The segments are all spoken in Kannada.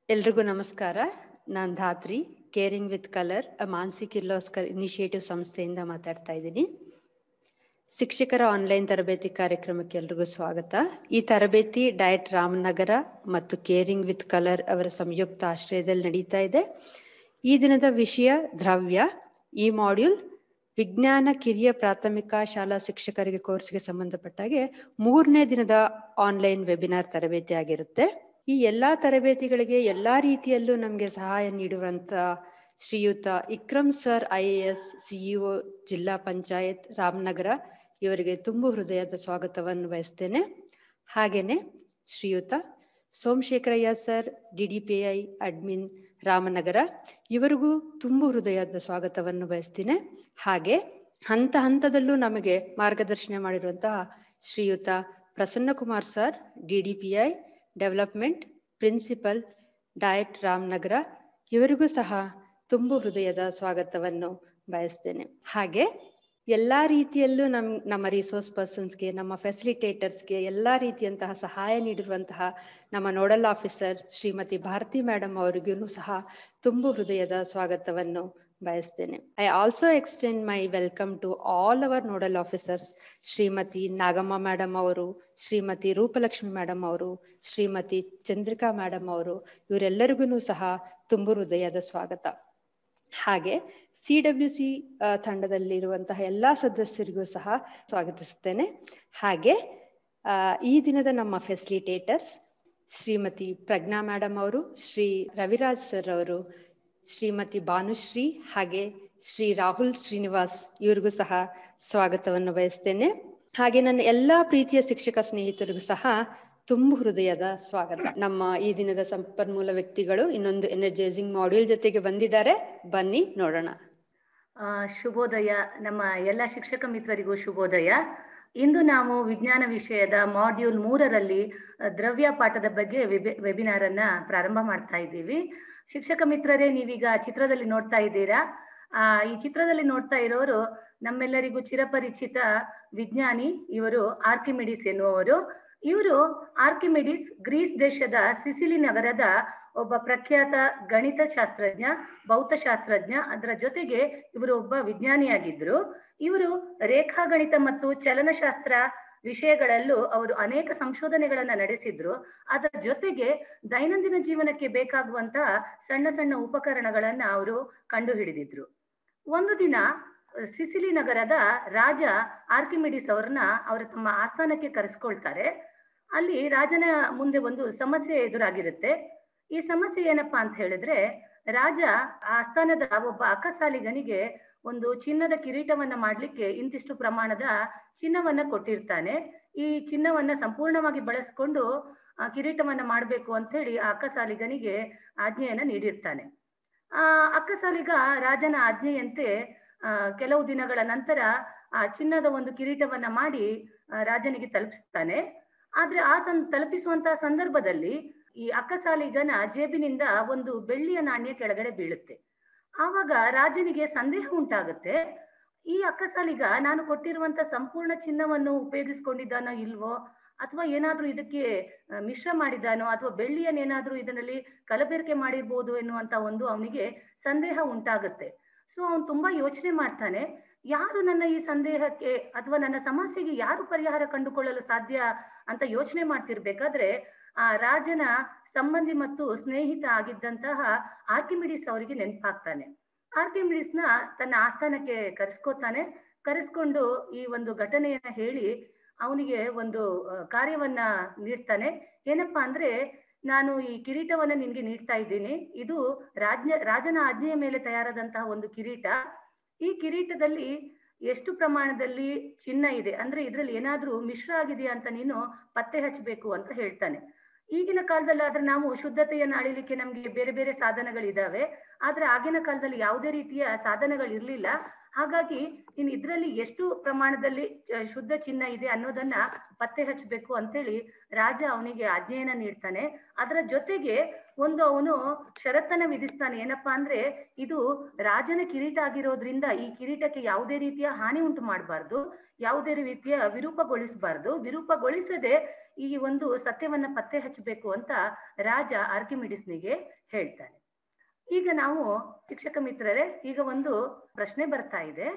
ಎಲ್ರಿಗೂ ನಮಸ್ಕಾರ. ನಾನು Dhatri, caring with colour Manasi Kirloskar initiative ಸಂಸ್ಥೆಯಿಂದ ಮಾತಾಡ್ತಾ ಇದ್ದೀನಿ. ಶಿಕ್ಷಕರ ಆನ್ಲೈನ್ ತರಬೇತಿ ಕಾರ್ಯಕ್ರಮಕ್ಕೆ ಎಲ್ರಿಗೂ ಸ್ವಾಗತ. ಈ ತರಬೇತಿ ಡಯಟ್ ರಾಮನಗರ ಮತ್ತು ಕೇರಿಂಗ್ ವಿತ್ ಕಲರ್ ಅವರ ಸಂಯುಕ್ತ ಆಶ್ರಯದಲ್ಲಿ ನಡೀತಾ ಇದೆ. ಈ ದಿನದ ವಿಷಯ ದ್ರವ್ಯ. ಈ ಮಾಡ್ಯೂಲ್ ವಿಜ್ಞಾನ ಕಿರಿಯ ಪ್ರಾಥಮಿಕ ಶಾಲಾ ಶಿಕ್ಷಕರಿಗೆ ಕೋರ್ಸ್ಗೆ ಸಂಬಂಧಪಟ್ಟಾಗೆ 3ನೇ ದಿನದ ಆನ್ಲೈನ್ ವೆಬಿನಾರ್ ತರಬೇತಿ ಆಗಿರುತ್ತೆ. ಈ ಎಲ್ಲಾ ತರಬೇತಿಗಳಿಗೆ ಎಲ್ಲಾ ರೀತಿಯಲ್ಲೂ ನಮಗೆ ಸಹಾಯ ನೀಡುವಂತ ಶ್ರೀಯುತ ಇಕ್ರಮ್ ಸರ್ IAS CEO ಜಿಲ್ಲಾ ಪಂಚಾಯತ್ ರಾಮನಗರ ಇವರಿಗೆ ತುಂಬು ಹೃದಯದ ಸ್ವಾಗತವನ್ನು ಬಯಸ್ತೇನೆ. ಹಾಗೇನೆ Shriyuta Somashekharaiah sir DDPI admin Ramanagara ಇವರಿಗೂ ತುಂಬು ಹೃದಯದ ಸ್ವಾಗತವನ್ನು ಬಯಸ್ತೇನೆ. ಹಾಗೆ ಹಂತ ಹಂತದಲ್ಲೂ ನಮಗೆ ಮಾರ್ಗದರ್ಶನ ಮಾಡಿರುವಂತಹ Shriyuta Prasannakumar sir DDPI development principal DIET Ramanagara ಇವರಿಗೂ ಸಹ ತುಂಬು ಹೃದಯದ ಸ್ವಾಗತವನ್ನು ಬಯಸ್ತೇನೆ. ಹಾಗೆ ಎಲ್ಲಾ ರೀತಿಯಲ್ಲೂ ನಮ್ಮ ರಿಸೋರ್ಸ್ ಪರ್ಸನ್ಸ್ಗೆ, ನಮ್ಮ ಫೆಸಿಲಿಟೇಟರ್ಸ್ಗೆ ಎಲ್ಲಾ ರೀತಿಯಂತಹ ಸಹಾಯ ನೀಡಿರುವಂತಹ ನಮ್ಮ nodal officer Shrimati Bharathi madam ಅವರಿಗೂ ಸಹ ತುಂಬು ಹೃದಯದ ಸ್ವಾಗತವನ್ನು ಬಯಸ್ತೇನೆ. I also extend my welcome to all our nodal officers Shrimati Nagamma madam ಅವರು, ಶ್ರೀಮತಿ ರೂಪಲಕ್ಷ್ಮಿ ಮೇಡಮ್ ಅವರು, ಶ್ರೀಮತಿ ಚಂದ್ರಿಕಾ ಮೇಡಮ್ ಅವರು, ಇವರೆಲ್ಲರಿಗೂ ಸಹ ತುಂಬು ಹೃದಯದ ಸ್ವಾಗತ. ಹಾಗೆ CWC ತಂಡದಲ್ಲಿರುವಂತಹ ಎಲ್ಲಾ ಸದಸ್ಯರಿಗೂ ಸಹ ಸ್ವಾಗತಿಸುತ್ತೇನೆ. ಹಾಗೆ ಈ ದಿನದ ನಮ್ಮ ಫೆಸಿಲಿಟೇಟರ್ಸ್ ಶ್ರೀಮತಿ ಪ್ರಜ್ಞಾ ಮೇಡಮ್ ಅವರು, ಶ್ರೀ ರವಿರಾಜ್ ಸರ್ ಅವರು, ಶ್ರೀಮತಿ ಭಾನುಶ್ರೀ ಹಾಗೆ ಶ್ರೀ ರಾಹುಲ್ ಶ್ರೀನಿವಾಸ್ ಇವರಿಗೂ ಸಹ ಸ್ವಾಗತವನ್ನು ಬಯಸ್ತೇನೆ. ಹಾಗೆ ನನ್ನ ಎಲ್ಲಾ ಪ್ರೀತಿಯ ಶಿಕ್ಷಕ ಸ್ನೇಹಿತರಿಗೂ ಸಹ ತುಂಬು ಹೃದಯದ ಸ್ವಾಗತ. ನಮ್ಮ ಈ ದಿನದ ಸಂಪನ್ಮೂಲ ವ್ಯಕ್ತಿಗಳು ಇನ್ನೊಂದು ಎನರ್ಜೈಸಿಂಗ್ ಮಾಡ್ಯೂಲ್ ಜೊತೆಗೆ ಬಂದಿದ್ದಾರೆ. ಬನ್ನಿ ನೋಡೋಣ. ಶುಭೋದಯ. ನಮ್ಮ ಎಲ್ಲ ಶಿಕ್ಷಕ ಮಿತ್ರರಿಗೂ ಶುಭೋದಯ. ಇಂದು ನಾವು ವಿಜ್ಞಾನ ವಿಷಯದ ಮಾಡ್ಯೂಲ್ 3ರಲ್ಲಿ ದ್ರವ್ಯ ಪಾಠದ ಬಗ್ಗೆ ವೆಬಿನಾರ್ ಅನ್ನ ಪ್ರಾರಂಭ ಮಾಡ್ತಾ ಇದ್ದೀವಿ. ಶಿಕ್ಷಕ ಮಿತ್ರರೇ, ನೀವೀಗ ಚಿತ್ರದಲ್ಲಿ ನೋಡ್ತಾ ಇದ್ದೀರಾ. ಈ ಚಿತ್ರದಲ್ಲಿ ನೋಡ್ತಾ ಇರೋರು ನಮ್ಮೆಲ್ಲರಿಗೂ ಚಿರಪರಿಚಿತ ವಿಜ್ಞಾನಿ. ಇವರು ಆರ್ಕಿಮಿಡಿಸ್ ಎನ್ನುವರು. ಇವರು ಆರ್ಕಿಮಿಡಿಸ್ ಗ್ರೀಸ್ ದೇಶದ ಸಿಸಿಲಿ ನಗರದ ಒಬ್ಬ ಪ್ರಖ್ಯಾತ ಗಣಿತ ಶಾಸ್ತ್ರಜ್ಞ, ಭೌತಶಾಸ್ತ್ರಜ್ಞ. ಅದರ ಜೊತೆಗೆ ಇವರು ಒಬ್ಬ ವಿಜ್ಞಾನಿಯಾಗಿದ್ರು. ಇವರು ರೇಖಾಗಣಿತ ಮತ್ತು ಚಲನಶಾಸ್ತ್ರ ವಿಷಯಗಳಲ್ಲೂ ಅವರು ಅನೇಕ ಸಂಶೋಧನೆಗಳನ್ನ ನಡೆಸಿದ್ರು. ಅದರ ಜೊತೆಗೆ ದೈನಂದಿನ ಜೀವನಕ್ಕೆ ಬೇಕಾಗುವಂತಹ ಸಣ್ಣ ಸಣ್ಣ ಉಪಕರಣಗಳನ್ನ ಅವರು ಕಂಡು ಹಿಡಿದಿದ್ರು. ಒಂದು ದಿನ ಸಿಸಿಲಿ ನಗರದ ರಾಜ ಆರ್ಕಿಮಿಡಿಸ್ ಅವರನ್ನ ತಮ್ಮ ಆಸ್ಥಾನಕ್ಕೆ ಕರೆಸ್ಕೊಳ್ತಾರೆ. ಅಲ್ಲಿ ರಾಜನ ಮುಂದೆ ಒಂದು ಸಮಸ್ಯೆ ಎದುರಾಗಿರುತ್ತೆ. ಈ ಸಮಸ್ಯೆ ಏನಪ್ಪಾ ಅಂತ ಹೇಳಿದ್ರೆ, ರಾಜ ಆಸ್ಥಾನದ ಒಬ್ಬ ಅಕ್ಕಸಾಲಿಗನಿಗೆ ಒಂದು ಚಿನ್ನದ ಕಿರೀಟವನ್ನ ಮಾಡ್ಲಿಕ್ಕೆ ಇಂತಿಷ್ಟು ಪ್ರಮಾಣದ ಚಿನ್ನವನ್ನ ಕೊಟ್ಟಿರ್ತಾನೆ. ಈ ಚಿನ್ನವನ್ನ ಸಂಪೂರ್ಣವಾಗಿ ಬಳಸ್ಕೊಂಡು ಕಿರೀಟವನ್ನ ಮಾಡ್ಬೇಕು ಅಂತ ಹೇಳಿ ಆ ಅಕ್ಕಸಾಲಿಗನಿಗೆ ಆಜ್ಞೆಯನ್ನ ನೀಡಿರ್ತಾನೆ. ಅಕ್ಕಸಾಲಿಗ ರಾಜನ ಆಜ್ಞೆಯಂತೆ ಕೆಲವು ದಿನಗಳ ನಂತರ ಆ ಚಿನ್ನದ ಒಂದು ಕಿರೀಟವನ್ನ ಮಾಡಿ ರಾಜನಿಗೆ ತಲುಪಿಸ್ತಾನೆ. ಆದ್ರೆ ತಲುಪಿಸುವಂತಹ ಸಂದರ್ಭದಲ್ಲಿ ಈ ಅಕ್ಕಸಾಲಿಗನ ಜೇಬಿನಿಂದ ಒಂದು ಬೆಳ್ಳಿಯ ನಾಣ್ಯ ಕೆಳಗಡೆ ಬೀಳುತ್ತೆ. ಆವಾಗ ರಾಜನಿಗೆ ಸಂದೇಹ ಉಂಟಾಗುತ್ತೆ. ಈ ಅಕ್ಕಸಾಲಿಗ ನಾನು ಕೊಟ್ಟಿರುವಂತ ಸಂಪೂರ್ಣ ಚಿನ್ನವನ್ನು ಉಪಯೋಗಿಸ್ಕೊಂಡಿದ್ದಾನೋ ಇಲ್ವೋ, ಅಥವಾ ಏನಾದ್ರೂ ಇದಕ್ಕೆ ಮಿಶ್ರ ಮಾಡಿದಾನೋ, ಅಥವಾ ಬೆಳ್ಳಿಯನ್ನೇನಾದ್ರೂ ಇದರಲ್ಲಿ ಕಲಬೆರಕೆ ಮಾಡಿರ್ಬೋದು ಎನ್ನುವಂತ ಒಂದು ಅವನಿಗೆ ಸಂದೇಹ ಉಂಟಾಗುತ್ತೆ. ಸೊ ಅವನು ತುಂಬಾ ಯೋಚನೆ ಮಾಡ್ತಾನೆ. ಯಾರು ನನ್ನ ಈ ಸಂದೇಹಕ್ಕೆ ಅಥವಾ ನನ್ನ ಸಮಸ್ಯೆಗೆ ಯಾರು ಪರಿಹಾರ ಕಂಡುಕೊಳ್ಳಲು ಸಾಧ್ಯ ಅಂತ ಯೋಚನೆ ಮಾಡ್ತಿರ್ಬೇಕಾದ್ರೆ ಆ ರಾಜನ ಸಂಬಂಧಿ ಮತ್ತು ಸ್ನೇಹಿತ ಆಗಿದ್ದಂತಹ ಆರ್ಕಿಮಿಡಿಸ್ ಅವರಿಗೆ ನೆನಪಾಗ್ತಾನೆ. ಆರ್ಕಿಮಿಡಿಸ್ನ ತನ್ನ ಆಸ್ಥಾನಕ್ಕೆ ಕರೆಸ್ಕೊಂಡು ಈ ಒಂದು ಘಟನೆಯನ್ನ ಹೇಳಿ ಅವನಿಗೆ ಒಂದು ಕಾರ್ಯವನ್ನ ನೀಡ್ತಾನೆ. ಏನಪ್ಪಾ ಅಂದ್ರೆ, ನಾನು ಈ ಕಿರೀಟವನ್ನ ನಿನ್ಗೆ ನೀಡ್ತಾ ಇದ್ದೀನಿ. ಇದು ರಾಜನ ಆಜ್ಞೆಯ ಮೇಲೆ ತಯಾರಾದಂತಹ ಒಂದು ಕಿರೀಟ. ಈ ಕಿರೀಟದಲ್ಲಿ ಎಷ್ಟು ಪ್ರಮಾಣದಲ್ಲಿ ಚಿನ್ನ ಇದೆ ಅಂದ್ರೆ ಇದ್ರಲ್ಲಿ ಏನಾದ್ರೂ ಮಿಶ್ರ ಆಗಿದೆಯಾ ಅಂತ ನೀನು ಪತ್ತೆ ಹಚ್ಚಬೇಕು ಅಂತ ಹೇಳ್ತಾನೆ. ಈಗಿನ ಕಾಲದಲ್ಲಿ ಆದ್ರೆ ನಾವು ಶುದ್ಧತೆಯನ್ನು ಅಳಿಲಿಕ್ಕೆ ನಮ್ಗೆ ಬೇರೆ ಬೇರೆ ಸಾಧನಗಳಿದಾವೆ. ಆದ್ರೆ ಆಗಿನ ಕಾಲದಲ್ಲಿ ಯಾವುದೇ ರೀತಿಯ ಸಾಧನಗಳಿರ್ಲಿಲ್ಲ. ಹಾಗಾಗಿ ಇನ್ನು ಇದರಲ್ಲಿ ಎಷ್ಟು ಪ್ರಮಾಣದಲ್ಲಿ ಶುದ್ಧ ಚಿನ್ನ ಇದೆ ಅನ್ನೋದನ್ನ ಪತ್ತೆ ಹಚ್ಚಬೇಕು ಅಂತೇಳಿ ರಾಜ ಅವನಿಗೆ ಆಜ್ಞೆಯನ್ನ ನೀಡ್ತಾನೆ. ಅದರ ಜೊತೆಗೆ ಅವನು ಷರತ್ತನ್ನ ವಿಧಿಸ್ತಾನೆ. ಏನಪ್ಪಾ ಅಂದ್ರೆ, ಇದು ರಾಜನ ಕಿರೀಟ ಆಗಿರೋದ್ರಿಂದ ಈ ಕಿರೀಟಕ್ಕೆ ಯಾವುದೇ ರೀತಿಯ ಹಾನಿ ಉಂಟು ಮಾಡಬಾರ್ದು, ಯಾವುದೇ ರೀತಿಯ ವಿರೂಪಗೊಳಿಸದೆ ಈ ಒಂದು ಸತ್ಯವನ್ನ ಪತ್ತೆ ಹಚ್ಚಬೇಕು ಅಂತ ರಾಜ ಆರ್ಕಿಮಿಡಿಸ್ನಿಗೆ ಹೇಳ್ತಾನೆ. ಈಗ ನಾವು ಶಿಕ್ಷಕ ಮಿತ್ರರೇ, ಈಗ ಒಂದು ಪ್ರಶ್ನೆ ಬರ್ತಾ ಇದೆ.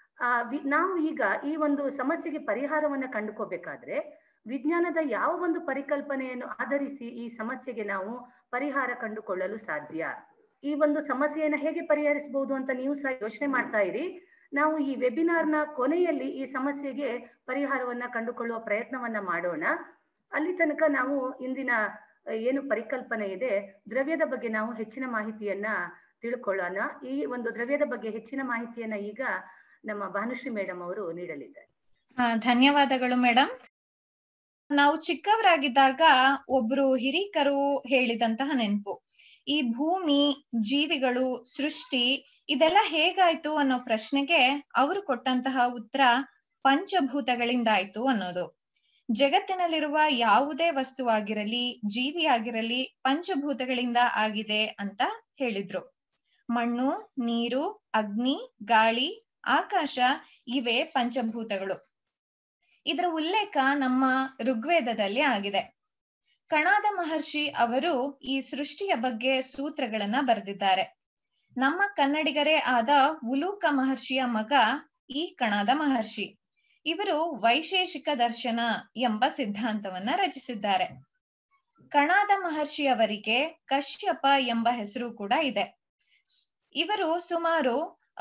ನಾವು ಈಗ ಈ ಒಂದು ಸಮಸ್ಯೆಗೆ ಪರಿಹಾರವನ್ನ ಕಂಡುಕೋಬೇಕಾದ್ರೆ ವಿಜ್ಞಾನದ ಯಾವ ಒಂದು ಪರಿಕಲ್ಪನೆಯನ್ನು ಆಧರಿಸಿ ಈ ಸಮಸ್ಯೆಗೆ ನಾವು ಪರಿಹಾರ ಕಂಡುಕೊಳ್ಳಲು ಸಾಧ್ಯ? ಈ ಒಂದು ಸಮಸ್ಯೆಯನ್ನು ಹೇಗೆ ಪರಿಹರಿಸಬಹುದು ಅಂತ ನೀವು ಸಹ ಯೋಚನೆ ಮಾಡ್ತಾ ಇರಿ. ನಾವು ಈ ವೆಬಿನಾರ್ನ ಕೊನೆಯಲ್ಲಿ ಈ ಸಮಸ್ಯೆಗೆ ಪರಿಹಾರವನ್ನ ಕಂಡುಕೊಳ್ಳುವ ಪ್ರಯತ್ನವನ್ನ ಮಾಡೋಣ. ಅಲ್ಲಿ ತನಕ ನಾವು ಇಂದಿನ ಏನು ಪರಿಕಲ್ಪನೆ ಇದೆ, ದ್ರವ್ಯದ ಬಗ್ಗೆ ನಾವು ಹೆಚ್ಚಿನ ಮಾಹಿತಿಯನ್ನ ತಿಳ್ಕೊಳ್ಳೋಣ. ಈ ಒಂದು ದ್ರವ್ಯದ ಬಗ್ಗೆ ಹೆಚ್ಚಿನ ಮಾಹಿತಿಯನ್ನ ಈಗ ನಮ್ಮ ಭಾನುಶ್ರೀ ಮೇಡಮ್ ಅವರು ನೀಡಲಿದ್ದಾರೆ. ಧನ್ಯವಾದಗಳು ಮೇಡಮ್. ನಾವು ಚಿಕ್ಕವರಾಗಿದ್ದಾಗ ಒಬ್ರು ಹಿರೀಕರು ಹೇಳಿದಂತಹ ನೆನಪು, ಈ ಭೂಮಿ, ಜೀವಿಗಳು, ಸೃಷ್ಟಿ ಇದೆಲ್ಲ ಹೇಗಾಯ್ತು ಅನ್ನೋ ಪ್ರಶ್ನೆಗೆ ಅವರು ಕೊಟ್ಟಂತಹ ಉತ್ತರ ಪಂಚಭೂತಗಳಿಂದ ಆಯ್ತು ಅನ್ನೋದು. ಜಗತ್ತಿನಲ್ಲಿರುವ ಯಾವುದೇ ವಸ್ತುವಾಗಿರಲಿ, ಜೀವಿಯಾಗಿರಲಿ ಪಂಚಭೂತಗಳಿಂದ ಆಗಿದೆ ಅಂತ ಹೇಳಿದ್ರು. ಮಣ್ಣು, ನೀರು, ಅಗ್ನಿ, ಗಾಳಿ, ಆಕಾಶ ಇವೇ ಪಂಚಭೂತಗಳು. ಇದರ ಉಲ್ಲೇಖ ನಮ್ಮ ಋಗ್ವೇದದಲ್ಲಿ ಆಗಿದೆ. ಕಣಾದ ಮಹರ್ಷಿ ಅವರು ಈ ಸೃಷ್ಟಿಯ ಬಗ್ಗೆ ಸೂತ್ರಗಳನ್ನ ಬರೆದಿದ್ದಾರೆ. ನಮ್ಮ ಕನ್ನಡಿಗರೇ ಆದ ಉಲೂಕ ಮಹರ್ಷಿಯ ಮಗ ಈ ಕಣಾದ ಮಹರ್ಷಿ. ಇವರು ವೈಶೇಷಿಕ ದರ್ಶನ ಎಂಬ ಸಿದ್ಧಾಂತವನ್ನ ರಚಿಸಿದ್ದಾರೆ. ಕಣಾದ ಮಹರ್ಷಿಯವರಿಗೆ ಕಶ್ಯಪ ಎಂಬ ಹೆಸರು ಕೂಡ ಇದೆ. ಇವರು ಸುಮಾರು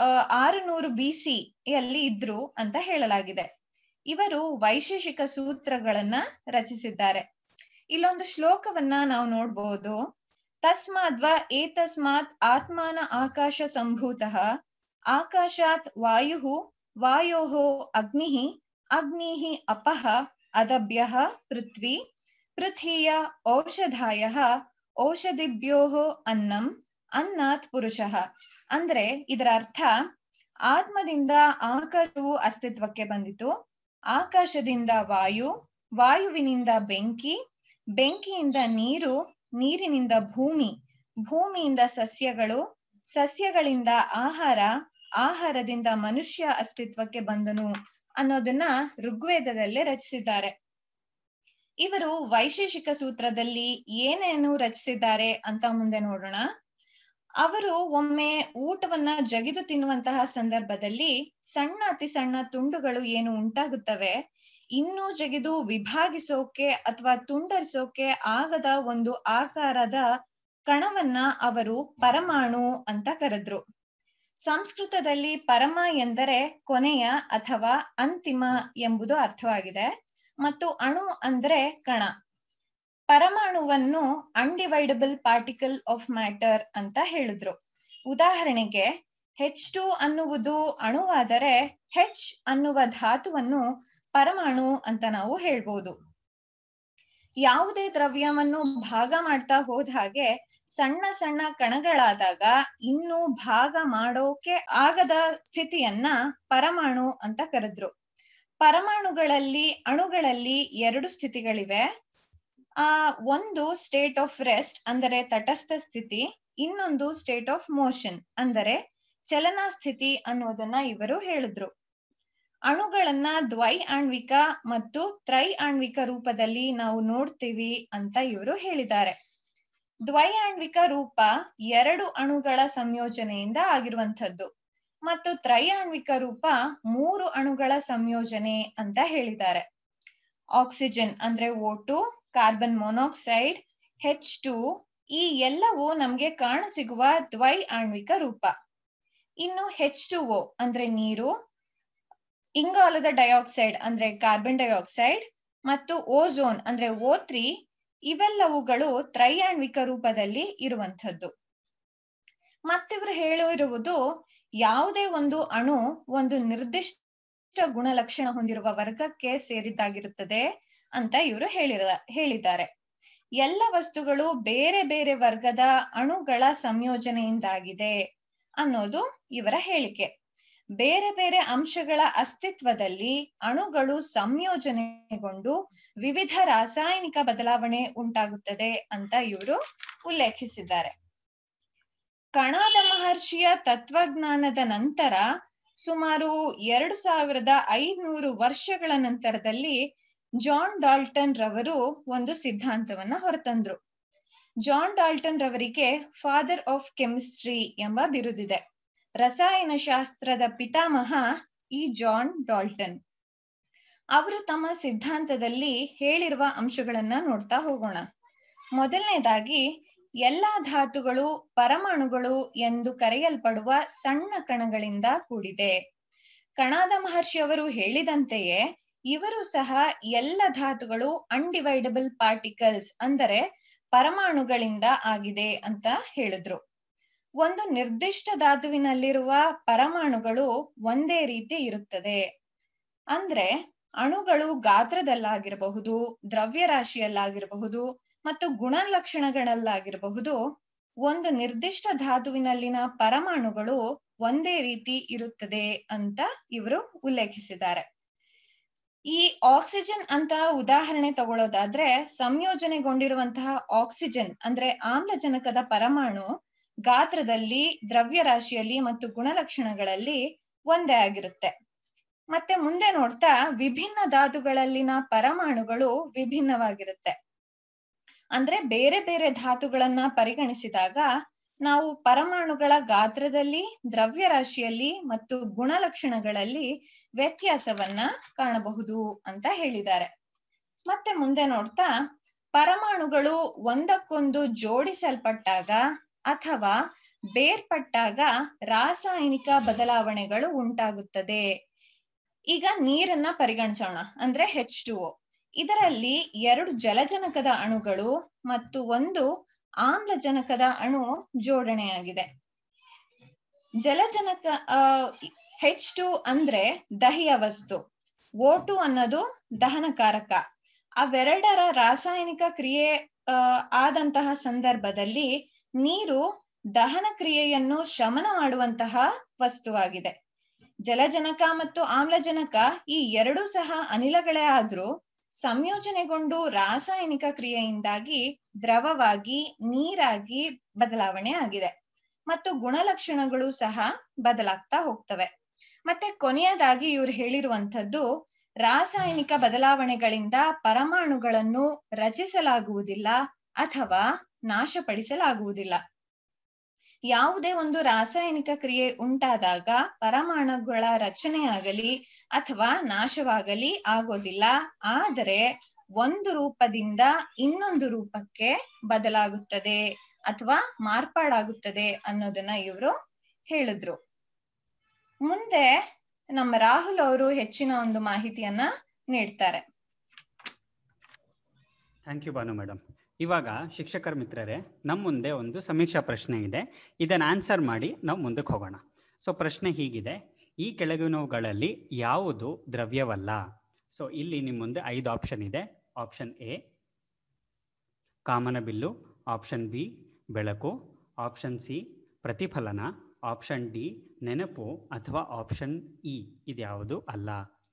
600 BC ಯಲ್ಲಿ ಇದ್ರು ಅಂತ ಹೇಳಲಾಗಿದೆ. ಇವರು ವೈಶೇಷಿಕ ಸೂತ್ರಗಳನ್ನ ರಚಿಸಿದ್ದಾರೆ. ಇಲ್ಲೊಂದು ಶ್ಲೋಕವನ್ನ ನಾವು ನೋಡ್ಬೋದು. ತಸ್ಮಾದ್ವ ಏತಸ್ಮಾತ್ ಆತ್ಮಾನ ಆಕಾಶ ಸಂಭೂತಃ, ಆಕಾಶಾತ್ ವಾಯುಃ, ವಾಯೋಃ ಅಗ್ನಿಃ, ಅಗ್ನಿಃ ಅಪಃ, ಅದಭ್ಯಃ ಪೃಥ್ವಿ, ಪೃಥ್ವಿಯ ಔಷಧಾಯಃ, ಔಷಧಿಭ್ಯೋಃ ಅನ್ನಂ, ಅನ್ನಾತ್ ಪುರುಷಃ. ಅಂದ್ರೆ ಇದರ ಅರ್ಥ, ಆತ್ಮದಿಂದ ಆಕಾಶವು ಅಸ್ತಿತ್ವಕ್ಕೆ ಬಂದಿತು, ಆಕಾಶದಿಂದ ವಾಯು, ವಾಯುವಿನಿಂದ ಬೆಂಕಿ, ಬೆಂಕಿಯಿಂದ ನೀರು, ನೀರಿನಿಂದ ಭೂಮಿ, ಭೂಮಿಯಿಂದ ಸಸ್ಯಗಳು, ಸಸ್ಯಗಳಿಂದ ಆಹಾರ, ಆಹಾರದಿಂದ ಮನುಷ್ಯ ಅಸ್ತಿತ್ವಕ್ಕೆ ಬಂದನು ಅನ್ನೋದನ್ನ ಋಗ್ವೇದದಲ್ಲೇ ರಚಿಸಿದ್ದಾರೆ. ಇವರು ವೈಶೇಷಿಕ ಸೂತ್ರದಲ್ಲಿ ಏನೇನು ರಚಿಸಿದ್ದಾರೆ ಅಂತ ಮುಂದೆ ನೋಡೋಣ. ಅವರು ಒಮ್ಮೆ ಊಟವನ್ನ ಜಗಿದು ತಿನ್ನುವಂತಹ ಸಂದರ್ಭದಲ್ಲಿ ಅತಿ ಸಣ್ಣ ತುಂಡುಗಳು ಏನು ಉಂಟಾಗುತ್ತವೆ, ಇನ್ನೂ ಜಗಿದು ವಿಭಾಗಿಸೋಕೆ ಅಥವಾ ತುಂಡರಿಸೋಕೆ ಆಗದ ಒಂದು ಆಕಾರದ ಕಣವನ್ನ ಅವರು ಪರಮಾಣು ಅಂತ ಕರೆದ್ರು. ಸಂಸ್ಕೃತದಲ್ಲಿ ಪರಮ ಎಂದರೆ ಕೊನೆಯ ಅಥವಾ ಅಂತಿಮ ಎಂಬುದು ಅರ್ಥವಾಗಿದೆ, ಮತ್ತು ಅಣು ಅಂದ್ರೆ ಕಣ. ಪರಮಾಣುವನ್ನು ಅನ್ಡಿವೈಡಬಲ್ ಪಾರ್ಟಿಕಲ್ ಆಫ್ ಮ್ಯಾಟರ್ ಅಂತ ಹೇಳಿದ್ರು. ಉದಾಹರಣೆಗೆ H2 ಅನ್ನುವುದು ಅಣುವಾದರೆ H ಅನ್ನುವ ಧಾತುವನ್ನು ಪರಮಾಣು ಅಂತ ನಾವು ಹೇಳ್ಬೋದು. ಯಾವುದೇ ದ್ರವ್ಯವನ್ನು ಭಾಗ ಮಾಡ್ತಾ ಹೋದ ಹಾಗೆ ಸಣ್ಣ ಸಣ್ಣ ಕಣಗಳಾದಾಗ ಇನ್ನೂ ಭಾಗ ಮಾಡೋಕೆ ಆಗದ ಸ್ಥಿತಿಯನ್ನ ಪರಮಾಣು ಅಂತ ಕರೆದ್ರು. ಪರಮಾಣುಗಳಲ್ಲಿ, ಅಣುಗಳಲ್ಲಿ 2 ಸ್ಥಿತಿಗಳಿವೆ. ಒಂದು ಸ್ಟೇಟ್ ಆಫ್ ರೆಸ್ಟ್ ಅಂದರೆ ತಟಸ್ಥ ಸ್ಥಿತಿ, ಇನ್ನೊಂದು ಸ್ಟೇಟ್ ಆಫ್ ಮೋಷನ್ ಅಂದರೆ ಚಲನಾ ಸ್ಥಿತಿ ಅನ್ನೋದನ್ನ ಇವರು ಹೇಳಿದ್ರು. ಅಣುಗಳನ್ನ ದ್ವೈ ಆಣ್ವಿಕ ಮತ್ತು ತ್ರೈ ಆಣ್ವಿಕ ರೂಪದಲ್ಲಿ ನಾವು ನೋಡ್ತೀವಿ ಅಂತ ಇವರು ಹೇಳಿದ್ದಾರೆ. ದ್ವೈ ಆಣ್ವಿಕ ರೂಪ 2 ಅಣುಗಳ ಸಂಯೋಜನೆಯಿಂದ ಆಗಿರುವಂಥದ್ದು, ಮತ್ತು ತ್ರೈ ಆಣ್ವಿಕ ರೂಪ 3 ಅಣುಗಳ ಸಂಯೋಜನೆ ಅಂತ ಹೇಳಿದ್ದಾರೆ. ಆಕ್ಸಿಜನ್ ಅಂದ್ರೆ O2, ಕಾರ್ಬನ್ ಮೊನಾಕ್ಸೈಡ್ H2, ಈ ಎಲ್ಲವೂ ನಮ್ಗೆ ಕಾಣಸಿಗುವ ದ್ವೈ ಆಣ್ವಿಕ ರೂಪ. ಇನ್ನು H2O ಅಂದ್ರೆ ನೀರು, ಇಂಗಾಲದ ಡೈಆಕ್ಸೈಡ್ ಅಂದ್ರೆ ಕಾರ್ಬನ್ ಡೈಆಕ್ಸೈಡ್, ಮತ್ತು ಓಝೋನ್ ಅಂದ್ರೆ O3, ಇವೆಲ್ಲವುಗಳು ತ್ರೈಯಾಣ್ವಿಕ ರೂಪದಲ್ಲಿ ಇರುವಂಥದ್ದು. ಮತ್ತಿವರು ಹೇಳಿರುವುದು, ಯಾವುದೇ ಒಂದು ಅಣು ಒಂದು ನಿರ್ದಿಷ್ಟ ಗುಣಲಕ್ಷಣ ಹೊಂದಿರುವ ವರ್ಗಕ್ಕೆ ಸೇರಿದ್ದಾಗಿರುತ್ತದೆ ಅಂತ ಇವರು ಹೇಳಿದ್ದಾರೆ. ಎಲ್ಲ ವಸ್ತುಗಳು ಬೇರೆ ಬೇರೆ ವರ್ಗದ ಅಣುಗಳ ಸಂಯೋಜನೆಯಿಂದಾಗಿದೆ ಅನ್ನೋದು ಇವರ ಹೇಳಿಕೆ. ಬೇರೆ ಬೇರೆ ಅಂಶಗಳ ಅಸ್ತಿತ್ವದಲ್ಲಿ ಅಣುಗಳು ಸಂಯೋಜನೆಗೊಂಡು ವಿವಿಧ ರಾಸಾಯನಿಕ ಬದಲಾವಣೆ ಉಂಟಾಗುತ್ತದೆ ಅಂತ ಇವರು ಉಲ್ಲೇಖಿಸಿದ್ದಾರೆ. ಕಣಾದ ಮಹರ್ಷಿಯ ತತ್ವಜ್ಞಾನದ ನಂತರ ಸುಮಾರು 2500 ವರ್ಷಗಳ ನಂತರದಲ್ಲಿ ಜಾನ್ ಡಾಲ್ಟನ್ ರವರು ಒಂದು ಸಿದ್ಧಾಂತವನ್ನ ಹೊರತಂದ್ರು. ಜಾನ್ ಡಾಲ್ಟನ್ ರವರಿಗೆ ಫಾದರ್ ಆಫ್ ಕೆಮಿಸ್ಟ್ರಿ ಎಂಬ ಬಿರುದಿದೆ. ರಸಾಯನಶಾಸ್ತ್ರದ ಪಿತಾಮಹ ಈ ಜಾನ್ ಡಾಲ್ಟನ್. ಅವರು ತಮ್ಮ ಸಿದ್ಧಾಂತದಲ್ಲಿ ಹೇಳಿರುವ ಅಂಶಗಳನ್ನ ನೋಡ್ತಾ ಹೋಗೋಣ. ಮೊದಲನೇದಾಗಿ, ಎಲ್ಲಾ ಧಾತುಗಳು ಪರಮಾಣುಗಳು ಎಂದು ಕರೆಯಲ್ಪಡುವ ಸಣ್ಣ ಕಣಗಳಿಂದ ಕೂಡಿದೆ. ಕಣಾದ ಮಹರ್ಷಿಯವರು ಹೇಳಿದಂತೆಯೇ ಇವರು ಸಹ ಎಲ್ಲ ಧಾತುಗಳು ಅನ್ಡಿವೈಡಬಲ್ ಪಾರ್ಟಿಕಲ್ಸ್ ಅಂದರೆ ಪರಮಾಣುಗಳಿಂದ ಆಗಿದೆ ಅಂತ ಹೇಳಿದ್ರು. ಒಂದು ನಿರ್ದಿಷ್ಟ ಧಾತುವಿನಲ್ಲಿರುವ ಪರಮಾಣುಗಳು ಒಂದೇ ರೀತಿ ಇರುತ್ತದೆ. ಅಂದ್ರೆ ಅಣುಗಳು ಗಾತ್ರದಲ್ಲಾಗಿರಬಹುದು, ದ್ರವ್ಯರಾಶಿಯಲ್ಲಾಗಿರಬಹುದು ಮತ್ತು ಗುಣಲಕ್ಷಣಗಳಲ್ಲಾಗಿರಬಹುದು, ಒಂದು ನಿರ್ದಿಷ್ಟ ಧಾತುವಿನಲ್ಲಿನ ಪರಮಾಣುಗಳು ಒಂದೇ ರೀತಿ ಇರುತ್ತದೆ ಅಂತ ಇವರು ಉಲ್ಲೇಖಿಸಿದ್ದಾರೆ. ಈ ಆಕ್ಸಿಜನ್ ಅಂತ ಉದಾಹರಣೆ ತಗೊಳ್ಳೋದಾದ್ರೆ, ಸಂಯೋಜನೆಗೊಂಡಿರುವಂತಹ ಆಕ್ಸಿಜನ್ ಅಂದ್ರೆ ಆಮ್ಲಜನಕದ ಪರಮಾಣು ಗಾತ್ರದಲ್ಲಿ, ದ್ರವ್ಯರಾಶಿಯಲ್ಲಿ ಮತ್ತು ಗುಣಲಕ್ಷಣಗಳಲ್ಲಿ ಒಂದೇ ಆಗಿರುತ್ತೆ. ಮತ್ತೆ ಮುಂದೆ ನೋಡ್ತಾ, ವಿಭಿನ್ನ ಧಾತುಗಳಲ್ಲಿನ ಪರಮಾಣುಗಳು ವಿಭಿನ್ನವಾಗಿರುತ್ತೆ. ಅಂದ್ರೆ ಬೇರೆ ಬೇರೆ ಧಾತುಗಳನ್ನ ಪರಿಗಣಿಸಿದಾಗ ನಾವು ಪರಮಾಣುಗಳ ಗಾತ್ರದಲ್ಲಿ, ದ್ರವ್ಯರಾಶಿಯಲ್ಲಿ ಮತ್ತು ಗುಣಲಕ್ಷಣಗಳಲ್ಲಿ ವ್ಯತ್ಯಾಸವನ್ನ ಕಾಣಬಹುದು ಅಂತ ಹೇಳಿದ್ದಾರೆ. ಮತ್ತೆ ಮುಂದೆ ನೋಡ್ತಾ, ಪರಮಾಣುಗಳು ಒಂದಕ್ಕೊಂದು ಜೋಡಿಸಲ್ಪಟ್ಟಾಗ ಅಥವಾ ಬೇರ್ಪಟ್ಟಾಗ ರಾಸಾಯನಿಕ ಬದಲಾವಣೆಗಳು ಉಂಟಾಗುತ್ತದೆ. ಈಗ ನೀರನ್ನ ಪರಿಗಣಿಸೋಣ, ಅಂದ್ರೆ H2O. ಇದರಲ್ಲಿ 2 ಜಲಜನಕದ ಅಣುಗಳು ಮತ್ತು 1 ಆಮ್ಲಜನಕದ ಅಣು ಜೋಡಣೆಯಾಗಿದೆ. ಜಲಜನಕ H2 ಅಂದ್ರೆ ದಹಿಯ ವಸ್ತು, O2 ಅನ್ನೋದು ದಹನಕಾರಕ. ಅವೆರಡರ ರಾಸಾಯನಿಕ ಕ್ರಿಯೆ ಆದಂತಹ ಸಂದರ್ಭದಲ್ಲಿ ನೀರು ದಹನ ಕ್ರಿಯೆಯನ್ನು ಶಮನ ಮಾಡುವಂತಹ ವಸ್ತುವಾಗಿದೆ. ಜಲಜನಕ ಮತ್ತು ಆಮ್ಲಜನಕ ಈ ಎರಡೂ ಸಹ ಅನಿಲಗಳೇ ಆದ್ರೂ ಸಂಯೋಜನೆಗೊಂಡು ರಾಸಾಯನಿಕ ಕ್ರಿಯೆಯಿಂದಾಗಿ ದ್ರವವಾಗಿ, ನೀರಾಗಿ ಬದಲಾವಣೆ ಆಗಿದೆ ಮತ್ತು ಗುಣಲಕ್ಷಣಗಳು ಸಹ ಬದಲಾಗ್ತಾ ಹೋಗ್ತವೆ. ಮತ್ತೆ ಕೊನೆಯದಾಗಿ ಇವ್ರು ಹೇಳಿರುವಂತದ್ದು, ರಾಸಾಯನಿಕ ಬದಲಾವಣೆಗಳಿಂದ ಪರಮಾಣುಗಳನ್ನು ರಚಿಸಲಾಗುವುದಿಲ್ಲ ಅಥವಾ ನಾಶಪಡಿಸಲಾಗುವುದಿಲ್ಲ. ಯಾವುದೇ ಒಂದು ರಾಸಾಯನಿಕ ಕ್ರಿಯೆ ಉಂಟಾದಾಗ ಪರಮಾಣುಗಳ ರಚನೆಯಾಗಲಿ ಅಥವಾ ನಾಶವಾಗಲಿ ಆಗೋದಿಲ್ಲ. ಆದರೆ ಒಂದು ರೂಪದಿಂದ ಇನ್ನೊಂದು ರೂಪಕ್ಕೆ ಬದಲಾಗುತ್ತದೆ ಅಥವಾ ಮಾರ್ಪಾಡಾಗುತ್ತದೆ ಅನ್ನೋದನ್ನ ಇವರು ಹೇಳಿದ್ರು. ಮುಂದೆ ನಮ್ಮ ರಾಹುಲ್ ಅವರು ಹೆಚ್ಚಿನ ಒಂದು ಮಾಹಿತಿಯನ್ನ ನೀಡ್ತಾರೆ. Thank you Bhanu madam. ಇವಾಗ ಶಿಕ್ಷಕರ ಮಿತ್ರರೇ, ನಮ್ಮ ಮುಂದೆ ಒಂದು ಸಮೀಕ್ಷಾ ಪ್ರಶ್ನೆ ಇದೆ. ಇದನ್ನು ಆನ್ಸರ್ ಮಾಡಿ ನಾವು ಮುಂದಕ್ಕೆ ಹೋಗೋಣ. ಸೊ ಪ್ರಶ್ನೆ ಹೀಗಿದೆ: ಈ ಕೆಳಗಿನವುಗಳಲ್ಲಿ ಯಾವುದು ದ್ರವ್ಯವಲ್ಲ? ಸೊ ಇಲ್ಲಿ ನಿಮ್ಮ ಮುಂದೆ 5 ಆಪ್ಷನ್ ಇದೆ. ಆಪ್ಷನ್ ಎ ಕಾಮನಬಿಲ್ಲು, ಆಪ್ಷನ್ ಬಿ ಬೆಳಕು, ಆಪ್ಷನ್ ಸಿ ಪ್ರತಿಫಲನ, ಆಪ್ಷನ್ ಡಿ ನೆನಪು ಅಥವಾ ಆಪ್ಷನ್ ಇ ಇದ್ಯಾವುದು ಅಲ್ಲ.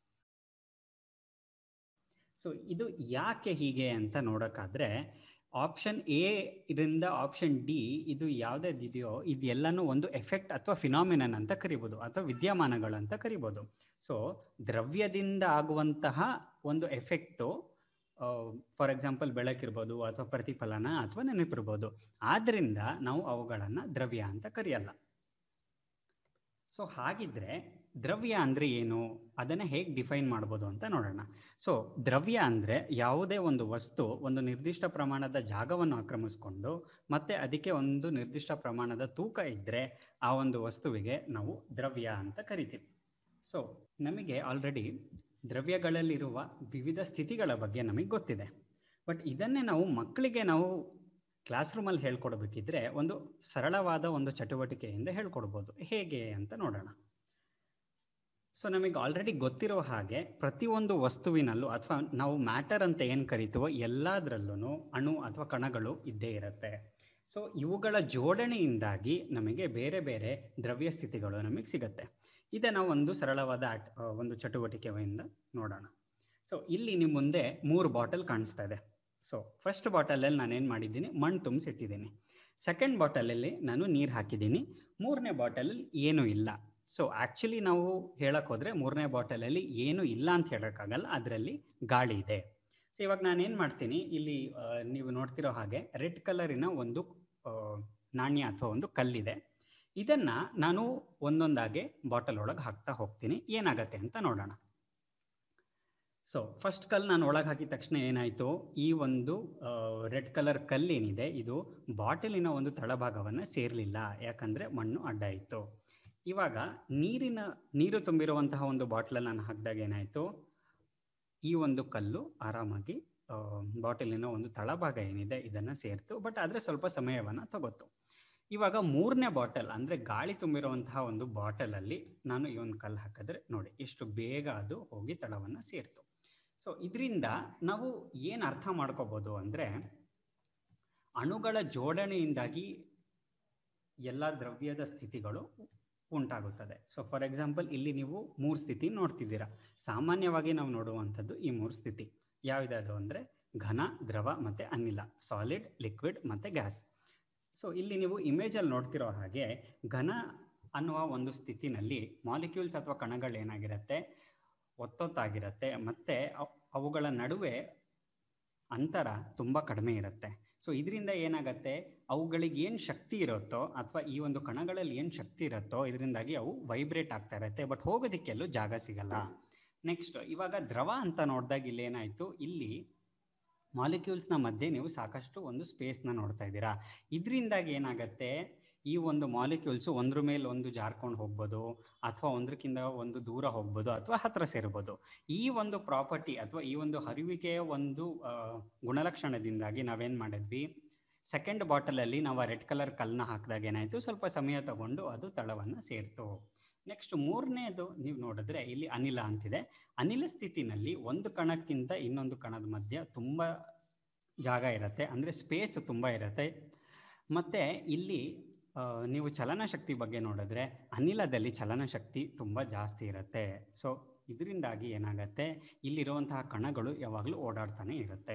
ಸೊ ಇದು ಯಾಕೆ ಹೀಗೆ ಅಂತ ನೋಡೋಕ್ಕಾದ್ರೆ, ಆಪ್ಷನ್ ಎ ಇದರಿಂದ ಆಪ್ಷನ್ ಡಿ ಇದು ಯಾವುದಿದೆಯೋ ಇದೆಲ್ಲನೂ ಒಂದು ಎಫೆಕ್ಟ್ ಅಥವಾ ಫಿನಾಮಿನನ್ ಅಂತ ಕರಿಬೋದು, ಅಥವಾ ವಿದ್ಯಮಾನಗಳು ಅಂತ ಕರಿಬೋದು. ಸೊ ದ್ರವ್ಯದಿಂದ ಆಗುವಂತಹ ಒಂದು ಎಫೆಕ್ಟು, ಫಾರ್ ಎಕ್ಸಾಂಪಲ್ ಬೆಳಕಿರ್ಬೋದು ಅಥವಾ ಪ್ರತಿಫಲನ ಅಥವಾ ನೆನಪಿರ್ಬೋದು. ಆದ್ದರಿಂದ ನಾವು ಅವುಗಳನ್ನು ದ್ರವ್ಯ ಅಂತ ಕರೆಯಲ್ಲ. ಸೊ ಹಾಗಿದ್ರೆ ದ್ರವ್ಯ ಅಂದರೆ ಏನು, ಅದನ್ನು ಹೇಗೆ ಡಿಫೈನ್ ಮಾಡ್ಬೋದು ಅಂತ ನೋಡೋಣ. ಸೊ ದ್ರವ್ಯ ಅಂದರೆ ಯಾವುದೇ ಒಂದು ವಸ್ತು ಒಂದು ನಿರ್ದಿಷ್ಟ ಪ್ರಮಾಣದ ಜಾಗವನ್ನು ಆಕ್ರಮಿಸ್ಕೊಂಡು ಮತ್ತೆ ಅದಕ್ಕೆ ಒಂದು ನಿರ್ದಿಷ್ಟ ಪ್ರಮಾಣದ ತೂಕ ಇದ್ದರೆ ಆ ಒಂದು ವಸ್ತುವಿಗೆ ನಾವು ದ್ರವ್ಯ ಅಂತ ಕರಿತೀವಿ. ಸೊ ನಮಗೆ ಆಲ್ರೆಡಿ ದ್ರವ್ಯಗಳಲ್ಲಿರುವ ವಿವಿಧ ಸ್ಥಿತಿಗಳ ಬಗ್ಗೆ ನಮಗೆ ಗೊತ್ತಿದೆ. ಬಟ್ ಇದನ್ನೇ ನಾವು ಮಕ್ಕಳಿಗೆ ನಾವು ಕ್ಲಾಸ್ ರೂಮಲ್ಲಿ ಹೇಳ್ಕೊಡ್ಬೇಕಿದ್ರೆ ಒಂದು ಸರಳವಾದ ಒಂದು ಚಟುವಟಿಕೆಯಿಂದ ಹೇಳ್ಕೊಡ್ಬೋದು. ಹೇಗೆ ಅಂತ ನೋಡೋಣ. ಸೊ ನಮಗೆ ಆಲ್ರೆಡಿ ಗೊತ್ತಿರೋ ಹಾಗೆ ಪ್ರತಿಯೊಂದು ವಸ್ತುವಿನಲ್ಲೂ ಅಥವಾ ನಾವು ಮ್ಯಾಟರ್ ಅಂತ ಏನು ಕರಿತೀವೋ ಎಲ್ಲದರಲ್ಲೂ ಅಣು ಅಥವಾ ಕಣಗಳು ಇದ್ದೇ ಇರುತ್ತೆ. ಸೊ ಇವುಗಳ ಜೋಡಣೆಯಿಂದಾಗಿ ನಮಗೆ ಬೇರೆ ಬೇರೆ ದ್ರವ್ಯ ಸ್ಥಿತಿಗಳು ನಮಗೆ ಸಿಗುತ್ತೆ. ಇದನ್ನ ಒಂದು ಸರಳವಾದ ಒಂದು ಚಟುವಟಿಕೆಯಿಂದ ನೋಡೋಣ. ಸೊ ಇಲ್ಲಿ ನಿಮ್ಮ ಮುಂದೆ 3 ಬಾಟಲ್ ಕಾಣಿಸ್ತಾ ಇದೆ. ಸೊ ಫಸ್ಟ್ ಬಾಟಲಲ್ಲಿ ನಾನೇನು ಮಾಡಿದ್ದೀನಿ, ಮಣ್ಣು ತುಂಬಿಸಿಟ್ಟಿದ್ದೀನಿ. ಸೆಕೆಂಡ್ ಬಾಟಲಲ್ಲಿ ನಾನು ನೀರು ಹಾಕಿದ್ದೀನಿ. 3ನೇ ಬಾಟಲಲ್ಲಿ ಏನೂ ಇಲ್ಲ. ಸೊ ಆ್ಯಕ್ಚುಲಿ ನಾವು ಹೇಳಕ್ಕೆ ಹೋದರೆ 3ನೇ ಬಾಟಲಲ್ಲಿ ಏನೂ ಇಲ್ಲ ಅಂತ ಹೇಳೋಕ್ಕಾಗಲ್ಲ, ಅದರಲ್ಲಿ ಗಾಳಿ ಇದೆ. ಸೊ ಇವಾಗ ನಾನೇನು ಮಾಡ್ತೀನಿ, ಇಲ್ಲಿ ನೀವು ನೋಡ್ತಿರೋ ಹಾಗೆ ರೆಡ್ ಕಲರಿನ ಒಂದು ನಾಣ್ಯ ಅಥವಾ ಒಂದು ಕಲ್ಲಿದೆ. ಇದನ್ನು ನಾನು ಒಂದೊಂದಾಗೆ ಬಾಟಲ್ ಒಳಗೆ ಹಾಕ್ತಾ ಹೋಗ್ತೀನಿ. ಏನಾಗತ್ತೆ ಅಂತ ನೋಡೋಣ. ಸೊ ಫಸ್ಟ್ ಕಲ್ಲು ನಾನು ಒಳಗೆ ಹಾಕಿದ ತಕ್ಷಣ ಏನಾಯಿತು, ಈ ಒಂದು ರೆಡ್ ಕಲರ್ ಕಲ್ಲೇನಿದೆ ಇದು ಬಾಟಲಿನ ಒಂದು ತಳಭಾಗವನ್ನು ಸೇರಲಿಲ್ಲ, ಯಾಕಂದರೆ ಮಣ್ಣು ಅಡ್ಡ ಇತ್ತು. ಇವಾಗ ನೀರು ತುಂಬಿರುವಂತಹ ಒಂದು ಬಾಟ್ಲಲ್ಲಿ ನಾನು ಹಾಕಿದಾಗ ಏನಾಯಿತು, ಈ ಒಂದು ಕಲ್ಲು ಆರಾಮಾಗಿ ಬಾಟಲಿನ ಒಂದು ತಳಭಾಗ ಏನಿದೆ ಇದನ್ನು ಸೇರ್ತು. ಬಟ್ ಆದರೆ ಸ್ವಲ್ಪ ಸಮಯವನ್ನು ತಗೋತು. ಇವಾಗ 3ನೇ ಬಾಟಲ್ ಅಂದರೆ ಗಾಳಿ ತುಂಬಿರುವಂತಹ ಒಂದು ಬಾಟಲಲ್ಲಿ ನಾನು ಈ ಒಂದು ಕಲ್ಲು ಹಾಕಿದ್ರೆ ನೋಡಿ ಎಷ್ಟು ಬೇಗ ಅದು ಹೋಗಿ ತಳವನ್ನು ಸೇರ್ತು. ಸೊ ಇದರಿಂದ ನಾವು ಏನು ಅರ್ಥ ಮಾಡ್ಕೋಬೋದು ಅಂದರೆ, ಅಣುಗಳ ಜೋಡಣೆಯಿಂದಾಗಿ ಎಲ್ಲ ದ್ರವ್ಯದ ಸ್ಥಿತಿಗಳು ಉಂಟಾಗುತ್ತದೆ. ಸೊ ಫಾರ್ ಎಕ್ಸಾಂಪಲ್ ಇಲ್ಲಿ ನೀವು 3 ಸ್ಥಿತಿ ನೋಡ್ತಿದ್ದೀರಾ. ಸಾಮಾನ್ಯವಾಗಿ ನಾವು ನೋಡುವಂಥದ್ದು ಈ 3 ಸ್ಥಿತಿ ಯಾವುದಾದ್ರು ಅಂದರೆ ಘನ, ದ್ರವ ಮತ್ತು ಅನಿಲ, ಸಾಲಿಡ್, ಲಿಕ್ವಿಡ್ ಮತ್ತು ಗ್ಯಾಸ್. ಸೊ ಇಲ್ಲಿ ನೀವು ಇಮೇಜಲ್ಲಿ ನೋಡ್ತಿರೋ ಹಾಗೆ ಘನ ಅನ್ನುವ ಒಂದು ಸ್ಥಿತಿನಲ್ಲಿ ಮಾಲಿಕ್ಯೂಲ್ಸ್ ಅಥವಾ ಕಣಗಳೇನಾಗಿರುತ್ತೆ, ಒತ್ತೊತ್ತಾಗಿರುತ್ತೆ ಮತ್ತು ಅವುಗಳ ನಡುವೆ ಅಂತರ ತುಂಬ ಕಡಿಮೆ ಇರುತ್ತೆ. ಸೊ ಇದರಿಂದ ಏನಾಗುತ್ತೆ, ಅವುಗಳಿಗೆ ಏನು ಶಕ್ತಿ ಇರುತ್ತೋ ಅಥವಾ ಈ ಒಂದು ಕಣಗಳಲ್ಲಿ ಏನು ಶಕ್ತಿ ಇರುತ್ತೋ ಇದರಿಂದಾಗಿ ಅವು ವೈಬ್ರೇಟ್ ಆಗ್ತಾ ಇರುತ್ತೆ. ಬಟ್ ಹೋಗೋದಕ್ಕೆಲ್ಲೂ ಜಾಗ ಸಿಗಲ್ಲ. ನೆಕ್ಸ್ಟ್ ಇವಾಗ ದ್ರವ ಅಂತ ನೋಡಿದಾಗ ಇಲ್ಲಿ ಏನಾಯಿತು, ಇಲ್ಲಿ ಮಾಲಿಕ್ಯೂಲ್ಸ್ನ ಮಧ್ಯೆ ನೀವು ಸಾಕಷ್ಟು ಒಂದು ಸ್ಪೇಸ್ನ ನೋಡ್ತಾ ಇದ್ದೀರಾ. ಇದರಿಂದಾಗಿ ಏನಾಗುತ್ತೆ, ಈ ಒಂದು ಮಾಲಿಕ್ಯೂಲ್ಸು ಒಂದ್ರ ಮೇಲೆ ಒಂದು ಜಾರ್ಕೊಂಡು ಹೋಗ್ಬೋದು, ಅಥವಾ ಒಂದಕ್ಕಿಂತ ಒಂದು ದೂರ ಹೋಗ್ಬೋದು, ಅಥವಾ ಹತ್ತಿರ ಸೇರ್ಬೋದು. ಈ ಒಂದು ಪ್ರಾಪರ್ಟಿ ಅಥವಾ ಈ ಒಂದು ಹರಿವಿಕೆಯ ಒಂದು ಗುಣಲಕ್ಷಣದಿಂದಾಗಿ ನಾವೇನು ಮಾಡಿದ್ವಿ, ಸೆಕೆಂಡ್ ಬಾಟಲಲ್ಲಿ ನಾವು ರೆಡ್ ಕಲರ್ ಕಲ್ಲನ್ನ ಹಾಕಿದಾಗ ಏನಾಯಿತು, ಸ್ವಲ್ಪ ಸಮಯ ತಗೊಂಡು ಅದು ತಳವನ್ನು ಸೇರ್ತು. ನೆಕ್ಸ್ಟ್ 3ನೇದು ನೀವು ನೋಡಿದ್ರೆ ಇಲ್ಲಿ ಅನಿಲ ಅಂತಿದೆ. ಅನಿಲ ಸ್ಥಿತಿನಲ್ಲಿ ಒಂದು ಕಣಕ್ಕಿಂತ ಇನ್ನೊಂದು ಕಣದ ಮಧ್ಯ ತುಂಬ ಜಾಗ ಇರುತ್ತೆ, ಅಂದರೆ ಸ್ಪೇಸ್ ತುಂಬ ಇರುತ್ತೆ. ಮತ್ತು ಇಲ್ಲಿ ನೀವು ಚಲನಶಕ್ತಿ ಬಗ್ಗೆ ನೋಡಿದ್ರೆ ಅನಿಲದಲ್ಲಿ ಚಲನಶಕ್ತಿ ತುಂಬ ಜಾಸ್ತಿ ಇರುತ್ತೆ. ಸೊ ಇದರಿಂದಾಗಿ ಏನಾಗುತ್ತೆ, ಇಲ್ಲಿರುವಂತಹ ಕಣಗಳು ಯಾವಾಗಲೂ ಓಡಾಡ್ತಾನೆ ಇರುತ್ತೆ.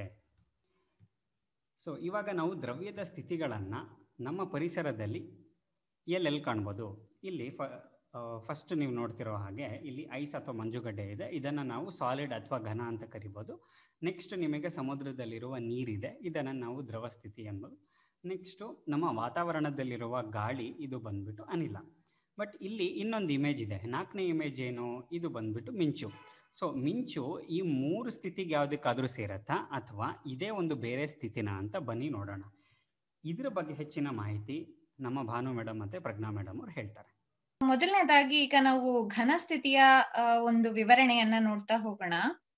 ಸೊ ಇವಾಗ ನಾವು ದ್ರವ್ಯದ ಸ್ಥಿತಿಗಳನ್ನು ನಮ್ಮ ಪರಿಸರದಲ್ಲಿ ಎಲ್ಲೆಲ್ಲಿ ಕಾಣ್ಬೋದು, ಇಲ್ಲಿ ಫಸ್ಟ್ ನೀವು ನೋಡ್ತಿರೋ ಹಾಗೆ ಇಲ್ಲಿ ಐಸ್ ಅಥವಾ ಮಂಜುಗಡ್ಡೆ ಇದೆ. ಇದನ್ನು ನಾವು ಸಾಲಿಡ್ ಅಥವಾ ಘನ ಅಂತ ಕರಿಬೋದು. ನೆಕ್ಸ್ಟ್ ನಿಮಗೆ ಸಮುದ್ರದಲ್ಲಿರುವ ನೀರಿದೆ, ಇದನ್ನು ನಾವು ದ್ರವ ಸ್ಥಿತಿ ಎಂಬುದು. ನೆಕ್ಸ್ಟು ನಮ್ಮ ವಾತಾವರಣದಲ್ಲಿರುವ ಗಾಳಿ, ಇದು ಬಂದ್ಬಿಟ್ಟು ಅನಿಲ. ಬಟ್ ಇಲ್ಲಿ ಇನ್ನೊಂದು ಇಮೇಜ್ ಇದೆ, 4ನೇ ಇಮೇಜ್ ಏನು, ಇದು ಬಂದ್ಬಿಟ್ಟು ಮಿಂಚು. ಸೊ ಮಿಂಚು ಈ 3 ಸ್ಥಿತಿಗೆ ಯಾವುದಕ್ಕಾದರೂ ಸೇರತ್ತಾ ಅಥವಾ ಇದೇ ಒಂದು ಬೇರೆ ಸ್ಥಿತಿನ ಅಂತ ಬನ್ನಿ ನೋಡೋಣ. ಇದ್ರ ಬಗ್ಗೆ ಹೆಚ್ಚಿನ ಮಾಹಿತಿ ನಮ್ಮ ಭಾನು ಮೇಡಮ್ ಮತ್ತು ಪ್ರಜ್ಞಾ ಮೇಡಮ್ ಅವ್ರು ಹೇಳ್ತಾರೆ. ಮೊದಲನೇದಾಗಿ ಈಗ ನಾವು ಘನ ಸ್ಥಿತಿಯ ಒಂದು ವಿವರಣೆಯನ್ನ ನೋಡ್ತಾ ಹೋಗೋಣ.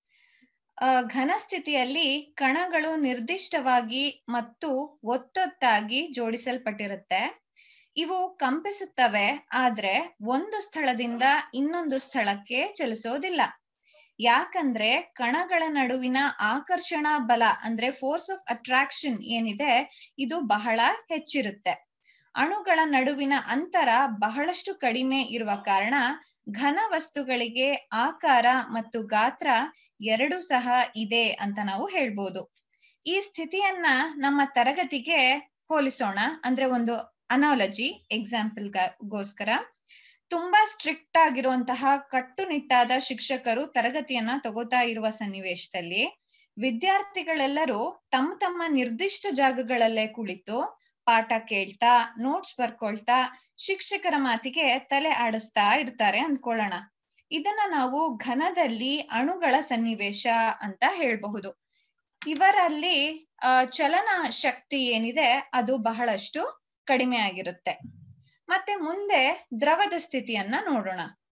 ಘನ ಸ್ಥಿತಿಯಲ್ಲಿ ಕಣಗಳು ನಿರ್ದಿಷ್ಟವಾಗಿ ಮತ್ತು ಒತ್ತೊತ್ತಾಗಿ ಜೋಡಿಸಲ್ಪಟ್ಟಿರುತ್ತೆ. ಇವು ಕಂಪಿಸುತ್ತವೆ, ಆದ್ರೆ ಒಂದು ಸ್ಥಳದಿಂದ ಇನ್ನೊಂದು ಸ್ಥಳಕ್ಕೆ ಚಲಿಸೋದಿಲ್ಲ. ಯಾಕಂದ್ರೆ ಕಣಗಳ ನಡುವಿನ ಆಕರ್ಷಣಾ ಬಲ ಅಂದ್ರೆ ಫೋರ್ಸ್ ಆಫ್ ಅಟ್ರಾಕ್ಷನ್ ಏನಿದೆ ಇದು ಬಹಳ ಹೆಚ್ಚಿರುತ್ತೆ. ಅಣುಗಳ ನಡುವಿನ ಅಂತರ ಬಹಳಷ್ಟು ಕಡಿಮೆ ಇರುವ ಕಾರಣ ಘನ ವಸ್ತುಗಳಿಗೆ ಆಕಾರ ಮತ್ತು ಗಾತ್ರ ಎರಡೂ ಸಹ ಇದೆ ಅಂತ ನಾವು ಹೇಳ್ಬೋದು. ಈ ಸ್ಥಿತಿಯನ್ನ ನಮ್ಮ ತರಗತಿಗೆ ಹೋಲಿಸೋಣ. ಅಂದ್ರೆ ಒಂದು ಅನಾಲಜಿ ಎಕ್ಸಾಂಪಲ್ಗೋಸ್ಕರ, ತುಂಬಾ ಸ್ಟ್ರಿಕ್ಟ್ ಆಗಿರುವಂತಹ ಕಟ್ಟುನಿಟ್ಟಾದ ಶಿಕ್ಷಕರು ತರಗತಿಯನ್ನ ತಗೋತಾ ಇರುವ ಸನ್ನಿವೇಶದಲ್ಲಿ ವಿದ್ಯಾರ್ಥಿಗಳೆಲ್ಲರೂ ತಮ್ಮ ತಮ್ಮ ನಿರ್ದಿಷ್ಟ ಜಾಗಗಳಲ್ಲೇ ಕುಳಿತು ಪಾಠ ಕೇಳ್ತಾ, ನೋಟ್ಸ್ ಬರ್ಕೊಳ್ತಾ, ಶಿಕ್ಷಕರ ಮಾತಿಗೆ ತಲೆ ಆಡಿಸ್ತಾ ಇರ್ತಾರೆ ಅಂದ್ಕೊಳ್ಳೋಣ. ಇದನ್ನ ನಾವು ಘನದಲ್ಲಿ ಅಣುಗಳ ಸನ್ನಿವೇಶ ಅಂತ ಹೇಳ್ಬಹುದು. ಇವರಲ್ಲಿ ಚಲನ ಶಕ್ತಿ ಏನಿದೆ ಅದು ಬಹಳಷ್ಟು ಕಡಿಮೆ ಆಗಿರುತ್ತೆ. ಮತ್ತೆ ಮುಂದೆ ದ್ರವದ ಸ್ಥಿತಿಯನ್ನ ನೋಡೋಣ.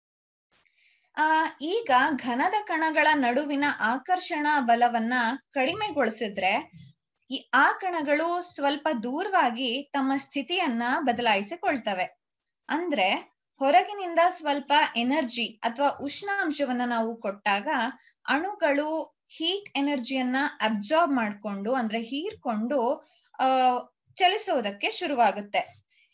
ಈಗ ಘನದ ಕಣಗಳ ನಡುವಿನ ಆಕರ್ಷಣಾ ಬಲವನ್ನ ಕಡಿಮೆಗೊಳಿಸಿದ್ರೆ ಆ ಕಣಗಳು ಸ್ವಲ್ಪ ದೂರವಾಗಿ ತಮ್ಮ ಸ್ಥಿತಿಯನ್ನ ಬದಲಾಯಿಸಿಕೊಳ್ತವೆ. ಅಂದ್ರೆ ಹೊರಗಿನಿಂದ ಸ್ವಲ್ಪ ಎನರ್ಜಿ ಅಥವಾ ಉಷ್ಣಾಂಶವನ್ನ ನಾವು ಕೊಟ್ಟಾಗ ಅಣುಗಳು ಹೀಟ್ ಎನರ್ಜಿಯನ್ನ ಅಬ್ಸಾರ್ಬ್ ಮಾಡ್ಕೊಂಡು ಅಂದ್ರೆ ಹೀರ್ಕೊಂಡು ಚಲಿಸೋದಕ್ಕೆ ಶುರುವಾಗುತ್ತೆ.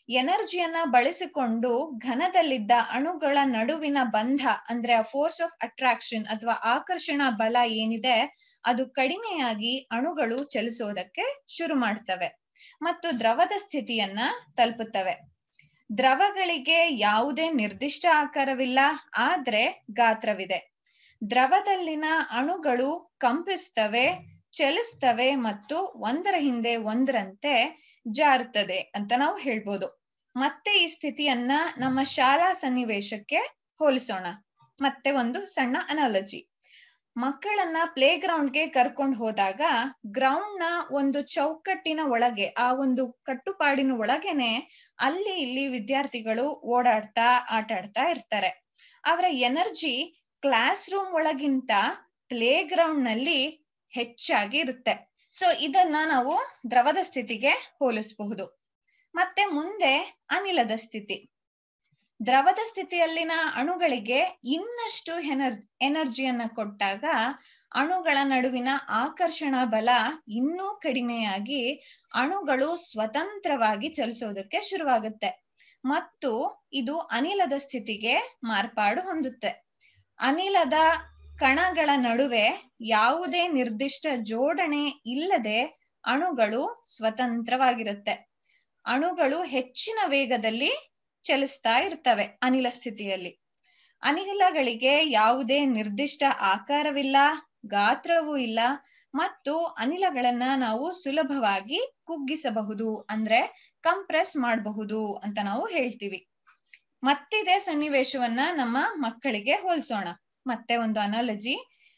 ಎನರ್ಜಿಯನ್ನ ಬಳಸಿಕೊಂಡು ಘನದಲ್ಲಿದ್ದ ಅಣುಗಳ ನಡುವಿನ ಬಂಧ ಅಂದ್ರೆ ಫೋರ್ಸ್ ಆಫ್ ಅಟ್ರಾಕ್ಷನ್ ಅಥವಾ ಆಕರ್ಷಣಾ ಬಲ ಏನಿದೆ ಅದು ಕಡಿಮೆಯಾಗಿ ಅಣುಗಳು ಚಲಿಸೋದಕ್ಕೆ ಶುರು ಮಾಡ್ತವೆ ಮತ್ತು ದ್ರವದ ಸ್ಥಿತಿಯನ್ನ ತಲುಪುತ್ತವೆ. ದ್ರವಗಳಿಗೆ ಯಾವುದೇ ನಿರ್ದಿಷ್ಟ ಆಕಾರವಿಲ್ಲ, ಆದ್ರೆ ಗಾತ್ರವಿದೆ. ದ್ರವದಲ್ಲಿನ ಅಣುಗಳು ಕಂಪಿಸ್ತವೆ, ಚಲಿಸ್ತವೆ ಮತ್ತು ಒಂದರ ಹಿಂದೆ ಒಂದರಂತೆ ಜಾರುತ್ತದೆ ಅಂತ ನಾವು ಹೇಳ್ಬೋದು. ಮತ್ತೆ ಈ ಸ್ಥಿತಿಯನ್ನ ನಮ್ಮ ಶಾಲಾ ಸನ್ನಿವೇಶಕ್ಕೆ ಹೋಲಿಸೋಣ. ಮತ್ತೆ ಒಂದು ಸಣ್ಣ ಅನಾಲಜಿ. ಮಕ್ಕಳನ್ನ ಪ್ಲೇ ಗ್ರೌಂಡ್ಗೆ ಕರ್ಕೊಂಡು ಹೋದಾಗ ಗ್ರೌಂಡ್ ನ ಒಂದು ಚೌಕಟ್ಟಿನ ಒಳಗೆ, ಆ ಒಂದು ಕಟ್ಟುಪಾಡಿನ ಒಳಗೇನೆ ಅಲ್ಲಿ ಇಲ್ಲಿ ವಿದ್ಯಾರ್ಥಿಗಳು ಓಡಾಡ್ತಾ ಆಟ ಆಡ್ತಾ ಇರ್ತಾರೆ. ಅವರ ಎನರ್ಜಿ ಕ್ಲಾಸ್ ರೂಮ್ ಒಳಗಿಂತ ಪ್ಲೇ ಗ್ರೌಂಡ್ ನಲ್ಲಿ ಹೆಚ್ಚಾಗಿ ಇರುತ್ತೆ. ಸೊ ಇದನ್ನ ನಾವು ದ್ರವದ ಸ್ಥಿತಿಗೆ ಹೋಲಿಸಬಹುದು. ಮತ್ತೆ ಮುಂದೆ ಅನಿಲದ ಸ್ಥಿತಿ. ದ್ರವದ ಸ್ಥಿತಿಯಲ್ಲಿನ ಅಣುಗಳಿಗೆ ಇನ್ನಷ್ಟು ಎನರ್ಜಿಯನ್ನ ಕೊಟ್ಟಾಗ ಅಣುಗಳ ನಡುವಿನ ಆಕರ್ಷಣಾ ಬಲ ಇನ್ನೂ ಕಡಿಮೆಯಾಗಿ ಅಣುಗಳು ಸ್ವತಂತ್ರವಾಗಿ ಚಲಿಸೋದಕ್ಕೆ ಶುರುವಾಗುತ್ತೆ ಮತ್ತು ಇದು ಅನಿಲದ ಸ್ಥಿತಿಗೆ ಮಾರ್ಪಾಡು ಹೊಂದುತ್ತೆ. ಅನಿಲದ ಕಣಗಳ ನಡುವೆ ಯಾವುದೇ ನಿರ್ದಿಷ್ಟ ಜೋಡಣೆ ಇಲ್ಲದೆ ಅಣುಗಳು ಸ್ವತಂತ್ರವಾಗಿರುತ್ತೆ. ಅಣುಗಳು ಹೆಚ್ಚಿನ ವೇಗದಲ್ಲಿ ಚಲಿಸ್ತಾ ಇರ್ತವೆ ಅನಿಲ ಸ್ಥಿತಿಯಲ್ಲಿ. ಅನಿಲಗಳಿಗೆ ಯಾವುದೇ ನಿರ್ದಿಷ್ಟ ಆಕಾರವಿಲ್ಲ, ಗಾತ್ರವೂ ಇಲ್ಲ ಮತ್ತು ಅನಿಲಗಳನ್ನ ನಾವು ಸುಲಭವಾಗಿ ಕುಗ್ಗಿಸಬಹುದು, ಅಂದ್ರೆ ಕಂಪ್ರೆಸ್ ಮಾಡಬಹುದು ಅಂತ ನಾವು ಹೇಳ್ತೀವಿ. ಮತ್ತಿದೇ ಸನ್ನಿವೇಶವನ್ನ ನಮ್ಮ ಮಕ್ಕಳಿಗೆ ಹೋಲಿಸೋಣ. ಮತ್ತೆ ಒಂದು ಅನಾಲಜಿ.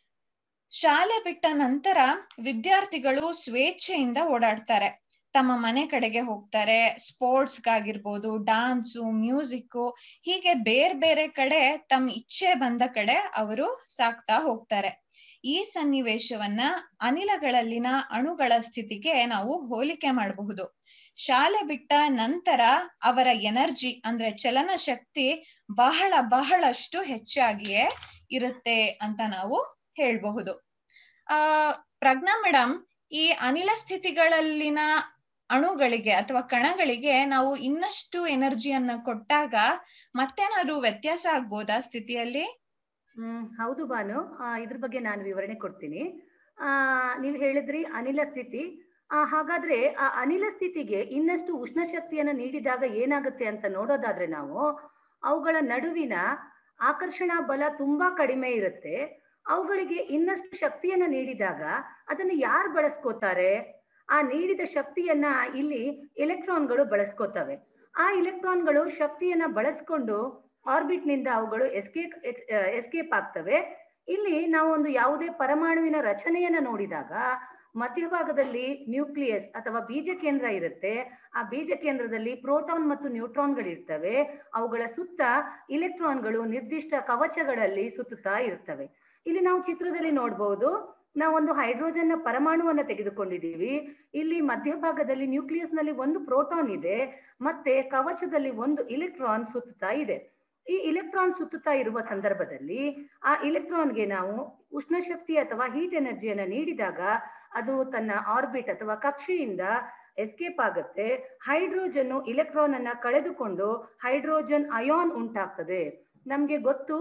ಶಾಲೆ ಬಿಟ್ಟ ನಂತರ ವಿದ್ಯಾರ್ಥಿಗಳು ಸ್ವೇಚ್ಛೆಯಿಂದ ಓಡಾಡ್ತಾರೆ, ತಮ್ಮ ಮನೆ ಕಡೆಗೆ ಹೋಗ್ತಾರೆ. ಸ್ಪೋರ್ಟ್ಸ್ಗಾಗಿರ್ಬೋದು, ಡಾನ್ಸು, ಮ್ಯೂಸಿಕ್ಕು, ಹೀಗೆ ಬೇರೆ ಬೇರೆ ಕಡೆ ತಮ್ಮ ಇಚ್ಛೆ ಬಂದ ಕಡೆ ಅವರು ಸಾಕ್ತಾ ಹೋಗ್ತಾರೆ. ಈ ಸನ್ನಿವೇಶವನ್ನ ಅನಿಲಗಳಲ್ಲಿನ ಅಣುಗಳ ಸ್ಥಿತಿಗೆ ನಾವು ಹೋಲಿಕೆ ಮಾಡಬಹುದು. ಶಾಲೆ ಬಿಟ್ಟ ನಂತರ ಅವರ ಎನರ್ಜಿ ಅಂದ್ರೆ ಚಲನ ಶಕ್ತಿ ಬಹಳಷ್ಟು ಹೆಚ್ಚಾಗಿಯೇ ಇರುತ್ತೆ ಅಂತ ನಾವು ಹೇಳ್ಬಹುದು. ಪ್ರಜ್ಞಾ ಮೇಡಮ್, ಈ ಅನಿಲ ಸ್ಥಿತಿಗಳಲ್ಲಿನ ಅಣುಗಳಿಗೆ ಅಥವಾ ಕಣಗಳಿಗೆ ನಾವು ಇನ್ನಷ್ಟು ಎನರ್ಜಿಯನ್ನ ಕೊಟ್ಟಾಗ ಮತ್ತೇನಾದ್ರು ವ್ಯತ್ಯಾಸ ಆಗ್ಬೋದಾ ಸ್ಥಿತಿಯಲ್ಲಿ? ಹೌದು ಬಾನು, ಇದ್ರ ಬಗ್ಗೆ ನಾನು ವಿವರಣೆ ಕೊಡ್ತೀನಿ. ನೀವು ಹೇಳಿದ್ರಿ ಅನಿಲ ಸ್ಥಿತಿ. ಹಾಗಾದ್ರೆ ಆ ಅನಿಲ ಸ್ಥಿತಿಗೆ ಇನ್ನಷ್ಟು ಉಷ್ಣ ಶಕ್ತಿಯನ್ನು ನೀಡಿದಾಗ ಏನಾಗುತ್ತೆ ಅಂತ ನೋಡೋದಾದ್ರೆ ನಾವು ಅವುಗಳ ನಡುವಿನ ಆಕರ್ಷಣಾ ಬಲ ತುಂಬಾ ಕಡಿಮೆ ಇರುತ್ತೆ. ಅವುಗಳಿಗೆ ಇನ್ನಷ್ಟು ಶಕ್ತಿಯನ್ನ ನೀಡಿದಾಗ ಅದನ್ನು ಯಾರು ಬಳಸ್ಕೋತಾರೆ? ಆ ನೀಡಿದ ಶಕ್ತಿಯನ್ನ ಇಲ್ಲಿ ಎಲೆಕ್ಟ್ರಾನ್ಗಳು ಬಳಸ್ಕೋತವೆ. ಆ ಎಲೆಕ್ಟ್ರಾನ್ಗಳು ಶಕ್ತಿಯನ್ನ ಬಳಸ್ಕೊಂಡು ಆರ್ಬಿಟ್ ನಿಂದ ಅವುಗಳು ಎಸ್ಕೇಪ್ ಆಗ್ತವೆ. ಇಲ್ಲಿ ನಾವು ಒಂದು ಯಾವುದೇ ಪರಮಾಣುವಿನ ರಚನೆಯನ್ನ ನೋಡಿದಾಗ ಮಧ್ಯಭಾಗದಲ್ಲಿ ನ್ಯೂಕ್ಲಿಯಸ್ ಅಥವಾ ಬೀಜ ಕೇಂದ್ರ ಇರುತ್ತೆ. ಆ ಬೀಜ ಕೇಂದ್ರದಲ್ಲಿ ಪ್ರೋಟಾನ್ ಮತ್ತು ನ್ಯೂಟ್ರಾನ್ಗಳಿರ್ತವೆ. ಅವುಗಳ ಸುತ್ತ ಇಲೆಕ್ಟ್ರಾನ್ಗಳು ನಿರ್ದಿಷ್ಟ ಕವಚಗಳಲ್ಲಿ ಸುತ್ತುತ್ತಾ ಇರ್ತವೆ. ಇಲ್ಲಿ ನಾವು ಚಿತ್ರದಲ್ಲಿ ನೋಡಬಹುದು, ನಾವೊಂದು ಹೈಡ್ರೋಜನ್ ನ ಪರಮಾಣುವನ್ನ ತೆಗೆದುಕೊಂಡಿದ್ದೀವಿ. ಇಲ್ಲಿ ಮಧ್ಯಭಾಗದಲ್ಲಿ ನ್ಯೂಕ್ಲಿಯಸ್ ನಲ್ಲಿ ಒಂದು ಪ್ರೋಟಾನ್ ಇದೆ, ಮತ್ತೆ ಕವಚದಲ್ಲಿ ಒಂದು ಇಲೆಕ್ಟ್ರಾನ್ ಸುತ್ತುತ್ತಾ ಇದೆ. ಈ ಇಲೆಕ್ಟ್ರಾನ್ ಸುತ್ತುತ್ತಾ ಇರುವ ಸಂದರ್ಭದಲ್ಲಿ ಆ ಇಲೆಕ್ಟ್ರಾನ್ಗೆ ನಾವು ಉಷ್ಣ ಶಕ್ತಿ ಅಥವಾ ಹೀಟ್ ಎನರ್ಜಿಯನ್ನ ನೀಡಿದಾಗ ಅದು ತನ್ನ ಆರ್ಬಿಟ್ ಅಥವಾ ಕಕ್ಷೆಯಿಂದ ಎಸ್ಕೇಪ್ ಆಗುತ್ತೆ. ಹೈಡ್ರೋಜನ್ ಇಲೆಕ್ಟ್ರಾನ್ ಅನ್ನ ಕಳೆದುಕೊಂಡು ಹೈಡ್ರೋಜನ್ ಅಯಾನ್ ಉಂಟಾಗ್ತದೆ. ನಮ್ಗೆ ಗೊತ್ತು,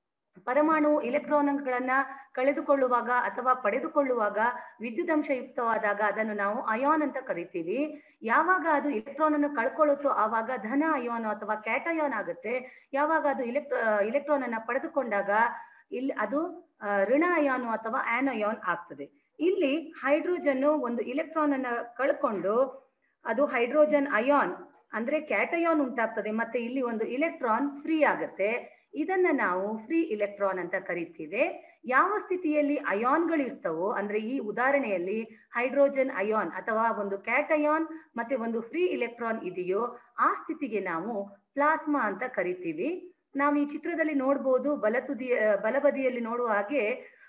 ಪರಮಾಣು ಇಲೆಕ್ಟ್ರಾನ್ಗಳನ್ನ ಕಳೆದುಕೊಳ್ಳುವಾಗ ಅಥವಾ ಪಡೆದುಕೊಳ್ಳುವಾಗ ವಿದ್ಯುದಂಶಯುಕ್ತವಾದಾಗ ಅದನ್ನು ನಾವು ಅಯಾನ್ ಅಂತ ಕರಿತೀವಿ. ಯಾವಾಗ ಅದು ಇಲೆಕ್ಟ್ರಾನ್ ಅನ್ನು ಕಳ್ಕೊಳ್ಳುತ್ತೋ ಆವಾಗ ಧನ ಅಯಾನ್ ಅಥವಾ ಕ್ಯಾಟಯಾನ್ ಆಗುತ್ತೆ. ಯಾವಾಗ ಅದು ಇಲೆಕ್ಟ್ರಾನ್ ಅನ್ನ ಪಡೆದುಕೊಂಡಾಗ ಇಲ್ಲಿ ಅದು ಋಣ ಅಯಾನು ಅಥವಾ ಆನಯಾನ್ ಆಗ್ತದೆ. ಇಲ್ಲಿ ಹೈಡ್ರೋಜನ್ ಒಂದು ಇಲೆಕ್ಟ್ರಾನ್ ಅನ್ನ ಕಳ್ಕೊಂಡು ಅದು ಹೈಡ್ರೋಜನ್ ಅಯಾನ್ ಅಂದ್ರೆ ಕ್ಯಾಟಯಾನ್ ಉಂಟಾಗ್ತದೆ. ಮತ್ತೆ ಇಲ್ಲಿ ಒಂದು ಇಲೆಕ್ಟ್ರಾನ್ ಫ್ರೀ ಆಗುತ್ತೆ. ಇದನ್ನ ನಾವು ಫ್ರೀ ಇಲೆಕ್ಟ್ರಾನ್ ಅಂತ ಕರಿತೀವಿ. ಯಾವ ಸ್ಥಿತಿಯಲ್ಲಿ ಅಯಾನ್ಗಳಿರ್ತವೋ, ಅಂದ್ರೆ ಈ ಉದಾಹರಣೆಯಲ್ಲಿ ಹೈಡ್ರೋಜನ್ ಅಯಾನ್ ಅಥವಾ ಒಂದು ಕ್ಯಾಟಯಾನ್ ಮತ್ತೆ ಒಂದು ಫ್ರೀ ಇಲೆಕ್ಟ್ರಾನ್ ಇದೆಯೋ ಆ ಸ್ಥಿತಿಗೆ ನಾವು ಪ್ಲಾಸ್ಮಾ ಅಂತ ಕರಿತೀವಿ. ನಾವು ಈ ಚಿತ್ರದಲ್ಲಿ ನೋಡ್ಬೋದು, ಬಲಬದಿಯಲ್ಲಿ ನೋಡುವ ಹಾಗೆ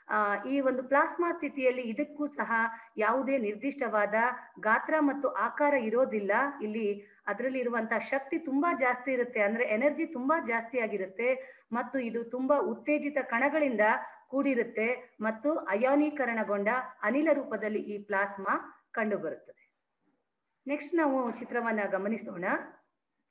ಈ ಒಂದು ಪ್ಲಾಸ್ಮಾ ಸ್ಥಿತಿಯಲ್ಲಿ ಇದಕ್ಕೂ ಸಹ ಯಾವುದೇ ನಿರ್ದಿಷ್ಟವಾದ ಗಾತ್ರ ಮತ್ತು ಆಕಾರ ಇರೋದಿಲ್ಲ. ಇಲ್ಲಿ ಅದರಲ್ಲಿ ಇರುವಂತಹ ಶಕ್ತಿ ತುಂಬಾ ಜಾಸ್ತಿ ಇರುತ್ತೆ, ಅಂದ್ರೆ ಎನರ್ಜಿ ತುಂಬಾ ಜಾಸ್ತಿ ಆಗಿರುತ್ತೆ ಮತ್ತು ಇದು ತುಂಬಾ ಉತ್ತೇಜಿತ ಕಣಗಳಿಂದ ಕೂಡಿರುತ್ತೆ ಮತ್ತು ಅಯಾನೀಕರಣಗೊಂಡ ಅನಿಲ ರೂಪದಲ್ಲಿ ಈ ಪ್ಲಾಸ್ಮಾ ಕಂಡು ಬರುತ್ತದೆ. ನೆಕ್ಸ್ಟ್ ನಾವು ಚಿತ್ರವನ್ನ ಗಮನಿಸೋಣ.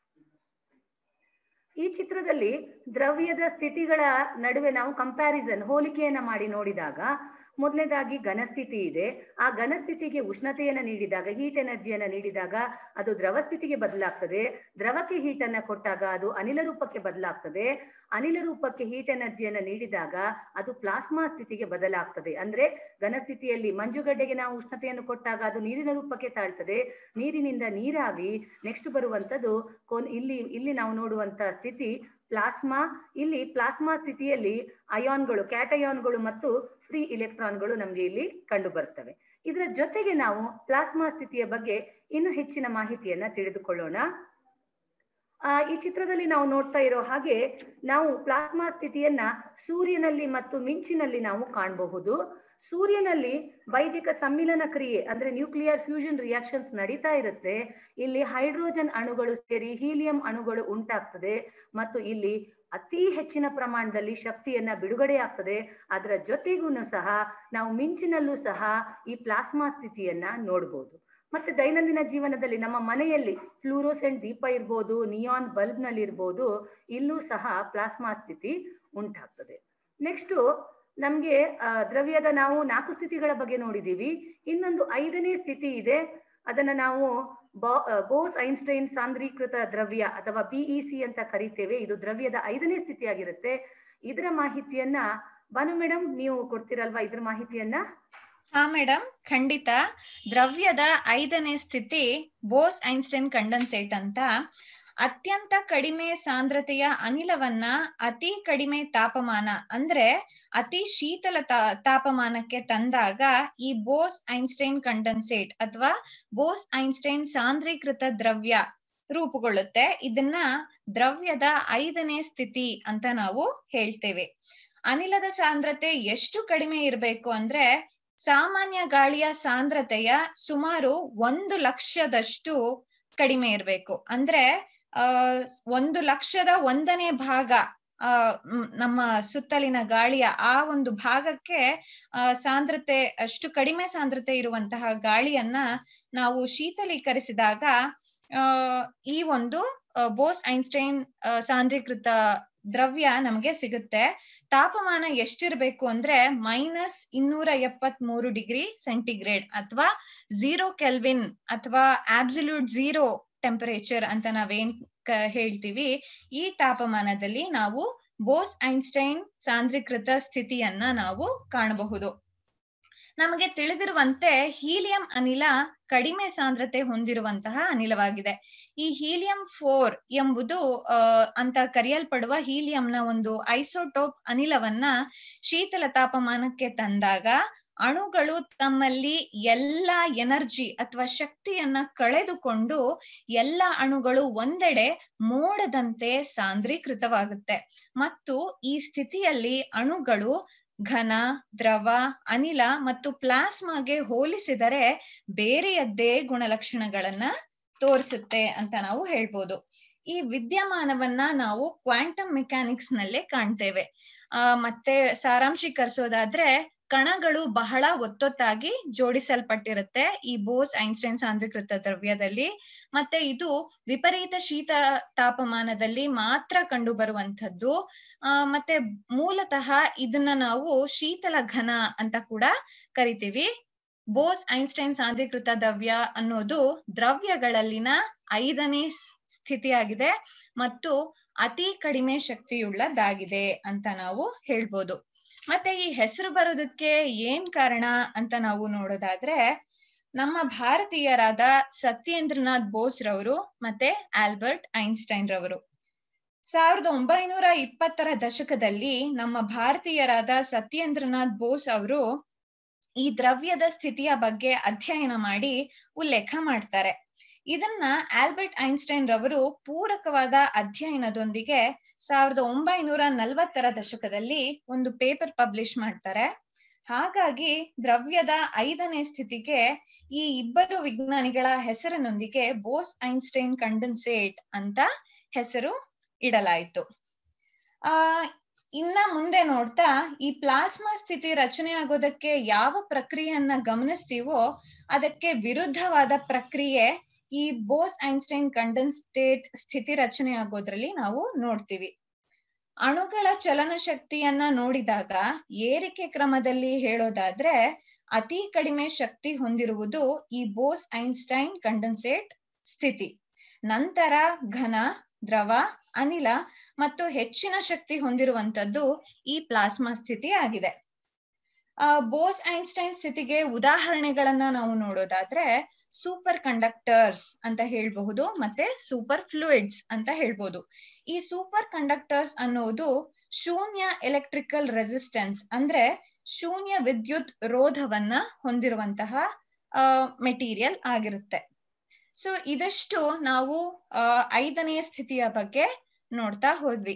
ಈ ಚಿತ್ರದಲ್ಲಿ ದ್ರವ್ಯದ ಸ್ಥಿತಿಗಳ ನಡುವೆ ನಾವು ಕಂಪ್ಯಾರಿಸನ್, ಹೋಲಿಕೆಯನ್ನ ಮಾಡಿ ನೋಡಿದಾಗ ಮೊದಲನೇದಾಗಿ ಘನಸ್ಥಿತಿ ಇದೆ. ಆ ಘನಸ್ಥಿತಿಗೆ ಉಷ್ಣತೆಯನ್ನು ನೀಡಿದಾಗ, ಹೀಟ್ ಎನರ್ಜಿಯನ್ನು ನೀಡಿದಾಗ ಅದು ದ್ರವ ಸ್ಥಿತಿಗೆ ಬದಲಾಗ್ತದೆ. ದ್ರವಕ್ಕೆ ಹೀಟ್ ಅನ್ನ ಕೊಟ್ಟಾಗ ಅದು ಅನಿಲ ರೂಪಕ್ಕೆ ಬದಲಾಗ್ತದೆ. ಅನಿಲ ರೂಪಕ್ಕೆ ಹೀಟ್ ಎನರ್ಜಿಯನ್ನು ನೀಡಿದಾಗ ಅದು ಪ್ಲಾಸ್ಮಾ ಸ್ಥಿತಿಗೆ ಬದಲಾಗ್ತದೆ. ಅಂದ್ರೆ ಘನಸ್ಥಿತಿಯಲ್ಲಿ ಮಂಜುಗಡ್ಡೆಗೆ ನಾವು ಉಷ್ಣತೆಯನ್ನು ಕೊಟ್ಟಾಗ ಅದು ನೀರಿನ ರೂಪಕ್ಕೆ ತಾಳ್ತದೆ. ನೀರಿನಿಂದ ನೀರಾವಿ ನೆಕ್ಸ್ಟ್ ಬರುವಂಥದ್ದು ಇಲ್ಲಿ ನಾವು ನೋಡುವಂತ ಸ್ಥಿತಿ ಪ್ಲಾಸ್ಮಾ. ಇಲ್ಲಿ ಪ್ಲಾಸ್ಮಾ ಸ್ಥಿತಿಯಲ್ಲಿ ಅಯಾನ್ಗಳು, ಕ್ಯಾಟಯಾನ್ಗಳು ಮತ್ತು ಫ್ರೀ ಇಲೆಕ್ಟ್ರಾನ್ಗಳು ನಮಗೆ ಇಲ್ಲಿ ಕಂಡು ಬರ್ತವೆ. ಇದರ ಜೊತೆಗೆ ನಾವು ಪ್ಲಾಸ್ಮಾ ಸ್ಥಿತಿಯ ಬಗ್ಗೆ ಇನ್ನೂ ಹೆಚ್ಚಿನ ಮಾಹಿತಿಯನ್ನ ತಿಳಿದುಕೊಳ್ಳೋಣ. ಈ ಚಿತ್ರದಲ್ಲಿ ನಾವು ನೋಡ್ತಾ ಇರೋ ಹಾಗೆ ನಾವು ಪ್ಲಾಸ್ಮಾ ಸ್ಥಿತಿಯನ್ನ ಸೂರ್ಯನಲ್ಲಿ ಮತ್ತು ಮಿಂಚಿನಲ್ಲಿ ನಾವು ಕಾಣಬಹುದು. ಸೂರ್ಯನಲ್ಲಿ ಬೈಜಿಕ ಸಮ್ಮಿಲನ ಕ್ರಿಯೆ ಅಂದ್ರೆ ನ್ಯೂಕ್ಲಿಯರ್ ಫ್ಯೂಷನ್ ರಿಯಾಕ್ಷನ್ಸ್ ನಡೀತಾ ಇರುತ್ತೆ. ಇಲ್ಲಿ ಹೈಡ್ರೋಜನ್ ಅಣುಗಳು ಸೇರಿ ಹೀಲಿಯಂ ಅಣುಗಳು ಉಂಟಾಗ್ತದೆ ಮತ್ತು ಇಲ್ಲಿ ಅತಿ ಹೆಚ್ಚಿನ ಪ್ರಮಾಣದಲ್ಲಿ ಶಕ್ತಿಯನ್ನ ಬಿಡುಗಡೆ ಆಗ್ತದೆ. ಅದರ ಜೊತೆಗೂ ಸಹ ನಾವು ಮಿಂಚಿನಲ್ಲೂ ಸಹ ಈ ಪ್ಲಾಸ್ಮಾ ಸ್ಥಿತಿಯನ್ನ ನೋಡ್ಬೋದು. ಮತ್ತೆ ದೈನಂದಿನ ಜೀವನದಲ್ಲಿ ನಮ್ಮ ಮನೆಯಲ್ಲಿ ಫ್ಲೂರೋಸೆಂಟ್ ದೀಪ ಇರ್ಬೋದು, ನಿಯಾನ್ ಬಲ್ಬ್ ನಲ್ಲಿ ಇರ್ಬೋದು, ಇಲ್ಲೂ ಸಹ ಪ್ಲಾಸ್ಮಾ ಸ್ಥಿತಿ ಉಂಟಾಗ್ತದೆ. ನೆಕ್ಸ್ಟ್ ನಮ್ಗೆ ದ್ರವ್ಯದ ನಾವು 4 ಸ್ಥಿತಿಗಳ ಬಗ್ಗೆ ನೋಡಿದೀವಿ. ಇನ್ನೊಂದು 5ನೇ ಸ್ಥಿತಿ ಇದೆ. ಅದನ್ನ ನಾವು ಬೋಸ್ ಐನ್ಸ್ಟೈನ್ ಸಾಂದ್ರೀಕೃತ ದ್ರವ್ಯ ಅಥವಾ BEC ಅಂತ ಕರಿತೇವೆ. ಇದು ದ್ರವ್ಯದ 5ನೇ ಸ್ಥಿತಿಯಾಗಿರುತ್ತೆ. ಇದರ ಮಾಹಿತಿಯನ್ನ ಬಾನು ಮೇಡಮ್ ನೀವು ಕೊಡ್ತೀರಲ್ವಾ ಇದ್ರ ಮಾಹಿತಿಯನ್ನ? ಹಾ ಮೇಡಮ್, ಖಂಡಿತ. ದ್ರವ್ಯದ 5ನೇ ಸ್ಥಿತಿ ಬೋಸ್ ಐನ್ಸ್ಟೈನ್ ಕಂಡೆನ್ಸೇಟ್ ಅಂತ. ಅತ್ಯಂತ ಕಡಿಮೆ ಸಾಂದ್ರತೆಯ ಅನಿಲವನ್ನ ಅತಿ ಕಡಿಮೆ ತಾಪಮಾನ ಅಂದ್ರೆ ಅತಿ ಶೀತಲ ತಾಪಮಾನಕ್ಕೆ ತಂದಾಗ ಈ ಬೋಸ್ ಐನ್ಸ್ಟೈನ್ ಕಂಡೆನ್ಸೇಟ್ ಅಥವಾ ಬೋಸ್ ಐನ್ಸ್ಟೈನ್ ಸಾಂದ್ರೀಕೃತ ದ್ರವ್ಯ ರೂಪುಗೊಳ್ಳುತ್ತೆ. ಇದನ್ನ ದ್ರವ್ಯದ 5ನೇ ಸ್ಥಿತಿ ಅಂತ ನಾವು ಹೇಳ್ತೇವೆ. ಅನಿಲದ ಸಾಂದ್ರತೆ ಎಷ್ಟು ಕಡಿಮೆ ಇರಬೇಕು ಅಂದ್ರೆ ಸಾಮಾನ್ಯ ಗಾಳಿಯ ಸಾಂದ್ರತೆಯ ಸುಮಾರು 1,00,000ದಷ್ಟು ಕಡಿಮೆ ಇರಬೇಕು. ಅಂದ್ರೆ 1,00,000ದ 1ನೇ ಭಾಗ ನಮ್ಮ ಸುತ್ತಲಿನ ಗಾಳಿಯ ಆ ಒಂದು ಭಾಗಕ್ಕೆ ಸಾಂದ್ರತೆ, ಅಷ್ಟು ಕಡಿಮೆ ಸಾಂದ್ರತೆ ಇರುವಂತಹ ಗಾಳಿಯನ್ನ ನಾವು ಶೀತಲೀಕರಿಸಿದಾಗ ಈ ಒಂದು ಬೋಸ್ ಐನ್ಸ್ಟೈನ್ ಸಾಂದ್ರೀಕೃತ ದ್ರವ್ಯ ನಮಗೆ ಸಿಗುತ್ತೆ. ತಾಪಮಾನ ಎಷ್ಟಿರ್ಬೇಕು ಅಂದ್ರೆ -273 ಡಿಗ್ರಿ ಸೆಂಟಿಗ್ರೇಡ್ ಅಥವಾ 0 ಕೆಲ್ವಿನ್ ಅಥವಾ ಆಬ್ಸಲ್ಯೂಟ್ 0 ಟೆಂಪರೇಚರ್ ಅಂತ ನಾವೇನ್ ಹೇಳ್ತೀವಿ. ಈ ತಾಪಮಾನದಲ್ಲಿ ನಾವು ಬೋಸ್ ಐನ್ಸ್ಟೈನ್ ಸಾಂದ್ರೀಕೃತ ಸ್ಥಿತಿಯನ್ನ ನಾವು ಕಾಣಬಹುದು. ನಮಗೆ ತಿಳಿದಿರುವಂತೆ ಹೀಲಿಯಂ ಅನಿಲ ಕಡಿಮೆ ಸಾಂದ್ರತೆ ಹೊಂದಿರುವಂತಹ ಅನಿಲವಾಗಿದೆ. ಈ ಹೀಲಿಯಂ 4 ಎಂಬುದು ಅಂತ ಕರೆಯಲ್ಪಡುವ ಹೀಲಿಯಂನ ಒಂದು ಐಸೋಟೋಪ್ ಅನಿಲವನ್ನ ಶೀತಲ ತಾಪಮಾನಕ್ಕೆ ತಂದಾಗ ಅಣುಗಳು ತಮ್ಮಲ್ಲಿ ಎಲ್ಲ ಎನರ್ಜಿ ಅಥವಾ ಶಕ್ತಿಯನ್ನ ಕಳೆದುಕೊಂಡು ಎಲ್ಲ ಅಣುಗಳು ಒಂದೆಡೆ ಮೋಡದಂತೆ ಸಾಂದ್ರೀಕೃತವಾಗುತ್ತೆ. ಮತ್ತು ಈ ಸ್ಥಿತಿಯಲ್ಲಿ ಅಣುಗಳು ಘನ, ದ್ರವ, ಅನಿಲ ಮತ್ತು ಪ್ಲಾಸ್ಮಾಗೆ ಹೋಲಿಸಿದರೆ ಬೇರೆಯದ್ದೇ ಗುಣಲಕ್ಷಣಗಳನ್ನ ತೋರಿಸುತ್ತೆ ಅಂತ ನಾವು ಹೇಳ್ಬೋದು. ಈ ವಿದ್ಯಮಾನವನ್ನ ನಾವು ಕ್ವಾಂಟಮ್ ಮೆಕ್ಯಾನಿಕ್ಸ್ ನಲ್ಲೇ ಕಾಣ್ತೇವೆ. ಮತ್ತೆ ಸಾರಾಂಶೀಕರಿಸೋದಾದ್ರೆ ಕಣಗಳು ಬಹಳ ಒತ್ತೊತ್ತಾಗಿ ಜೋಡಿಸಲ್ಪಟ್ಟಿರುತ್ತೆ ಈ ಬೋಸ್ ಐನ್ಸ್ಟೈನ್ ಸಾಂದ್ರೀಕೃತ ದ್ರವ್ಯದಲ್ಲಿ. ಮತ್ತೆ ಇದು ವಿಪರೀತ ಶೀತ ತಾಪಮಾನದಲ್ಲಿ ಮಾತ್ರ ಕಂಡು ಬರುವಂತದ್ದು. ಮತ್ತೆ ಮೂಲತಃ ಇದನ್ನ ನಾವು ಶೀತಲ ಘನ ಅಂತ ಕೂಡ ಕರಿತೀವಿ. ಬೋಸ್ ಐನ್ಸ್ಟೈನ್ ಸಾಂದ್ರೀಕೃತ ದ್ರವ್ಯ ಅನ್ನೋದು ದ್ರವ್ಯಗಳಲ್ಲಿನ 5ನೇ ಸ್ಥಿತಿಯಾಗಿದೆ ಮತ್ತು ಅತಿ ಕಡಿಮೆ ಶಕ್ತಿಯುಳ್ಳದಾಗಿದೆ ಅಂತ ನಾವು ಹೇಳ್ಬೋದು. ಮತ್ತೆ ಈ ಹೆಸರು ಬರೋದಕ್ಕೆ ಏನ್ ಕಾರಣ ಅಂತ ನಾವು ನೋಡೋದಾದ್ರೆ ನಮ್ಮ ಭಾರತೀಯರಾದ ಸತ್ಯೇಂದ್ರನಾಥ್ ಬೋಸ್ ರವರು ಮತ್ತೆ ಆಲ್ಬರ್ಟ್ ಐನ್ಸ್ಟೈನ್ ರವರು 1920ರ ದಶಕದಲ್ಲಿ ನಮ್ಮ ಭಾರತೀಯರಾದ ಸತ್ಯೇಂದ್ರನಾಥ್ ಬೋಸ್ ಅವರು ಈ ದ್ರವ್ಯದ ಸ್ಥಿತಿಯ ಬಗ್ಗೆ ಅಧ್ಯಯನ ಮಾಡಿ ಉಲ್ಲೇಖ ಮಾಡ್ತಾರೆ. ಇದನ್ನ ಆಲ್ಬರ್ಟ್ ಐನ್ಸ್ಟೈನ್ ರವರು ಪೂರಕವಾದ ಅಧ್ಯಯನದೊಂದಿಗೆ 1940ರ ದಶಕದಲ್ಲಿ ಒಂದು ಪೇಪರ್ ಪಬ್ಲಿಷ್ ಮಾಡ್ತಾರೆ. ಹಾಗಾಗಿ ದ್ರವ್ಯದ 5ನೇ ಸ್ಥಿತಿಗೆ ಈ ಇಬ್ಬರು ವಿಜ್ಞಾನಿಗಳ ಹೆಸರಿನೊಂದಿಗೆ ಬೋಸ್ ಐನ್ಸ್ಟೈನ್ ಕಂಡೆನ್ಸೇಟ್ ಅಂತ ಹೆಸರು ಇಡಲಾಯಿತು. ಇನ್ನ ಮುಂದೆ ನೋಡ್ತಾ ಈ ಪ್ಲಾಸ್ಮಾ ಸ್ಥಿತಿ ರಚನೆ ಆಗೋದಕ್ಕೆ ಯಾವ ಪ್ರಕ್ರಿಯೆಯನ್ನ ಗಮನಿಸ್ತೀವೋ ಅದಕ್ಕೆ ವಿರುದ್ಧವಾದ ಪ್ರಕ್ರಿಯೆ ಈ ಬೋಸ್ ಐನ್ಸ್ಟೈನ್ ಕಂಡೆನ್ಸೇಟ್ ಸ್ಥಿತಿ ರಚನೆ ಆಗೋದ್ರಲ್ಲಿ ನಾವು ನೋಡ್ತೀವಿ. ಅಣುಗಳ ಚಲನ ಶಕ್ತಿಯನ್ನ ನೋಡಿದಾಗ ಏರಿಕೆ ಕ್ರಮದಲ್ಲಿ ಹೇಳೋದಾದ್ರೆ ಅತಿ ಕಡಿಮೆ ಶಕ್ತಿ ಹೊಂದಿರುವುದು ಈ ಬೋಸ್ ಐನ್ಸ್ಟೈನ್ ಕಂಡೆನ್ಸೇಟ್ ಸ್ಥಿತಿ. ನಂತರ ಘನ, ದ್ರವ, ಅನಿಲ ಮತ್ತು ಹೆಚ್ಚಿನ ಶಕ್ತಿ ಹೊಂದಿರುವಂತದ್ದು ಈ ಪ್ಲಾಸ್ಮಾ ಸ್ಥಿತಿ ಆಗಿದೆ. ಬೋಸ್ ಐನ್ಸ್ಟೈನ್ ಸ್ಥಿತಿಗೆ ಉದಾಹರಣೆಗಳನ್ನ ನಾವು ನೋಡೋದಾದ್ರೆ ಸೂಪರ್ ಕಂಡಕ್ಟರ್ಸ್ ಅಂತ ಹೇಳ್ಬಹುದು, ಮತ್ತೆ ಸೂಪರ್ ಫ್ಲೂಯಿಡ್ಸ್ ಅಂತ ಹೇಳ್ಬೋದು. ಈ ಸೂಪರ್ ಕಂಡಕ್ಟರ್ಸ್ ಅನ್ನೋದು ಶೂನ್ಯ ಎಲೆಕ್ಟ್ರಿಕಲ್ ರೆಸಿಸ್ಟೆನ್ಸ್ ಅಂದ್ರೆ ಶೂನ್ಯ ವಿದ್ಯುತ್ ರೋಧವನ್ನ ಹೊಂದಿರುವಂತಹ ಮೆಟೀರಿಯಲ್ ಆಗಿರುತ್ತೆ. ಸೊ ಇದಷ್ಟು ನಾವು 5ನೇ ಸ್ಥಿತಿಯ ಬಗ್ಗೆ ನೋಡ್ತಾ ಹೋದ್ವಿ.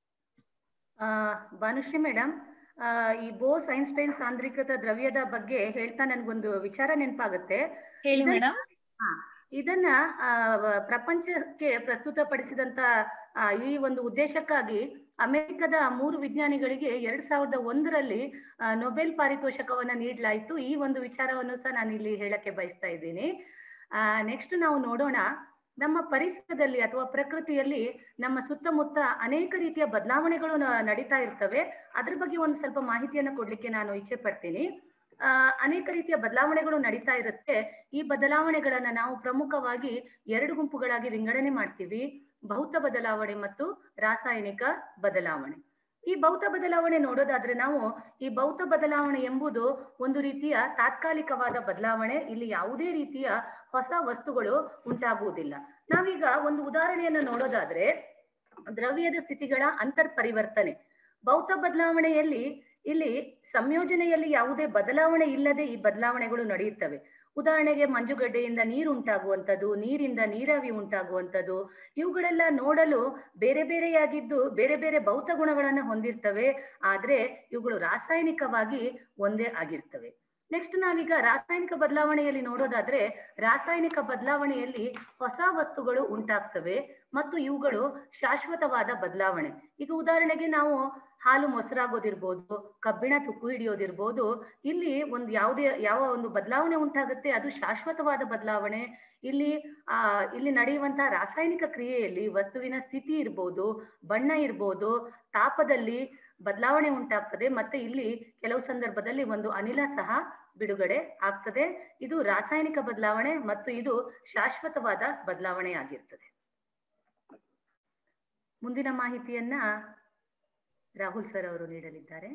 ಭಾನುಶ್ರೀ ಮೇಡಮ್, ಈ ಬೋಸ್ ಐನ್ಸ್ಟೈನ್ ಸಾಂದ್ರೀಕೃತ ದ್ರವ್ಯದ ಬಗ್ಗೆ ಹೇಳ್ತಾ ನನ್ಗೊಂದು ವಿಚಾರ ನೆನಪಾಗುತ್ತೆ. ಹೇಳಿ ಮೇಡಮ್. ಇದನ್ನ ಪ್ರಪಂಚಕ್ಕೆ ಪ್ರಸ್ತುತಪಡಿಸಿದಂತ ಈ ಒಂದು ಉದ್ದೇಶಕ್ಕಾಗಿ ಅಮೆರಿಕದ 3 ವಿಜ್ಞಾನಿಗಳಿಗೆ 2001ರಲ್ಲಿ ನೊಬೆಲ್ ಪಾರಿತೋಷಕವನ್ನ ನೀಡಲಾಯಿತು. ಈ ಒಂದು ವಿಚಾರವನ್ನು ಸಹ ನಾನು ಇಲ್ಲಿ ಹೇಳಕ್ಕೆ ಬಯಸ್ತಾ ಇದ್ದೀನಿ. ನೆಕ್ಸ್ಟ್ ನಾವು ನೋಡೋಣ, ನಮ್ಮ ಪರಿಸರದಲ್ಲಿ ಅಥವಾ ಪ್ರಕೃತಿಯಲ್ಲಿ ನಮ್ಮ ಸುತ್ತಮುತ್ತ ಅನೇಕ ರೀತಿಯ ಬದಲಾವಣೆಗಳು ನಡೀತಾ ಇರ್ತವೆ. ಅದ್ರ ಬಗ್ಗೆ ಒಂದು ಸ್ವಲ್ಪ ಮಾಹಿತಿಯನ್ನು ಕೊಡ್ಲಿಕ್ಕೆ ನಾನು ಇಚ್ಛೆ ಪಡ್ತೀನಿ. ಅನೇಕ ರೀತಿಯ ಬದಲಾವಣೆಗಳು ನಡೀತಾ ಇರುತ್ತೆ. ಈ ಬದಲಾವಣೆಗಳನ್ನ ನಾವು ಪ್ರಮುಖವಾಗಿ 2 ಗುಂಪುಗಳಾಗಿ ವಿಂಗಡಣೆ ಮಾಡ್ತೀವಿ: ಭೌತ ಬದಲಾವಣೆ ಮತ್ತು ರಾಸಾಯನಿಕ ಬದಲಾವಣೆ. ಈ ಭೌತ ಬದಲಾವಣೆ ನೋಡೋದಾದ್ರೆ ನಾವು ಈ ಭೌತ ಬದಲಾವಣೆ ಎಂಬುದು ಒಂದು ರೀತಿಯ ತಾತ್ಕಾಲಿಕವಾದ ಬದಲಾವಣೆ. ಇಲ್ಲಿ ಯಾವುದೇ ರೀತಿಯ ಹೊಸ ವಸ್ತುಗಳು ಉಂಟಾಗುವುದಿಲ್ಲ. ನಾವೀಗ ಒಂದು ಉದಾಹರಣೆಯನ್ನು ನೋಡೋದಾದ್ರೆ ದ್ರವ್ಯದ ಸ್ಥಿತಿಗಳ ಅಂತರ್ ಪರಿವರ್ತನೆ. ಭೌತ ಬದಲಾವಣೆಯಲ್ಲಿ ಇಲ್ಲಿ ಸಂಯೋಜನೆಯಲ್ಲಿ ಯಾವುದೇ ಬದಲಾವಣೆ ಇಲ್ಲದೆ ಈ ಬದಲಾವಣೆಗಳು ನಡೆಯುತ್ತವೆ. ಉದಾಹರಣೆಗೆ ಮಂಜುಗಡ್ಡೆಯಿಂದ ನೀರು ಉಂಟಾಗುವಂಥದ್ದು, ನೀರಿಂದ ನೀರಾವಿ ಉಂಟಾಗುವಂಥದ್ದು, ಇವುಗಳೆಲ್ಲ ನೋಡಲು ಬೇರೆ ಬೇರೆಯಾಗಿದ್ದು ಬೇರೆ ಬೇರೆ ಭೌತ ಗುಣಗಳನ್ನು ಹೊಂದಿರ್ತವೆ. ಆದ್ರೆ ಇವುಗಳು ರಾಸಾಯನಿಕವಾಗಿ ಒಂದೇ ಆಗಿರ್ತವೆ. ನೆಕ್ಸ್ಟ್ ನಾವೀಗ ರಾಸಾಯನಿಕ ಬದಲಾವಣೆಯಲ್ಲಿ ನೋಡೋದಾದ್ರೆ ರಾಸಾಯನಿಕ ಬದಲಾವಣೆಯಲ್ಲಿ ಹೊಸ ವಸ್ತುಗಳು ಉಂಟಾಗ್ತವೆ ಮತ್ತು ಇವುಗಳು ಶಾಶ್ವತವಾದ ಬದಲಾವಣೆ. ಈಗ ಉದಾಹರಣೆಗೆ ನಾವು ಹಾಲು ಮೊಸರಾಗೋದಿರ್ಬೋದು, ಕಬ್ಬಿಣ ತುಕ್ಕು ಹಿಡಿಯೋದಿರ್ಬೋದು, ಇಲ್ಲಿ ಒಂದು ಯಾವ ಒಂದು ಬದಲಾವಣೆ ಉಂಟಾಗುತ್ತೆ ಅದು ಶಾಶ್ವತವಾದ ಬದಲಾವಣೆ. ಇಲ್ಲಿ ನಡೆಯುವಂತಹ ರಾಸಾಯನಿಕ ಕ್ರಿಯೆಯಲ್ಲಿ ವಸ್ತುವಿನ ಸ್ಥಿತಿ ಇರ್ಬೋದು, ಬಣ್ಣ ಇರ್ಬೋದು, ತಾಪದಲ್ಲಿ ಬದಲಾವಣೆ ಉಂಟಾಗ್ತದೆ. ಮತ್ತೆ ಇಲ್ಲಿ ಕೆಲವು ಸಂದರ್ಭದಲ್ಲಿ ಒಂದು ಅನಿಲ ಸಹ ಬಿಡುಗಡೆ ಆಗ್ತದೆ. ಇದು ರಾಸಾಯನಿಕ ಬದಲಾವಣೆ ಮತ್ತು ಇದು ಶಾಶ್ವತವಾದ ಬದಲಾವಣೆ ಆಗಿರ್ತದೆ. ಮುಂದಿನ ಮಾಹಿತಿಯನ್ನ ರಾಹುಲ್ ಸರ್ ಅವರು ನೀಡಲಿದ್ದಾರೆ.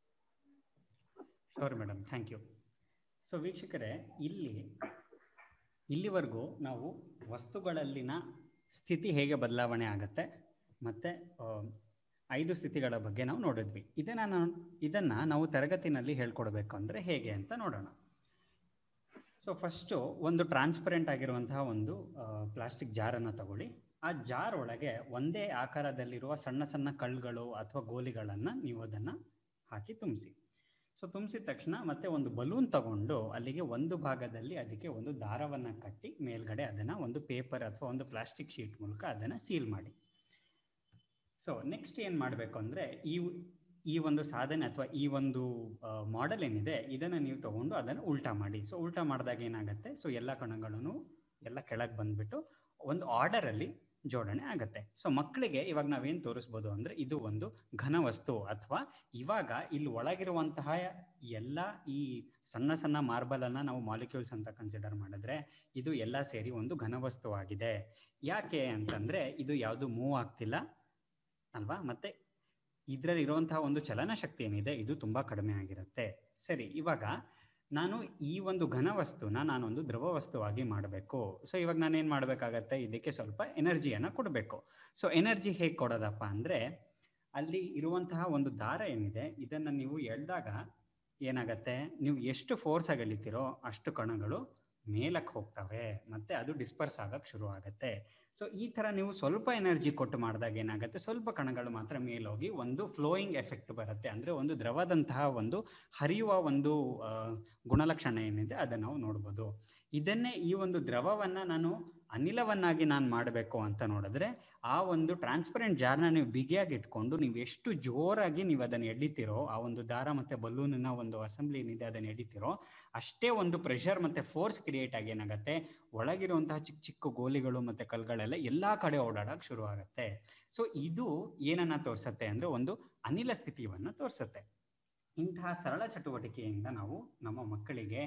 Sure madam, thank you. So ವೀಕ್ಷಕರೇ, ಇಲ್ಲಿವರೆಗೂ ನಾವು ವಸ್ತುಗಳಲ್ಲಿನ ಸ್ಥಿತಿ ಹೇಗೆ ಬದಲಾವಣೆ ಆಗುತ್ತೆ ಮತ್ತು 5 ಸ್ಥಿತಿಗಳ ಬಗ್ಗೆ ನಾವು ನೋಡಿದ್ವಿ. ಇದನ್ನು ನಾವು ತರಗತಿನಲ್ಲಿ ಹೇಳ್ಕೊಡ್ಬೇಕು ಅಂದರೆ ಹೇಗೆ ಅಂತ ನೋಡೋಣ. ಸೊ ಫಸ್ಟು ಒಂದು ಟ್ರಾನ್ಸ್ಪರೆಂಟ್ ಆಗಿರುವಂತಹ ಒಂದು ಪ್ಲಾಸ್ಟಿಕ್ ಜಾರನ್ನು ತಗೊಳ್ಳಿ. ಆ ಜಾರ್ ಒಳಗೆ ಒಂದೇ ಆಕಾರದಲ್ಲಿರುವ ಸಣ್ಣ ಸಣ್ಣ ಕಲ್ಲುಗಳು ಅಥವಾ ಗೋಲಿಗಳನ್ನು ನೀವು ಅದನ್ನು ಹಾಕಿ ತುಂಬಿಸಿ. ಸೊ ತುಂಬಿಸಿದ ತಕ್ಷಣ ಮತ್ತೆ ಒಂದು ಬಲೂನ್ ತಗೊಂಡು ಅಲ್ಲಿಗೆ ಒಂದು ಭಾಗದಲ್ಲಿ ಅದಕ್ಕೆ ಒಂದು ದಾರವನ್ನು ಕಟ್ಟಿ ಮೇಲ್ಗಡೆ ಅದನ್ನು ಒಂದು ಪೇಪರ್ ಅಥವಾ ಒಂದು ಪ್ಲಾಸ್ಟಿಕ್ ಶೀಟ್ ಮೂಲಕ ಅದನ್ನು ಸೀಲ್ ಮಾಡಿ. ಸೊ ನೆಕ್ಸ್ಟ್ ಏನು ಮಾಡಬೇಕು ಅಂದರೆ ಈ ಒಂದು ಸಾಧನೆ ಅಥವಾ ಈ ಒಂದು ಮಾಡೆಲ್ ಏನಿದೆ ಇದನ್ನು ನೀವು ತಗೊಂಡು ಅದನ್ನು ಉಲ್ಟಾ ಮಾಡಿ. ಸೊ ಉಲ್ಟಾ ಮಾಡಿದಾಗ ಏನಾಗುತ್ತೆ, ಸೊ ಎಲ್ಲ ಕಣಗಳನ್ನು ಎಲ್ಲ ಕೆಳಗೆ ಬಂದುಬಿಟ್ಟು ಒಂದು ಆರ್ಡರಲ್ಲಿ ಜೋಡಣೆ ಆಗುತ್ತೆ. ಸೊ ಮಕ್ಕಳಿಗೆ ಇವಾಗ ನಾವೇನು ತೋರಿಸ್ಬೋದು ಅಂದರೆ ಇದು ಒಂದು ಘನವಸ್ತು, ಅಥವಾ ಇವಾಗ ಇಲ್ಲಿ ಒಳಗಿರುವಂತಹ ಎಲ್ಲ ಈ ಸಣ್ಣ ಸಣ್ಣ ಮಾರ್ಬಲನ್ನು ನಾವು ಮಾಲಿಕ್ಯೂಲ್ಸ್ ಅಂತ ಕನ್ಸಿಡರ್ ಮಾಡಿದ್ರೆ ಇದು ಎಲ್ಲ ಸೇರಿ ಒಂದು ಘನವಸ್ತು ಆಗಿದೆ. ಯಾಕೆ ಅಂತಂದರೆ ಇದು ಯಾವುದು ಮೂವ್ ಆಗ್ತಿಲ್ಲ ಅಲ್ವಾ, ಮತ್ತು ಇದರಲ್ಲಿ ಇರುವಂತಹ ಒಂದು ಚಲನಶಕ್ತಿ ಏನಿದೆ ಇದು ತುಂಬ ಕಡಿಮೆ ಆಗಿರುತ್ತೆ. ಸರಿ, ಇವಾಗ ನಾನು ಈ ಒಂದು ಘನವಸ್ತುನ ನಾನೊಂದು ದ್ರವ ವಸ್ತುವಾಗಿ ಮಾಡಬೇಕು. ಸೊ ಇವಾಗ ನಾನೇನು ಮಾಡಬೇಕಾಗತ್ತೆ, ಇದಕ್ಕೆ ಸ್ವಲ್ಪ ಎನರ್ಜಿಯನ್ನು ಕೊಡಬೇಕು. ಸೊ ಎನರ್ಜಿ ಹೇಗೆ ಕೊಡೋದಪ್ಪ ಅಂದರೆ ಅಲ್ಲಿ ಇರುವಂತಹ ಒಂದು ದಾರ ಏನಿದೆ ಇದನ್ನು ನೀವು ಎಳೆದಾಗ ಏನಾಗತ್ತೆ, ನೀವು ಎಷ್ಟು ಫೋರ್ಸಾಗಿ ಎಳಿತೀರೋ ಅಷ್ಟು ಕಣಗಳು ಮೇಲಕ್ಕೆ ಹೋಗ್ತವೆ ಮತ್ತು ಅದು ಡಿಸ್ಪರ್ಸ್ ಆಗಕ್ಕೆ ಶುರು ಆಗುತ್ತೆ. ಸೊ ಈ ಥರ ನೀವು ಸ್ವಲ್ಪ ಎನರ್ಜಿ ಕೊಟ್ಟು ಮಾಡಿದಾಗ ಏನಾಗುತ್ತೆ, ಸ್ವಲ್ಪ ಕಣಗಳು ಮಾತ್ರ ಮೇಲೋಗಿ ಒಂದು ಫ್ಲೋಯಿಂಗ್ ಎಫೆಕ್ಟ್ ಬರುತ್ತೆ. ಅಂದರೆ ಒಂದು ದ್ರವದಂತಹ ಒಂದು ಹರಿಯುವ ಒಂದು ಗುಣಲಕ್ಷಣ ಏನಿದೆ ಅದನ್ನು ನಾವು ನೋಡ್ಬೋದು. ಇದನ್ನೇ ಈ ಒಂದು ದ್ರವವನ್ನು ನಾನು ಅನಿಲವನ್ನಾಗಿ ನಾನು ಮಾಡಬೇಕು ಅಂತ ನೋಡಿದ್ರೆ, ಆ ಒಂದು ಟ್ರಾನ್ಸ್ಪರೆಂಟ್ ಜಾರ್ನ ನೀವು ಬಿಗಿಯಾಗಿ ಇಟ್ಕೊಂಡು ನೀವು ಎಷ್ಟು ಜೋರಾಗಿ ನೀವು ಅದನ್ನು ಎಳಿತೀರೋ, ಆ ಒಂದು ದಾರ ಮತ್ತು ಬಲೂನಿನ ಒಂದು ಅಸೆಂಬ್ಲಿ ಏನಿದೆ ಅದನ್ನು ಎಳಿತೀರೋ, ಅಷ್ಟೇ ಒಂದು ಪ್ರೆಷರ್ ಮತ್ತು ಫೋರ್ಸ್ ಕ್ರಿಯೇಟ್ ಆಗಿ ಏನಾಗುತ್ತೆ, ಒಳಗಿರುವಂತಹ ಚಿಕ್ಕ ಚಿಕ್ಕ ಗೋಲಿಗಳು ಮತ್ತು ಕಲ್ಗಳೆಲ್ಲ ಎಲ್ಲ ಕಡೆ ಓಡಾಡೋಕೆ ಶುರು ಆಗುತ್ತೆ. ಸೊ ಇದು ಏನನ್ನ ತೋರಿಸುತ್ತೆ ಅಂದರೆ ಒಂದು ಅನಿಲ ಸ್ಥಿತಿಯನ್ನು ತೋರಿಸುತ್ತೆ. ಇಂತಹ ಸರಳ ಚಟುವಟಿಕೆಯಿಂದ ನಾವು ನಮ್ಮ ಮಕ್ಕಳಿಗೆ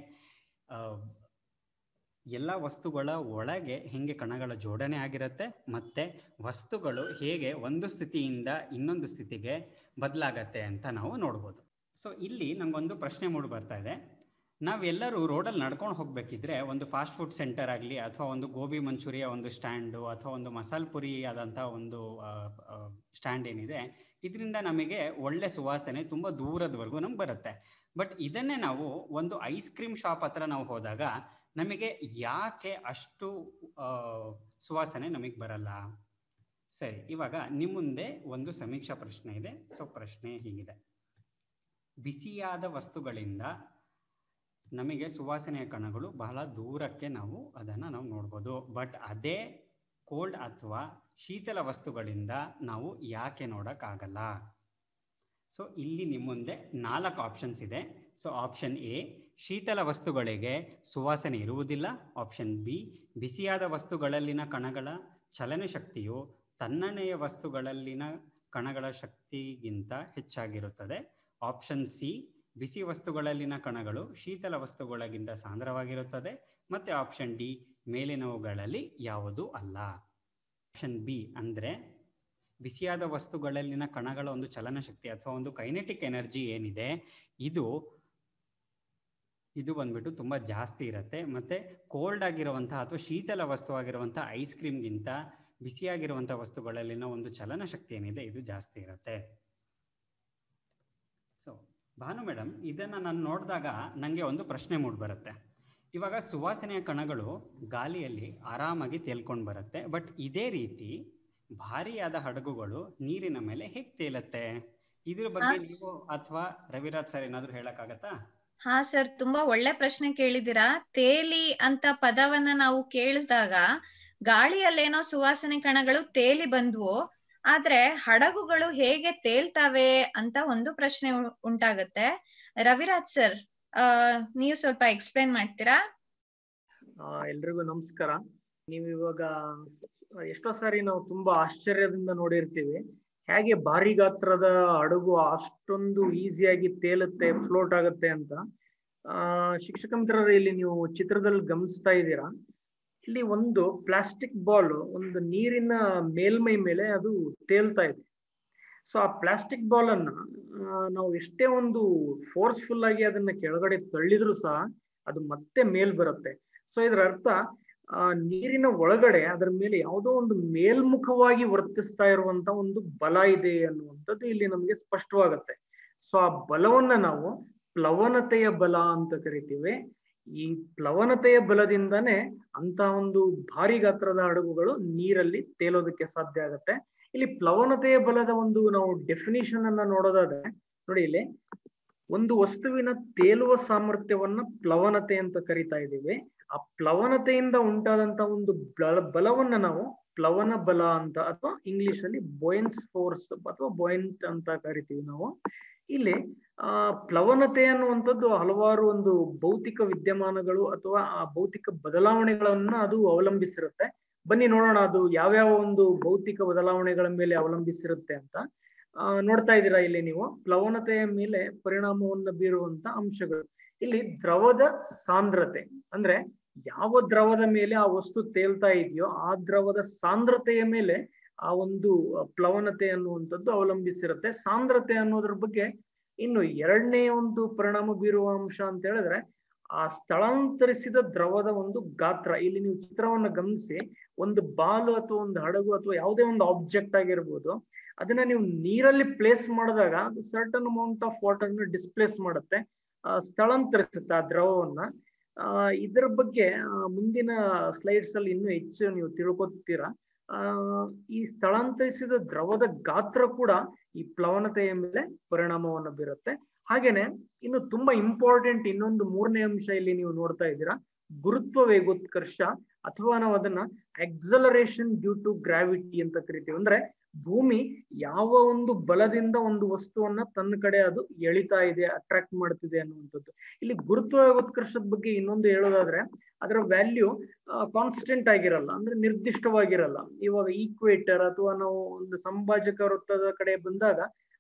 ಎಲ್ಲ ವಸ್ತುಗಳ ಒಳಗೆ ಹೇಗೆ ಕಣಗಳ ಜೋಡಣೆ ಆಗಿರುತ್ತೆ ಮತ್ತು ವಸ್ತುಗಳು ಹೇಗೆ ಒಂದು ಸ್ಥಿತಿಯಿಂದ ಇನ್ನೊಂದು ಸ್ಥಿತಿಗೆ ಬದಲಾಗತ್ತೆ ಅಂತ ನಾವು ನೋಡ್ಬೋದು. ಸೊ ಇಲ್ಲಿ ನಮಗೊಂದು ಪ್ರಶ್ನೆ ಮೂಡಿ ಬರ್ತಾ ಇದೆ. ನಾವೆಲ್ಲರೂ ರೋಡಲ್ಲಿ ನಡ್ಕೊಂಡು ಹೋಗಬೇಕಿದ್ರೆ ಒಂದು ಫಾಸ್ಟ್ ಫುಡ್ ಸೆಂಟರ್ ಆಗಲಿ ಅಥವಾ ಒಂದು ಗೋಬಿ ಮಂಚೂರಿಯ ಒಂದು ಸ್ಟ್ಯಾಂಡು ಅಥವಾ ಒಂದು ಮಸಾಲೆ ಪುರಿ ಆದಂಥ ಒಂದು ಸ್ಟ್ಯಾಂಡ್ ಏನಿದೆ, ಇದರಿಂದ ನಮಗೆ ಒಳ್ಳೆ ಸುವಾಸನೆ ತುಂಬ ದೂರದವರೆಗೂ ನಮ್ಗೆ ಬರುತ್ತೆ. ಬಟ್ ಇದನ್ನೇ ನಾವು ಒಂದು ಐಸ್ ಕ್ರೀಮ್ ಶಾಪ್ ಹತ್ರ ನಾವು ಹೋದಾಗ ನಮಗೆ ಯಾಕೆ ಅಷ್ಟು ಸುವಾಸನೆ ನಮಗೆ ಬರಲ್ಲ? ಸರಿ, ಇವಾಗ ನಿಮ್ಮ ಮುಂದೆ ಒಂದು ಸಮೀಕ್ಷಾ ಪ್ರಶ್ನೆ ಇದೆ. ಸೊ ಪ್ರಶ್ನೆ ಹೀಗಿದೆ: ಬಿಸಿಯಾದ ವಸ್ತುಗಳಿಂದ ನಮಗೆ ಸುವಾಸನೆಯ ಕಣಗಳು ಬಹಳ ದೂರಕ್ಕೆ ನಾವು ಅದನ್ನು ನೋಡ್ಬೋದು. ಬಟ್ ಅದೇ ಕೋಲ್ಡ್ ಅಥವಾ ಶೀತಲ ವಸ್ತುಗಳಿಂದ ನಾವು ಯಾಕೆ ನೋಡೋಕ್ಕಾಗಲ್ಲ? ಸೊ ಇಲ್ಲಿ ನಿಮ್ಮ ಮುಂದೆ 4 ಆಪ್ಷನ್ಸ್ ಇದೆ. ಸೊ ಆಪ್ಷನ್ ಎ, ಶೀತಲ ವಸ್ತುಗಳಿಗೆ ಸುವಾಸನೆ ಇರುವುದಿಲ್ಲ. ಆಪ್ಷನ್ ಬಿ, ಬಿಸಿಯಾದ ವಸ್ತುಗಳಲ್ಲಿನ ಕಣಗಳ ಚಲನ ಶಕ್ತಿಯು ತಣ್ಣನೆಯ ವಸ್ತುಗಳಲ್ಲಿನ ಕಣಗಳ ಶಕ್ತಿಗಿಂತ ಹೆಚ್ಚಾಗಿರುತ್ತದೆ. ಆಪ್ಷನ್ ಸಿ, ಬಿಸಿ ವಸ್ತುಗಳಲ್ಲಿನ ಕಣಗಳು ಶೀತಲ ವಸ್ತುಗಳಿಗಿಂತ ಸಾಂದ್ರವಾಗಿರುತ್ತದೆ. ಮತ್ತು ಆಪ್ಷನ್ ಡಿ, ಮೇಲಿನವುಗಳಲ್ಲಿ ಯಾವುದೂ ಅಲ್ಲ. ಆಪ್ಷನ್ ಬಿ ಅಂದರೆ ಬಿಸಿಯಾದ ವಸ್ತುಗಳಲ್ಲಿನ ಕಣಗಳ ಒಂದು ಚಲನಶಕ್ತಿ ಅಥವಾ ಒಂದು ಕೈನೆಟಿಕ್ ಎನರ್ಜಿ ಏನಿದೆ, ಇದು ಬಂದ್ಬಿಟ್ಟು ತುಂಬ ಜಾಸ್ತಿ ಇರುತ್ತೆ. ಮತ್ತು ಕೋಲ್ಡ್ ಆಗಿರುವಂಥ ಅಥವಾ ಶೀತಲ ವಸ್ತುವಾಗಿರುವಂಥ ಐಸ್ ಕ್ರೀಮ್ಗಿಂತ ಬಿಸಿಯಾಗಿರುವಂಥ ವಸ್ತುಗಳಲ್ಲಿನ ಒಂದು ಚಲನಶಕ್ತಿ ಏನಿದೆ ಇದು ಜಾಸ್ತಿ ಇರುತ್ತೆ. ಸೊ ಭಾನು ಮೇಡಮ್, ಇದನ್ನು ನಾನು ನೋಡಿದಾಗ ನನಗೆ ಒಂದು ಪ್ರಶ್ನೆ ಮೂಡಿಬರುತ್ತೆ. ಇವಾಗ ಸುವಾಸನೆಯ ಕಣಗಳು ಗಾಳಿಯಲ್ಲಿ ಆರಾಮಾಗಿ ತೇಲ್ಕೊಂಡು ಬರುತ್ತೆ. ಬಟ್ ಇದೇ ರೀತಿ ಭಾರಿಯಾದ ಹಡಗುಗಳು ನೀರಿನ ಮೇಲೆ ಹೇಗೆ ತೇಲತ್ತೆ? ಇದ್ರ ಬಗ್ಗೆ ನೀವು ಅಥವಾ ರವಿರಾಜ್ ಸರ್ ಏನಾದ್ರು ಹೇಳಕ್ಕಾಗತ್ತಾ? ಹಾ ಸರ್, ತುಂಬಾ ಒಳ್ಳೆ ಪ್ರಶ್ನೆ ಕೇಳಿದಿರಾ. ತೇಲಿ ಅಂತ ಪದವನ್ನ ನಾವು ಕೇಳಿಸಿದಾಗ ಗಾಳಿಯಲ್ಲೇನೋ ಸುವಾಸನೆ ಕಣಗಳು ತೇಲಿ ಬಂದ್ವು, ಆದ್ರೆ ಹಡಗುಗಳು ಹೇಗೆ ತೇಲ್ತಾವೆ ಅಂತ ಒಂದು ಪ್ರಶ್ನೆ ಉಂಟಾಗತ್ತೆ. ರವಿರಾಜ್ ಸರ್, ನೀವು ಸ್ವಲ್ಪ ಎಕ್ಸ್ಪ್ಲೇನ್ ಮಾಡ್ತೀರಾ? ಎಲ್ರಿಗೂ ನಮಸ್ಕಾರ. ನೀವು ಇವಾಗ ಎಷ್ಟೋ ಸಾರಿ ನಾವು ತುಂಬಾ ಆಶ್ಚರ್ಯದಿಂದ ನೋಡಿರ್ತೀವಿ ಹೇಗೆ ಭಾರಿ ಗಾತ್ರದ ಹಡಗು ಅಷ್ಟೊಂದು ಈಸಿಯಾಗಿ ತೇಲುತ್ತೆ, ಫ್ಲೋಟ್ ಆಗುತ್ತೆ ಅಂತ. ಶಿಕ್ಷಕ ಮಿತ್ರರೇ, ಇಲ್ಲಿ ನೀವು ಚಿತ್ರದಲ್ಲಿ ಗಮನಿಸ್ತಾ ಇದ್ದೀರಾ, ಇಲ್ಲಿ ಒಂದು ಪ್ಲಾಸ್ಟಿಕ್ ಬಾಲ್ ಒಂದು ನೀರಿನ ಮೇಲ್ಮೈ ಮೇಲೆ ಅದು ತೇಲ್ತಾ ಇದೆ. ಸೊ ಆ ಪ್ಲಾಸ್ಟಿಕ್ ಬಾಲ್ ಅನ್ನ ನಾವು ಎಷ್ಟೇ ಒಂದು ಫೋರ್ಸ್ಫುಲ್ ಆಗಿ ಅದನ್ನ ಕೆಳಗಡೆ ತಳ್ಳಿದ್ರು ಸಹ ಅದು ಮತ್ತೆ ಮೇಲ್ ಬರುತ್ತೆ. ಸೊ ಇದರ ಅರ್ಥ ನೀರಿನ ಒಳಗಡೆ ಅದರ ಮೇಲೆ ಯಾವುದೋ ಒಂದು ಮೇಲ್ಮುಖವಾಗಿ ವರ್ತಿಸ್ತಾ ಇರುವಂತ ಒಂದು ಬಲ ಇದೆ ಅನ್ನುವಂಥದ್ದು ಇಲ್ಲಿ ನಮಗೆ ಸ್ಪಷ್ಟವಾಗುತ್ತೆ. ಸೊ ಆ ಬಲವನ್ನ ನಾವು ಪ್ಲವನತೆಯ ಬಲ ಅಂತ ಕರಿತೀವಿ. ಈ ಪ್ಲವನತೆಯ ಬಲದಿಂದಾನೇ ಅಂತ ಒಂದು ಭಾರಿ ಗಾತ್ರದ ಹಡಗುಗಳು ನೀರಲ್ಲಿ ತೇಲೋದಕ್ಕೆ ಸಾಧ್ಯ ಆಗುತ್ತೆ. ಇಲ್ಲಿ ಪ್ಲವನತೆಯ ಬಲದ ಒಂದು ನಾವು ಡೆಫಿನಿಷನ್ ಅನ್ನ ನೋಡೋದಾದ್ರೆ ನೋಡಿ, ಇಲ್ಲಿ ಒಂದು ವಸ್ತುವಿನ ತೇಲುವ ಸಾಮರ್ಥ್ಯವನ್ನ ಪ್ಲವನತೆ ಅಂತ ಕರಿತಾ ಇದ್ದೀವಿ. ಆ ಪ್ಲವನತೆಯಿಂದ ಉಂಟಾದಂತ ಒಂದು ಬಲವನ್ನ ನಾವು ಪ್ಲವನ ಬಲ ಅಂತ ಅಥವಾ ಇಂಗ್ಲಿಷ್ ಅಲ್ಲಿ ಬೊಯನ್ಸ್ ಫೋರ್ಸ್ ಅಥವಾ ಬೊಯಂಟ್ ಅಂತ ಕರಿತೀವಿ ನಾವು. ಇಲ್ಲಿ ಪ್ಲವನತೆ ಅನ್ನುವಂಥದ್ದು ಹಲವಾರು ಒಂದು ಭೌತಿಕ ವಿದ್ಯಮಾನಗಳು ಅಥವಾ ಆ ಭೌತಿಕ ಬದಲಾವಣೆಗಳನ್ನ ಅದು ಅವಲಂಬಿಸಿರುತ್ತೆ. ಬನ್ನಿ ನೋಡೋಣ ಅದು ಯಾವ್ಯಾವ ಒಂದು ಭೌತಿಕ ಬದಲಾವಣೆಗಳ ಮೇಲೆ ಅವಲಂಬಿಸಿರುತ್ತೆ ಅಂತ. ನೋಡ್ತಾ ಇದ್ದೀರಾ ಇಲ್ಲಿ ನೀವು ಪ್ಲವನತೆಯ ಮೇಲೆ ಪರಿಣಾಮವನ್ನು ಬೀರುವಂತ ಅಂಶಗಳು. ಇಲ್ಲಿ ದ್ರವದ ಸಾಂದ್ರತೆ ಅಂದ್ರೆ ಯಾವ ದ್ರವದ ಮೇಲೆ ಆ ವಸ್ತು ತೇಲ್ತಾ ಇದೆಯೋ ಆ ದ್ರವದ ಸಾಂದ್ರತೆಯ ಮೇಲೆ ಆ ಒಂದು ಪ್ಲವನತೆ ಅನ್ನುವಂಥದ್ದು ಅವಲಂಬಿಸಿರುತ್ತೆ. ಸಾಂದ್ರತೆ ಅನ್ನೋದ್ರ ಬಗ್ಗೆ ಇನ್ನು ಎರಡನೇ ಒಂದು ಪರಿಣಾಮ ಬೀರುವ ಅಂಶ ಅಂತ ಹೇಳಿದ್ರೆ ಆ ಸ್ಥಳಾಂತರಿಸಿದ ದ್ರವದ ಒಂದು ಗಾತ್ರ. ಇಲ್ಲಿ ನೀವು ಚಿತ್ರವನ್ನ ಗಮನಿಸಿ, ಒಂದು ಬಾಲು ಅಥವಾ ಒಂದು ಹಡಗು ಅಥವಾ ಯಾವುದೇ ಒಂದು ಆಬ್ಜೆಕ್ಟ್ ಆಗಿರ್ಬೋದು, ಅದನ್ನ ನೀವು ನೀರಲ್ಲಿ ಪ್ಲೇಸ್ ಮಾಡಿದಾಗ ಅದು ಸರ್ಟನ್ ಅಮೌಂಟ್ ಆಫ್ ವಾಟರ್ನ ಡಿಸ್ಪ್ಲೇಸ್ ಮಾಡುತ್ತೆ, ಸ್ಥಳಾಂತರಿಸುತ್ತೆ ಆ ದ್ರವವನ್ನ. ಇದರ ಬಗ್ಗೆ ಮುಂದಿನ ಸ್ಲೈಡ್ಸ್ ಅಲ್ಲಿ ಇನ್ನೂ ಹೆಚ್ಚು ನೀವು ತಿಳ್ಕೊತೀರಾ. ಈ ಸ್ಥಳಾಂತರಿಸಿದ ದ್ರವದ ಗಾತ್ರ ಕೂಡ ಈ ಪ್ಲವನತೆಯ ಮೇಲೆ ಪರಿಣಾಮವನ್ನು ಬೀರುತ್ತೆ. ಹಾಗೇನೆ ಇನ್ನು ತುಂಬಾ ಇಂಪಾರ್ಟೆಂಟ್ ಇನ್ನೊಂದು 3ನೇ ಅಂಶ ಇಲ್ಲಿ ನೀವು ನೋಡ್ತಾ ಇದ್ದೀರಾ, ಗುರುತ್ವ ವೇಗೋತ್ಕರ್ಷ, ಅಥವಾ ನಾವು ಅದನ್ನ ಎಕ್ಸಲರೇಷನ್ ಡ್ಯೂ ಟು ಗ್ರಾವಿಟಿ ಅಂತ ಕರಿತೀವಿ. ಅಂದ್ರೆ ಭೂಮಿ ಯಾವ ಒಂದು ಬಲದಿಂದ ಒಂದು ವಸ್ತುವನ್ನ ತನ್ನ ಕಡೆ ಅದು ಎಳಿತಾ ಇದೆ, ಅಟ್ರಾಕ್ಟ್ ಮಾಡ್ತಿದೆ ಅನ್ನುವಂಥದ್ದು. ಇಲ್ಲಿ ಗುರುತ್ವ ವೇಗೋತ್ಕರ್ಷದ ಬಗ್ಗೆ ಇನ್ನೊಂದು ಹೇಳೋದಾದ್ರೆ ಅದರ ವ್ಯಾಲ್ಯೂ ಕಾನ್ಸ್ಟೆಂಟ್ ಆಗಿರಲ್ಲ, ಅಂದ್ರೆ ನಿರ್ದಿಷ್ಟವಾಗಿರಲ್ಲ. ಇವಾಗ ಈಕ್ವೇಟರ್ ಅಥವಾ ನಾವು ಒಂದು ಸಂಭಾಜಕ ವೃತ್ತದ ಕಡೆ ಬಂದಾಗ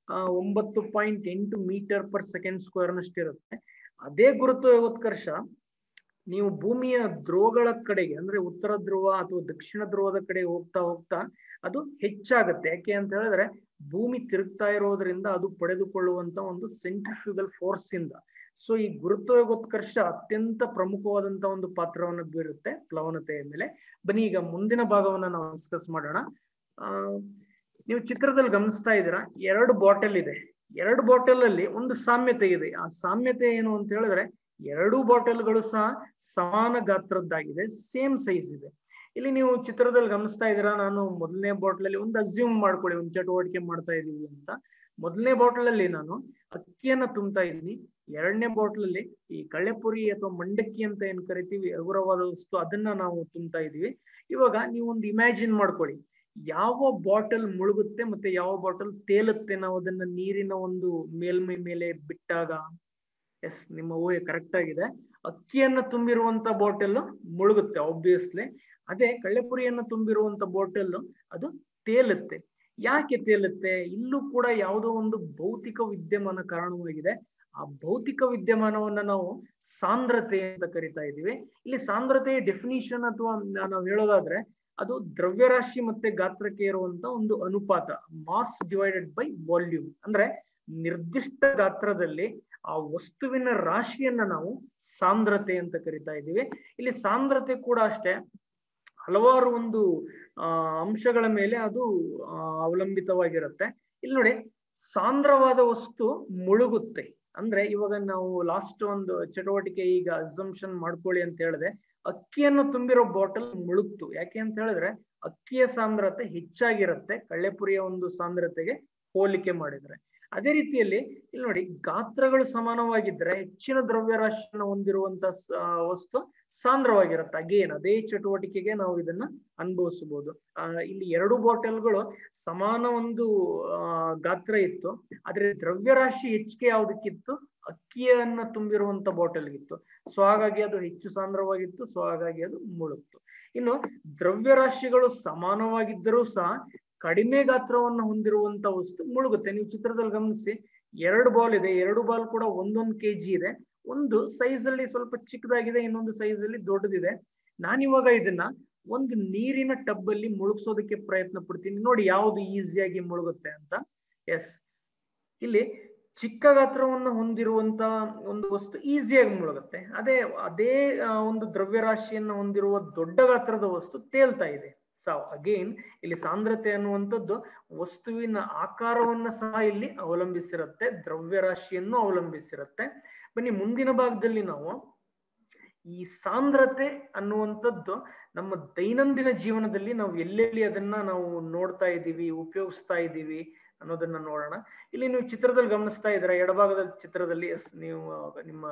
9.8 ಮೀಟರ್ ಪರ್ ಸೆಕೆಂಡ್ ಸ್ಕ್ವೇರ್ ನಷ್ಟಿರುತ್ತೆ. ಅದೇ ಗುರುತ್ವ ವೇಗೋತ್ಕರ್ಷ ನೀವು ಭೂಮಿಯ ಧ್ರುವಗಳ ಕಡೆಗೆ, ಅಂದ್ರೆ ಉತ್ತರ ಧ್ರುವ ಅಥವಾ ದಕ್ಷಿಣ ಧ್ರುವದ ಕಡೆ ಹೋಗ್ತಾ ಹೋಗ್ತಾ ಅದು ಹೆಚ್ಚಾಗತ್ತೆ. ಯಾಕೆ ಅಂತ ಹೇಳಿದ್ರೆ ಭೂಮಿ ತಿರುಗ್ತಾ ಇರೋದ್ರಿಂದ ಅದು ಪಡೆದುಕೊಳ್ಳುವಂತ ಒಂದು ಸೆಂಟ್ರಿಫ್ಯೂಗಲ್ ಫೋರ್ಸ್ ಇಂದ. ಸೊ ಈ ಗುರುತ್ವ ವೇಗೋತ್ಕರ್ಷ ಅತ್ಯಂತ ಪ್ರಮುಖವಾದಂತ ಒಂದು ಪಾತ್ರವನ್ನು ಬೀರುತ್ತೆ ಪ್ಲವನತೆಯ ಮೇಲೆ. ಬನ್ನಿ ಈಗ ಮುಂದಿನ ಭಾಗವನ್ನ ನಾವು ಡಿಸ್ಕಸ್ ಮಾಡೋಣ. ನೀವು ಚಿತ್ರದಲ್ಲಿ ಗಮನಿಸ್ತಾ ಇದ್ದೀರಾ, 2 ಬಾಟಲ್ ಇದೆ. 2 ಬಾಟಲ್ ಅಲ್ಲಿ ಒಂದು ಸಾಮ್ಯತೆ ಇದೆ. ಆ ಸಾಮ್ಯತೆ ಏನು ಅಂತ ಹೇಳಿದ್ರೆ 2 ಬಾಟಲ್ಗಳು ಸಹ ಸಮಾನ ಗಾತ್ರದ್ದಾಗಿದೆ, ಸೇಮ್ ಸೈಜ್ ಇದೆ. ಇಲ್ಲಿ ನೀವು ಚಿತ್ರದಲ್ಲಿ ಗಮನಿಸ್ತಾ ಇದ್ದೀರಾ, ನಾನು ಮೊದಲನೇ ಬಾಟಲ್ ಅಲ್ಲಿ ಒಂದು ಅಸ್ಯೂಮ್ ಮಾಡ್ಕೊಳ್ಳಿ, ಒಂದು ಚಟುವಟಿಕೆ ಮಾಡ್ತಾ ಇದೀವಿ ಅಂತ. ಮೊದಲನೇ ಬಾಟಲ್ ಅಲ್ಲಿ ನಾನು ಅಕ್ಕಿಯನ್ನ ತುಂಬ್ತಾ ಇದ್ದೀನಿ, 2ನೇ ಬಾಟಲ್ ಅಲ್ಲಿ ಈ ಕಳ್ಳೆಪುರಿ ಅಥವಾ ಮಂಡಕ್ಕಿ ಅಂತ ಏನ್ ಕರಿತೀವಿ, ಹಗುರವಾದ ವಸ್ತು, ಅದನ್ನ ನಾವು ತುಂಬ್ತಾ ಇದೀವಿ. ಇವಾಗ ನೀವು ಒಂದು ಇಮ್ಯಾಜಿನ್ ಮಾಡ್ಕೊಳ್ಳಿ, ಯಾವ ಬಾಟಲ್ ಮುಳುಗುತ್ತೆ ಮತ್ತೆ ಯಾವ ಬಾಟಲ್ ತೇಲುತ್ತೆ ನಾವು ಅದನ್ನ ನೀರಿನ ಒಂದು ಮೇಲ್ಮೈ ಮೇಲೆ ಬಿಟ್ಟಾಗ. ಎಸ್, ನಿಮ್ಮ ಊಹೆ ಕರೆಕ್ಟ್ ಆಗಿದೆ. ಅಕ್ಕಿಯನ್ನ ತುಂಬಿರುವಂತ ಬಾಟಲ್ ಮುಳುಗುತ್ತೆ ಆಬ್ವಿಯಸ್ಲಿ. ಅದೇ ಕಳ್ಳೆಪುರಿಯನ್ನ ತುಂಬಿರುವಂತ ಬಾಟಲ್ ಅದು ತೇಲುತ್ತೆ. ಯಾಕೆ ತೇಲುತ್ತೆ? ಇಲ್ಲೂ ಕೂಡ ಯಾವುದೋ ಒಂದು ಭೌತಿಕ ವಿದ್ಯಮಾನ ಕಾರಣವಾಗಿದೆ. ಆ ಭೌತಿಕ ವಿದ್ಯಮಾನವನ್ನ ನಾವು ಸಾಂದ್ರತೆ ಅಂತ ಕರಿತಾ ಇದೀವಿ. ಇಲ್ಲಿ ಸಾಂದ್ರತೆಯ ಡೆಫಿನಿಷನ್ ಅಥವಾ ನಾವು ಹೇಳೋದಾದ್ರೆ ಅದು ದ್ರವ್ಯರಾಶಿ ಮತ್ತೆ ಗಾತ್ರಕ್ಕೆ ಇರುವಂತ ಒಂದು ಅನುಪಾತ, ಮಾಸ್ ಡಿವೈಡೆಡ್ ಬೈ ವಾಲ್ಯೂಮ್. ಅಂದ್ರೆ ನಿರ್ದಿಷ್ಟ ಗಾತ್ರದಲ್ಲಿ ಆ ವಸ್ತುವಿನ ರಾಶಿಯನ್ನ ನಾವು ಸಾಂದ್ರತೆ ಅಂತ ಕರಿತಾ ಇದ್ದೀವಿ. ಇಲ್ಲಿ ಸಾಂದ್ರತೆ ಕೂಡ ಅಷ್ಟೇ ಹಲವಾರು ಒಂದು ಅಂಶಗಳ ಮೇಲೆ ಅದು ಅವಲಂಬಿತವಾಗಿರುತ್ತೆ. ಇಲ್ಲಿ ನೋಡಿ, ಸಾಂದ್ರವಾದ ವಸ್ತು ಮುಳುಗುತ್ತೆ. ಅಂದ್ರೆ ಇವಾಗ ನಾವು ಲಾಸ್ಟ್ ಒಂದು ಚಟುವಟಿಕೆ ಈಗ ಅಸಂಪ್ಷನ್ ಮಾಡ್ಕೊಳ್ಳಿ ಅಂತ ಹೇಳಿದೆ, ಅಕ್ಕಿಯನ್ನು ತುಂಬಿರೋ ಬಾಟಲ್ ಮುಳುಗ್ತು. ಯಾಕೆ ಅಂತ ಹೇಳಿದ್ರೆ ಅಕ್ಕಿಯ ಸಾಂದ್ರತೆ ಹೆಚ್ಚಾಗಿರುತ್ತೆ ಕಳ್ಳೆಪುರಿಯ ಒಂದು ಸಾಂದ್ರತೆಗೆ ಹೋಲಿಕೆ ಮಾಡಿದ್ರೆ. ಅದೇ ರೀತಿಯಲ್ಲಿ ಇಲ್ಲಿ ನೋಡಿ, ಗಾತ್ರಗಳು ಸಮಾನವಾಗಿದ್ರೆ ಹೆಚ್ಚಿನ ದ್ರವ್ಯರಾಶಿಯನ್ನು ಹೊಂದಿರುವಂತ ವಸ್ತು ಸಾಂದ್ರವಾಗಿರುತ್ತೆ. ಅಗೇನ್ ಅದೇ ಚಟುವಟಿಕೆಗೆ ನಾವು ಇದನ್ನ ಅನುಭವಿಸಬಹುದು. ಇಲ್ಲಿ 2 ಬಾಟಲ್ಗಳು ಸಮಾನ ಒಂದು ಗಾತ್ರ ಇತ್ತು, ಆದ್ರೆ ದ್ರವ್ಯರಾಶಿ ಹೆಚ್ಚಿಗೆ ಯಾವುದಕ್ಕಿತ್ತು? ಅಕ್ಕಿಯನ್ನ ತುಂಬಿರುವಂತ ಬಾಟಲ್ಗಿತ್ತು. ಸೊ ಹಾಗಾಗಿ ಅದು ಹೆಚ್ಚು ಸಾಂದ್ರವಾಗಿತ್ತು, ಸೊ ಹಾಗಾಗಿ ಅದು ಮುಳುಗ್ತು. ಇನ್ನು ದ್ರವ್ಯರಾಶಿಗಳು ಸಮಾನವಾಗಿದ್ದರೂ ಸಹ ಕಡಿಮೆ ಗಾತ್ರವನ್ನು ಹೊಂದಿರುವಂತ ವಸ್ತು ಮುಳುಗುತ್ತೆ. ನೀವು ಚಿತ್ರದಲ್ಲಿ ಗಮನಿಸಿ, 2 ಬಾಲ್ ಇದೆ, 2 ಬಾಲ್ ಕೂಡ 1 kg ಇದೆ. ಒಂದು ಸೈಜ್ ಅಲ್ಲಿ ಸ್ವಲ್ಪ ಚಿಕ್ಕದಾಗಿದೆ, ಇನ್ನೊಂದು ಸೈಜ್ ಅಲ್ಲಿ ದೊಡ್ಡದಿದೆ. ನಾನಿವಾಗ ಇದನ್ನ ಒಂದು ನೀರಿನ ಟಬ್ ಅಲ್ಲಿ ಮುಳುಗ್ಸೋದಕ್ಕೆ ಪ್ರಯತ್ನ ಪಡ್ತೀನಿ. ನೋಡಿ ಯಾವುದು ಈಸಿಯಾಗಿ ಮುಳುಗುತ್ತೆ ಅಂತ. ಎಸ್, ಇಲ್ಲಿ ಚಿಕ್ಕ ಗಾತ್ರವನ್ನು ಹೊಂದಿರುವಂತ ಒಂದು ವಸ್ತು ಈಸಿಯಾಗಿ ಮುಳುಗುತ್ತೆ. ಅದೇ ಒಂದು ದ್ರವ್ಯರಾಶಿಯನ್ನು ಹೊಂದಿರುವ ದೊಡ್ಡ ಗಾತ್ರದ ವಸ್ತು ತೇಲ್ತಾ ಇದೆ. ಸೊ ಅಗೇನ್ ಇಲ್ಲಿ ಸಾಂದ್ರತೆ ಅನ್ನುವಂಥದ್ದು ವಸ್ತುವಿನ ಆಕಾರವನ್ನ ಸಹ ಇಲ್ಲಿ ಅವಲಂಬಿಸಿರುತ್ತೆ, ದ್ರವ್ಯರಾಶಿಯನ್ನು ಅವಲಂಬಿಸಿರುತ್ತೆ. ಬನ್ನಿ ಮುಂದಿನ ಭಾಗದಲ್ಲಿ ನಾವು ಈ ಸಾಂದ್ರತೆ ಅನ್ನುವಂಥದ್ದು ನಮ್ಮ ದೈನಂದಿನ ಜೀವನದಲ್ಲಿ ನಾವು ಎಲ್ಲೆಲ್ಲಿ ಅದನ್ನ ನಾವು ನೋಡ್ತಾ ಇದ್ದೀವಿ, ಉಪಯೋಗಿಸ್ತಾ ಇದ್ದೀವಿ ಅನ್ನೋದನ್ನ ನೋಡೋಣ. ಇಲ್ಲಿ ನೀವು ಚಿತ್ರದಲ್ಲಿ ಗಮನಿಸ್ತಾ ಇದ್ದೀರಾ, ಎಡಭಾಗದ ಚಿತ್ರದಲ್ಲಿ ನೀವು ನಿಮ್ಮ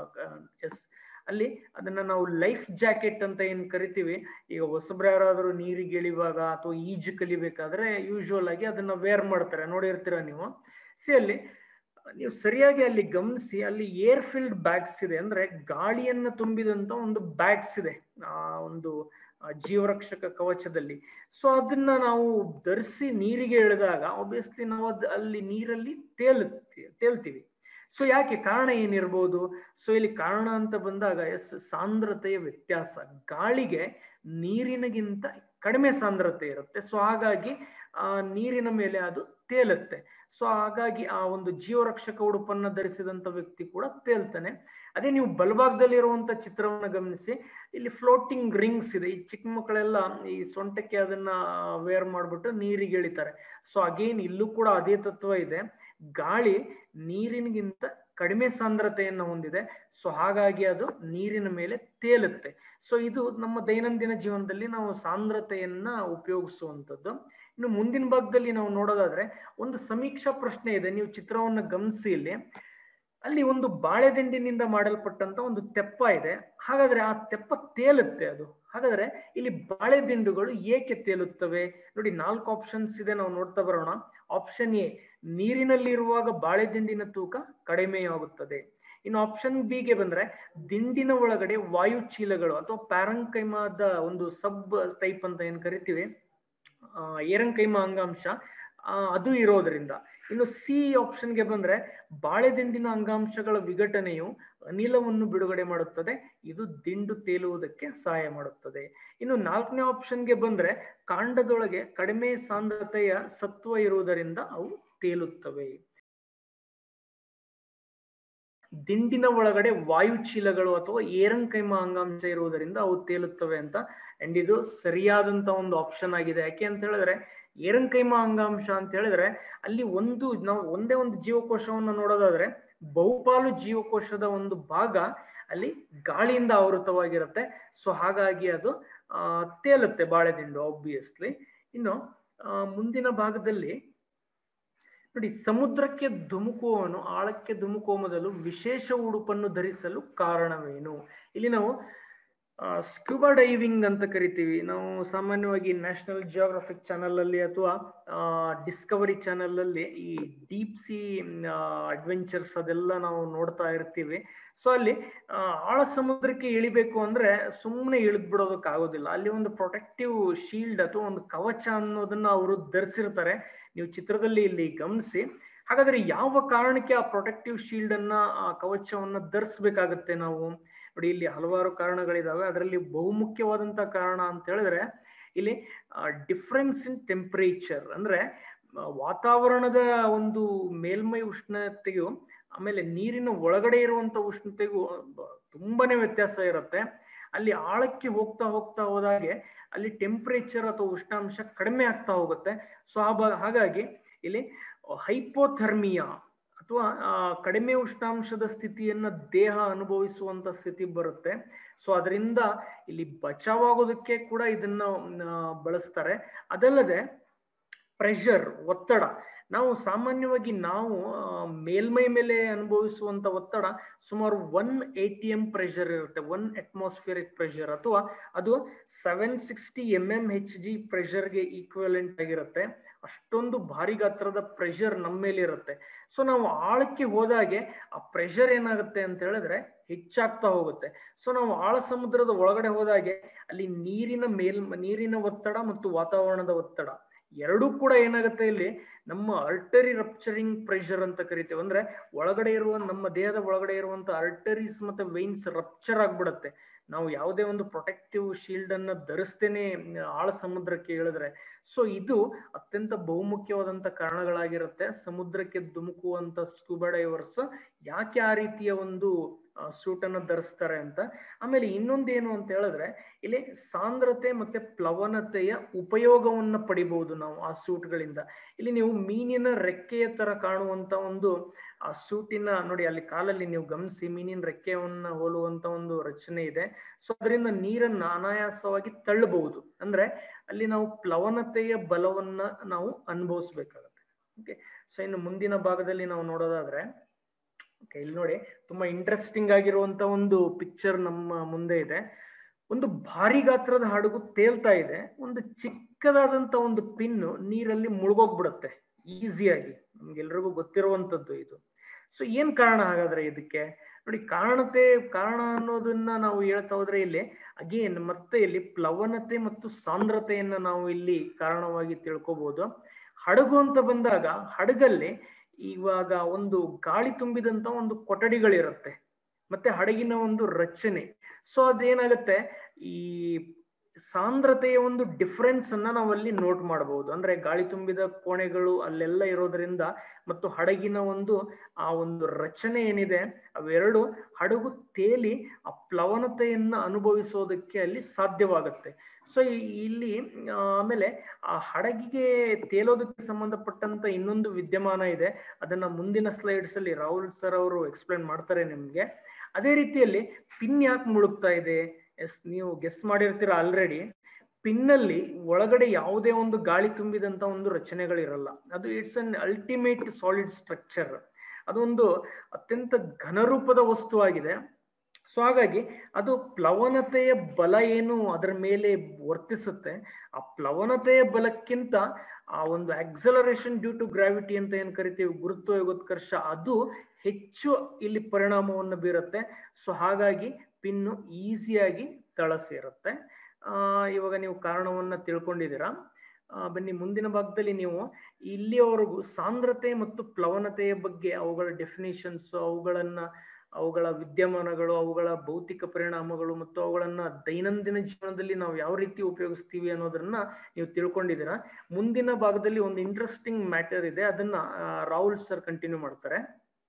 ಅಲ್ಲಿ ಅದನ್ನ ನಾವು ಲೈಫ್ ಜಾಕೆಟ್ ಅಂತ ಏನ್ ಕರಿತೀವಿ. ಈಗ ಹೊಸಬ್ರು ಯಾರಾದ್ರೂ ನೀರಿಗೆ ಇಳಿವಾಗ ಅಥವಾ ಈಜು ಕಲಿಬೇಕಾದ್ರೆ ಯೂಶುವಲ್ ಆಗಿ ಅದನ್ನ ವೇರ್ ಮಾಡ್ತಾರೆ, ನೋಡಿರ್ತೀರ ನೀವು. ಅಲ್ಲಿ ನೀವು ಸರಿಯಾಗಿ ಅಲ್ಲಿ ಗಮನಿಸಿ, ಅಲ್ಲಿ ಏರ್ ಫಿಲ್ಡ್ ಬ್ಯಾಗ್ಸ್ ಇದೆ, ಅಂದ್ರೆ ಗಾಳಿಯನ್ನ ತುಂಬಿದಂತ ಒಂದು ಬ್ಯಾಗ್ಸ್ ಇದೆ ಆ ಒಂದು ಜೀವರಕ್ಷಕ ಕವಚದಲ್ಲಿ. ಸೊ ಅದನ್ನ ನಾವು ಧರಿಸಿ ನೀರಿಗೆ ಇಳಿದಾಗ ಆಬ್ವಿಯಸ್ಲಿ ನಾವು ಅಲ್ಲಿ ನೀರಲ್ಲಿ ತೇಲ್ತೀವಿ. ಸೊ ಯಾಕೆ? ಕಾರಣ ಏನಿರ್ಬೋದು? ಸೊ ಇಲ್ಲಿ ಕಾರಣ ಅಂತ ಬಂದಾಗ ಸಾಂದ್ರತೆಯ ವ್ಯತ್ಯಾಸ. ಗಾಳಿಗೆ ನೀರಿನಗಿಂತ ಕಡಿಮೆ ಸಾಂದ್ರತೆ ಇರುತ್ತೆ, ಸೊ ಹಾಗಾಗಿ ನೀರಿನ ಮೇಲೆ ಅದು ತೇಲುತ್ತೆ. ಸೊ ಹಾಗಾಗಿ ಆ ಒಂದು ಜೀವರಕ್ಷಕ ಉಡುಪನ್ನ ಧರಿಸಿದಂತ ವ್ಯಕ್ತಿ ಕೂಡ ತೇಲ್ತಾನೆ. ಅದೇ ನೀವು ಬಲಭಾಗದಲ್ಲಿ ಇರುವಂತ ಚಿತ್ರವನ್ನ ಗಮನಿಸಿ, ಇಲ್ಲಿ ಫ್ಲೋಟಿಂಗ್ ರಿಂಗ್ಸ್ ಇದೆ. ಈ ಚಿಕ್ಕ ಮಕ್ಕಳೆಲ್ಲ ಈ ಸೊಂಟಕ್ಕೆ ಅದನ್ನ ವೇರ್ ಮಾಡ್ಬಿಟ್ಟು ನೀರಿಗೆ ಇಳಿತಾರೆ. ಸೊ ಅಗೇನ್ ಇಲ್ಲೂ ಕೂಡ ಅದೇ ತತ್ವ ಇದೆ. ಗಾಳಿ ನೀರಿನಿಗಿಂತ ಕಡಿಮೆ ಸಾಂದ್ರತೆಯನ್ನು ಹೊಂದಿದೆ. ಸೊ ಹಾಗಾಗಿ ಅದು ನೀರಿನ ಮೇಲೆ ತೇಲುತ್ತೆ. ಸೊ ಇದು ನಮ್ಮ ದೈನಂದಿನ ಜೀವನದಲ್ಲಿ ನಾವು ಸಾಂದ್ರತೆಯನ್ನ ಉಪಯೋಗಿಸುವಂಥದ್ದು. ಇನ್ನು ಮುಂದಿನ ಭಾಗದಲ್ಲಿ ನಾವು ನೋಡೋದಾದ್ರೆ ಒಂದು ಸಮೀಕ್ಷಾ ಪ್ರಶ್ನೆ ಇದೆ, ನೀವು ಚಿತ್ರವನ್ನು ಗಮನಿಸಿ. ಇಲ್ಲಿ ಅಲ್ಲಿ ಒಂದು ಬಾಳೆದಿಂಡಿನಿಂದ ಮಾಡಲ್ಪಟ್ಟಂತ ಒಂದು ತೆಪ್ಪ ಇದೆ. ಹಾಗಾದ್ರೆ ಆ ತೆಪ್ಪ ತೇಲುತ್ತೆ ಅದು. ಹಾಗಾದ್ರೆ ಇಲ್ಲಿ ಬಾಳೆದಿಂಡುಗಳು ಏಕೆ ತೇಲುತ್ತವೆ? ನೋಡಿ 4 ಆಪ್ಷನ್ಸ್ ಇದೆ, ನಾವು ನೋಡ್ತಾ ಬರೋಣ. ಆಪ್ಷನ್ ಎ, ನೀರಿನಲ್ಲಿ ಇರುವಾಗ ಬಾಳೆದಿಂಡಿನ ತೂಕ ಕಡಿಮೆಯಾಗುತ್ತದೆ. ಇನ್ನು ಆಪ್ಷನ್ ಬಿ ಗೆ ಬಂದ್ರೆ ದಿಂಡಿನ ಒಳಗಡೆ ವಾಯು ಚೀಲಗಳು ಅಥವಾ ಪ್ಯಾರಂಕೈಮಾದ ಒಂದು ಸಬ್ ಟೈಪ್ ಅಂತ ಏನ್ ಕರಿತೀವಿ, ಏರಂಕೈಮ ಅಂಗಾಂಶ ಅದು ಇರೋದ್ರಿಂದ. ಇನ್ನು ಸಿ ಆಪ್ಷನ್ಗೆ ಬಂದ್ರೆ ಬಾಳೆದಿಂಡಿನ ಅಂಗಾಂಶಗಳ ವಿಘಟನೆಯು ಅನಿಲವನ್ನು ಬಿಡುಗಡೆ ಮಾಡುತ್ತದೆ, ಇದು ದಿಂಡು ತೇಲುವುದಕ್ಕೆ ಸಹಾಯ ಮಾಡುತ್ತದೆ. ಇನ್ನು 4ನೇ ಆಪ್ಷನ್ಗೆ ಬಂದ್ರೆ ಕಾಂಡದೊಳಗೆ ಕಡಿಮೆ ಸಾಂದ್ರತೆಯ ಸತ್ವ ಇರುವುದರಿಂದ ಅವು ತೇಲುತ್ತವೆ. ದಿಂಡಿನ ಒಳಗಡೆ ವಾಯು ಚೀಲಗಳು ಅಥವಾ ಏರಂಕೈಮ ಅಂಗಾಂಶ ಇರುವುದರಿಂದ ಅವು ತೇಲುತ್ತವೆ ಅಂತ. ಅಂಡ್ ಇದು ಸರಿಯಾದಂತ ಒಂದು ಆಪ್ಷನ್ ಆಗಿದೆ. ಯಾಕೆ ಅಂತ ಹೇಳಿದ್ರೆ ಏರಂಕೈಮ ಅಂಗಾಂಶ ಅಂತ ಹೇಳಿದ್ರೆ ಅಲ್ಲಿ ನಾವು ಒಂದೇ ಒಂದು ಜೀವಕೋಶವನ್ನು ನೋಡೋದಾದ್ರೆ ಬಹುಪಾಲು ಜೀವಕೋಶದ ಒಂದು ಭಾಗ ಅಲ್ಲಿ ಗಾಳಿಯಿಂದ ಆವೃತವಾಗಿರುತ್ತೆ. ಸೊ ಹಾಗಾಗಿ ಅದು ತೇಲುತ್ತೆ ಬಾಳೆದಿಂಡು ಆಬ್ವಿಯಸ್ಲಿ. ಇನ್ನು ಮುಂದಿನ ಭಾಗದಲ್ಲಿ ನೋಡಿ, ಸಮುದ್ರಕ್ಕೆ ಧುಮುಕುವವನು ಆಳಕ್ಕೆ ಧುಮುಕುವ ಮೊದಲು ವಿಶೇಷ ಉಡುಪನ್ನು ಧರಿಸಲು ಕಾರಣವೇನು? ಇಲ್ಲಿ ನಾವು ಸ್ಕ್ಯೂಬಾ ಡೈವಿಂಗ್ ಅಂತ ಕರಿತೀವಿ. ನಾವು ಸಾಮಾನ್ಯವಾಗಿ ನ್ಯಾಷನಲ್ ಜಿಯೋಗ್ರಫಿಕ್ ಚಾನಲ್ ಅಲ್ಲಿ ಅಥವಾ ಡಿಸ್ಕವರಿ ಚಾನಲ್ ಅಲ್ಲಿ ಈ ಡೀಪ್ ಸಿ ಅಡ್ವೆಂಚರ್ಸ್ ಅದೆಲ್ಲ ನಾವು ನೋಡ್ತಾ ಇರ್ತೀವಿ. ಸೊ ಅಲ್ಲಿ ಆಳ ಸಮುದ್ರಕ್ಕೆ ಇಳಿಬೇಕು ಅಂದ್ರೆ ಸುಮ್ಮನೆ ಇಳಿದ್ ಬಿಡೋದಕ್ಕೆ ಆಗೋದಿಲ್ಲ. ಅಲ್ಲಿ ಒಂದು ಪ್ರೊಟೆಕ್ಟಿವ್ ಶೀಲ್ಡ್ ಅಥವಾ ಒಂದು ಕವಚ ಅನ್ನೋದನ್ನ ಅವರು ಧರಿಸಿರ್ತಾರೆ. ನೀವು ಚಿತ್ರದಲ್ಲಿ ಇಲ್ಲಿ ಗಮನಿಸಿ. ಹಾಗಾದ್ರೆ ಯಾವ ಕಾರಣಕ್ಕೆ ಆ ಪ್ರೊಟೆಕ್ಟಿವ್ ಶೀಲ್ಡ್ ಅನ್ನ, ಆ ಕವಚವನ್ನ ಧರಿಸ್ಬೇಕಾಗತ್ತೆ ನಾವು? ನೋಡಿ, ಇಲ್ಲಿ ಹಲವಾರು ಕಾರಣಗಳಿದಾವೆ. ಅದರಲ್ಲಿ ಬಹುಮುಖ್ಯವಾದಂತ ಕಾರಣ ಅಂತ ಹೇಳಿದ್ರೆ ಇಲ್ಲಿ ಡಿಫ್ರೆನ್ಸ್ ಇನ್ ಟೆಂಪರೇಚರ್, ಅಂದ್ರೆ ವಾತಾವರಣದ ಒಂದು ಮೇಲ್ಮೈ ಉಷ್ಣತೆಗೂ ಆಮೇಲೆ ನೀರಿನ ಒಳಗಡೆ ಇರುವಂತ ಉಷ್ಣತೆಗೂ ತುಂಬಾನೇ ವ್ಯತ್ಯಾಸ ಇರುತ್ತೆ. ಅಲ್ಲಿ ಆಳಕ್ಕೆ ಹೋಗ್ತಾ ಹೋದಾಗೆ ಅಲ್ಲಿ ಟೆಂಪರೇಚರ್ ಅಥವಾ ಉಷ್ಣಾಂಶ ಕಡಿಮೆ ಆಗ್ತಾ ಹೋಗುತ್ತೆ. ಸೊ ಹಾಗಾಗಿ ಇಲ್ಲಿ ಹೈಪೋಥರ್ಮಿಯಾ ಅಥವಾ ಕಡಿಮೆ ಉಷ್ಣಾಂಶದ ಸ್ಥಿತಿಯನ್ನ ದೇಹ ಅನುಭವಿಸುವಂತ ಸ್ಥಿತಿ ಬರುತ್ತೆ. ಸೊ ಅದರಿಂದ ಇಲ್ಲಿ ಬಚಾವಾಗೋದಕ್ಕೆ ಕೂಡ ಇದನ್ನ ಬಳಸ್ತಾರೆ. ಅದಲ್ಲದೆ ಪ್ರೆಷರ್, ಒತ್ತಡ, ನಾವು ಸಾಮಾನ್ಯವಾಗಿ ಮೇಲ್ಮೈ ಮೇಲೆ ಅನುಭವಿಸುವಂತ ಒತ್ತಡ ಸುಮಾರು 1 ATM ಪ್ರೆಷರ್ ಇರುತ್ತೆ, 1 ಅಟ್ಮಾಸ್ಫಿಯರಿಕ್ ಪ್ರೆಷರ್, ಅಥವಾ ಅದು 760 mmHg ಪ್ರೆಷರ್ಗೆ ಈಕ್ವಲೆಂಟ್ ಆಗಿರುತ್ತೆ. ಅಷ್ಟೊಂದು ಭಾರಿ ಗಾತ್ರದ ಪ್ರೆಷರ್ ನಮ್ಮ ಮೇಲೆ ಇರುತ್ತೆ. ಸೊ ನಾವು ಆಳಕ್ಕೆ ಹೋದಾಗೆ ಆ ಪ್ರೆಷರ್ ಏನಾಗುತ್ತೆ ಅಂತ ಹೇಳಿದ್ರೆ ಹೆಚ್ಚಾಗ್ತಾ ಹೋಗುತ್ತೆ. ಸೊ ನಾವು ಆಳ ಸಮುದ್ರದ ಒಳಗಡೆ ಹೋದಾಗೆ ಅಲ್ಲಿ ನೀರಿನ ಒತ್ತಡ ಮತ್ತು ವಾತಾವರಣದ ಒತ್ತಡ ಎರಡೂ ಕೂಡ ಏನಾಗುತ್ತೆ, ಇಲ್ಲಿ ನಮ್ಮ ಆರ್ಟರಿ ರಪ್ಚರಿಂಗ್ ಪ್ರೆಷರ್ ಅಂತ ಕರಿತೇವೆ. ಅಂದ್ರೆ ಒಳಗಡೆ ನಮ್ಮ ದೇಹದ ಒಳಗಡೆ ಇರುವಂತ ಆರ್ಟರೀಸ್ ಮತ್ತೆ ವೈನ್ಸ್ ರಪ್ಚರ್ ಆಗ್ಬಿಡುತ್ತೆ ನಾವು ಯಾವುದೇ ಒಂದು ಪ್ರೊಟೆಕ್ಟಿವ್ ಶೀಲ್ಡ್ ಅನ್ನ ಧರಿಸ್ತೇನೆ ಆಳ ಸಮುದ್ರಕ್ಕೆ ಇಳಿದ್ರೆ. ಸೊ ಇದು ಅತ್ಯಂತ ಬಹುಮುಖ್ಯವಾದಂತ ಕಾರಣಗಳಾಗಿರುತ್ತೆ ಸಮುದ್ರಕ್ಕೆ ಧುಮುಕುವಂತ ಸ್ಕೂಬಾ ಡೈವರ್ಸ್ ಯಾಕೆ ಆ ರೀತಿಯ ಒಂದು ಸೂಟ್ ಅನ್ನ ಧರಿಸ್ತಾರೆ ಅಂತ. ಆಮೇಲೆ ಇನ್ನೊಂದೇನು ಅಂತ ಹೇಳಿದ್ರೆ ಇಲ್ಲಿ ಸಾಂದ್ರತೆ ಮತ್ತೆ ಪ್ಲವನತೆಯ ಉಪಯೋಗವನ್ನ ಪಡಿಬಹುದು ನಾವು ಆ ಸೂಟ್ಗಳಿಂದ. ಇಲ್ಲಿ ನೀವು ಮೀನಿನ ರೆಕ್ಕೆಯ ತರ ಕಾಣುವಂತ ಒಂದು ಆ ಸೂಟಿನ ನೋಡಿ, ಅಲ್ಲಿ ಕಾಲಲ್ಲಿ ನೀವು ಗಮನಿಸಿ ಮೀನಿನ ರೆಕ್ಕೆಯನ್ನ ಹೋಲುವಂತ ಒಂದು ರಚನೆ ಇದೆ. ಸೊ ಅದರಿಂದ ನೀರನ್ನ ಅನಾಯಾಸವಾಗಿ ತಳ್ಳಬಹುದು. ಅಂದ್ರೆ ಅಲ್ಲಿ ನಾವು ಪ್ಲವನತೆಯ ಬಲವನ್ನ ನಾವು ಅನುಭವಿಸ್ಬೇಕಾಗತ್ತೆ. ಓಕೆ, ಸೊ ಇನ್ನು ಮುಂದಿನ ಭಾಗದಲ್ಲಿ ನಾವು ನೋಡೋದಾದ್ರೆ ಇಲ್ಲಿ ನೋಡಿ, ತುಂಬಾ ಇಂಟ್ರೆಸ್ಟಿಂಗ್ ಆಗಿರುವಂತ ಒಂದು ಪಿಕ್ಚರ್ ನಮ್ಮ ಮುಂದೆ ಇದೆ. ಒಂದು ಭಾರಿ ಗಾತ್ರದ ಹಡಗು ತೇಲ್ತಾ ಇದೆ. ಒಂದು ಚಿಕ್ಕದಾದಂತ ಒಂದು ಪಿನ್ನು ನೀರಲ್ಲಿ ಮುಳುಗೋಗ್ಬಿಡುತ್ತೆ ಈಸಿಯಾಗಿ. ನಮ್ಗೆಲ್ರಿಗೂ ಗೊತ್ತಿರುವಂತದ್ದು ಇದು. ಸೊ ಏನ್ ಕಾರಣ ಹಾಗಾದ್ರೆ ಇದಕ್ಕೆ? ನೋಡಿ, ಕಾರಣ ಅನ್ನೋದನ್ನ ನಾವು ಹೇಳ್ತಾ ಹೋದ್ರೆ ಇಲ್ಲಿ ಅಗೇನ್ ಮತ್ತೆ ಇಲ್ಲಿ ಪ್ಲವನತೆ ಮತ್ತು ಸಾಂದ್ರತೆಯನ್ನ ನಾವು ಇಲ್ಲಿ ಕಾರಣವಾಗಿ ತಿಳ್ಕೊಬಹುದು. ಹಡಗು ಅಂತ ಬಂದಾಗ ಹಡಗಲ್ಲಿ ಇವಾಗ ಒಂದು ಗಾಳಿ ತುಂಬಿದಂತ ಒಂದು ಕೊಠಡಿಗಳಿರುತ್ತೆ ಮತ್ತೆ ಹಡಗಿನ ಒಂದು ರಚನೆ. ಸೊ ಅದೇನಾಗುತ್ತೆ, ಈ ಸಾಂದ್ರತೆಯ ಒಂದು ಡಿಫರೆನ್ಸ್ ಅನ್ನ ನಾವಲ್ಲಿ ನೋಟ್ ಮಾಡಬಹುದು. ಅಂದ್ರೆ ಗಾಳಿ ತುಂಬಿದ ಕೋಣೆಗಳು ಅಲ್ಲೆಲ್ಲ ಇರೋದ್ರಿಂದ ಮತ್ತು ಹಡಗಿನ ಆ ಒಂದು ರಚನೆ ಏನಿದೆ, ಅವೆರಡು ಹಡಗು ತೇಲಿ ಆ ಪ್ಲವನತೆಯನ್ನ ಅನುಭವಿಸೋದಕ್ಕೆ ಅಲ್ಲಿ ಸಾಧ್ಯವಾಗುತ್ತೆ. ಸೊ ಇಲ್ಲಿ ಆಮೇಲೆ ಆ ಹಡಗಿಗೆ ತೇಲೋದಕ್ಕೆ ಸಂಬಂಧಪಟ್ಟಂತ ಇನ್ನೊಂದು ವಿದ್ಯಮಾನ ಇದೆ, ಅದನ್ನ ಮುಂದಿನ ಸ್ಲೈಡ್ಸ್ ಅಲ್ಲಿ ರಾಹುಲ್ ಸರ್ ಅವರು ಎಕ್ಸ್ಪ್ಲೇನ್ ಮಾಡ್ತಾರೆ ನಿಮ್ಗೆ. ಅದೇ ರೀತಿಯಲ್ಲಿ ಪಿನ್ ಯಾಕೆ ಮುಳುಗ್ತಾ ಇದೆ? ನೀವು ಗೆಸ್ ಮಾಡಿರ್ತೀರ ಆಲ್ರೆಡಿ. ಪಿನ್ನಲ್ಲಿ ಒಳಗಡೆ ಯಾವುದೇ ಒಂದು ಗಾಳಿ ತುಂಬಿದಂತ ಒಂದು ರಚನೆಗಳಿರಲ್ಲ. ಅದು it's an ultimate solid structure. ಅದೊಂದು ಅತ್ಯಂತ ಘನರೂಪದ ವಸ್ತು ಆಗಿದೆ. ಸೊ ಹಾಗಾಗಿ ಅದು ಪ್ಲವನತೆಯ ಬಲ ಏನು ಅದರ ಮೇಲೆ ವರ್ತಿಸುತ್ತೆ, ಆ ಪ್ಲವನತೆಯ ಬಲಕ್ಕಿಂತ ಆ ಒಂದು ಆಕ್ಸಲರೇಷನ್ ಡ್ಯೂ ಟು ಗ್ರಾವಿಟಿ ಅಂತ ಏನ್ ಕರಿತೀವಿ, ಗುರುತ್ವಾಕರ್ಷ, ಅದು ಹೆಚ್ಚು ಇಲ್ಲಿ ಪರಿಣಾಮವನ್ನು ಬೀರುತ್ತೆ. ಸೊ ಹಾಗಾಗಿ ಪಿನ್ನು ಈಸಿಯಾಗಿ ತಳ ಸೇರುತ್ತೆ. ಇವಾಗ ನೀವು ಕಾರಣವನ್ನ ತಿಳ್ಕೊಂಡಿದ್ದೀರಾ. ಬನ್ನಿ ಮುಂದಿನ ಭಾಗದಲ್ಲಿ ನೀವು ಇಲ್ಲಿಯವರೆಗೂ ಸಾಂದ್ರತೆ ಮತ್ತು ಪ್ಲವನತೆಯ ಬಗ್ಗೆ, ಅವುಗಳ ಡೆಫಿನಿಷನ್ಸ್, ಅವುಗಳ ವಿದ್ಯಮಾನಗಳು, ಅವುಗಳ ಭೌತಿಕ ಪರಿಣಾಮಗಳು ಮತ್ತು ಅವುಗಳನ್ನ ದೈನಂದಿನ ಜೀವನದಲ್ಲಿ ನಾವು ಯಾವ ರೀತಿ ಉಪಯೋಗಿಸ್ತೀವಿ ಅನ್ನೋದನ್ನ ನೀವು ತಿಳ್ಕೊಂಡಿದ್ದೀರಾ. ಮುಂದಿನ ಭಾಗದಲ್ಲಿ ಒಂದು ಇಂಟ್ರೆಸ್ಟಿಂಗ್ ಮ್ಯಾಟರ್ ಇದೆ, ಅದನ್ನ ರಾಹುಲ್ ಸರ್ ಕಂಟಿನ್ಯೂ ಮಾಡ್ತಾರೆ.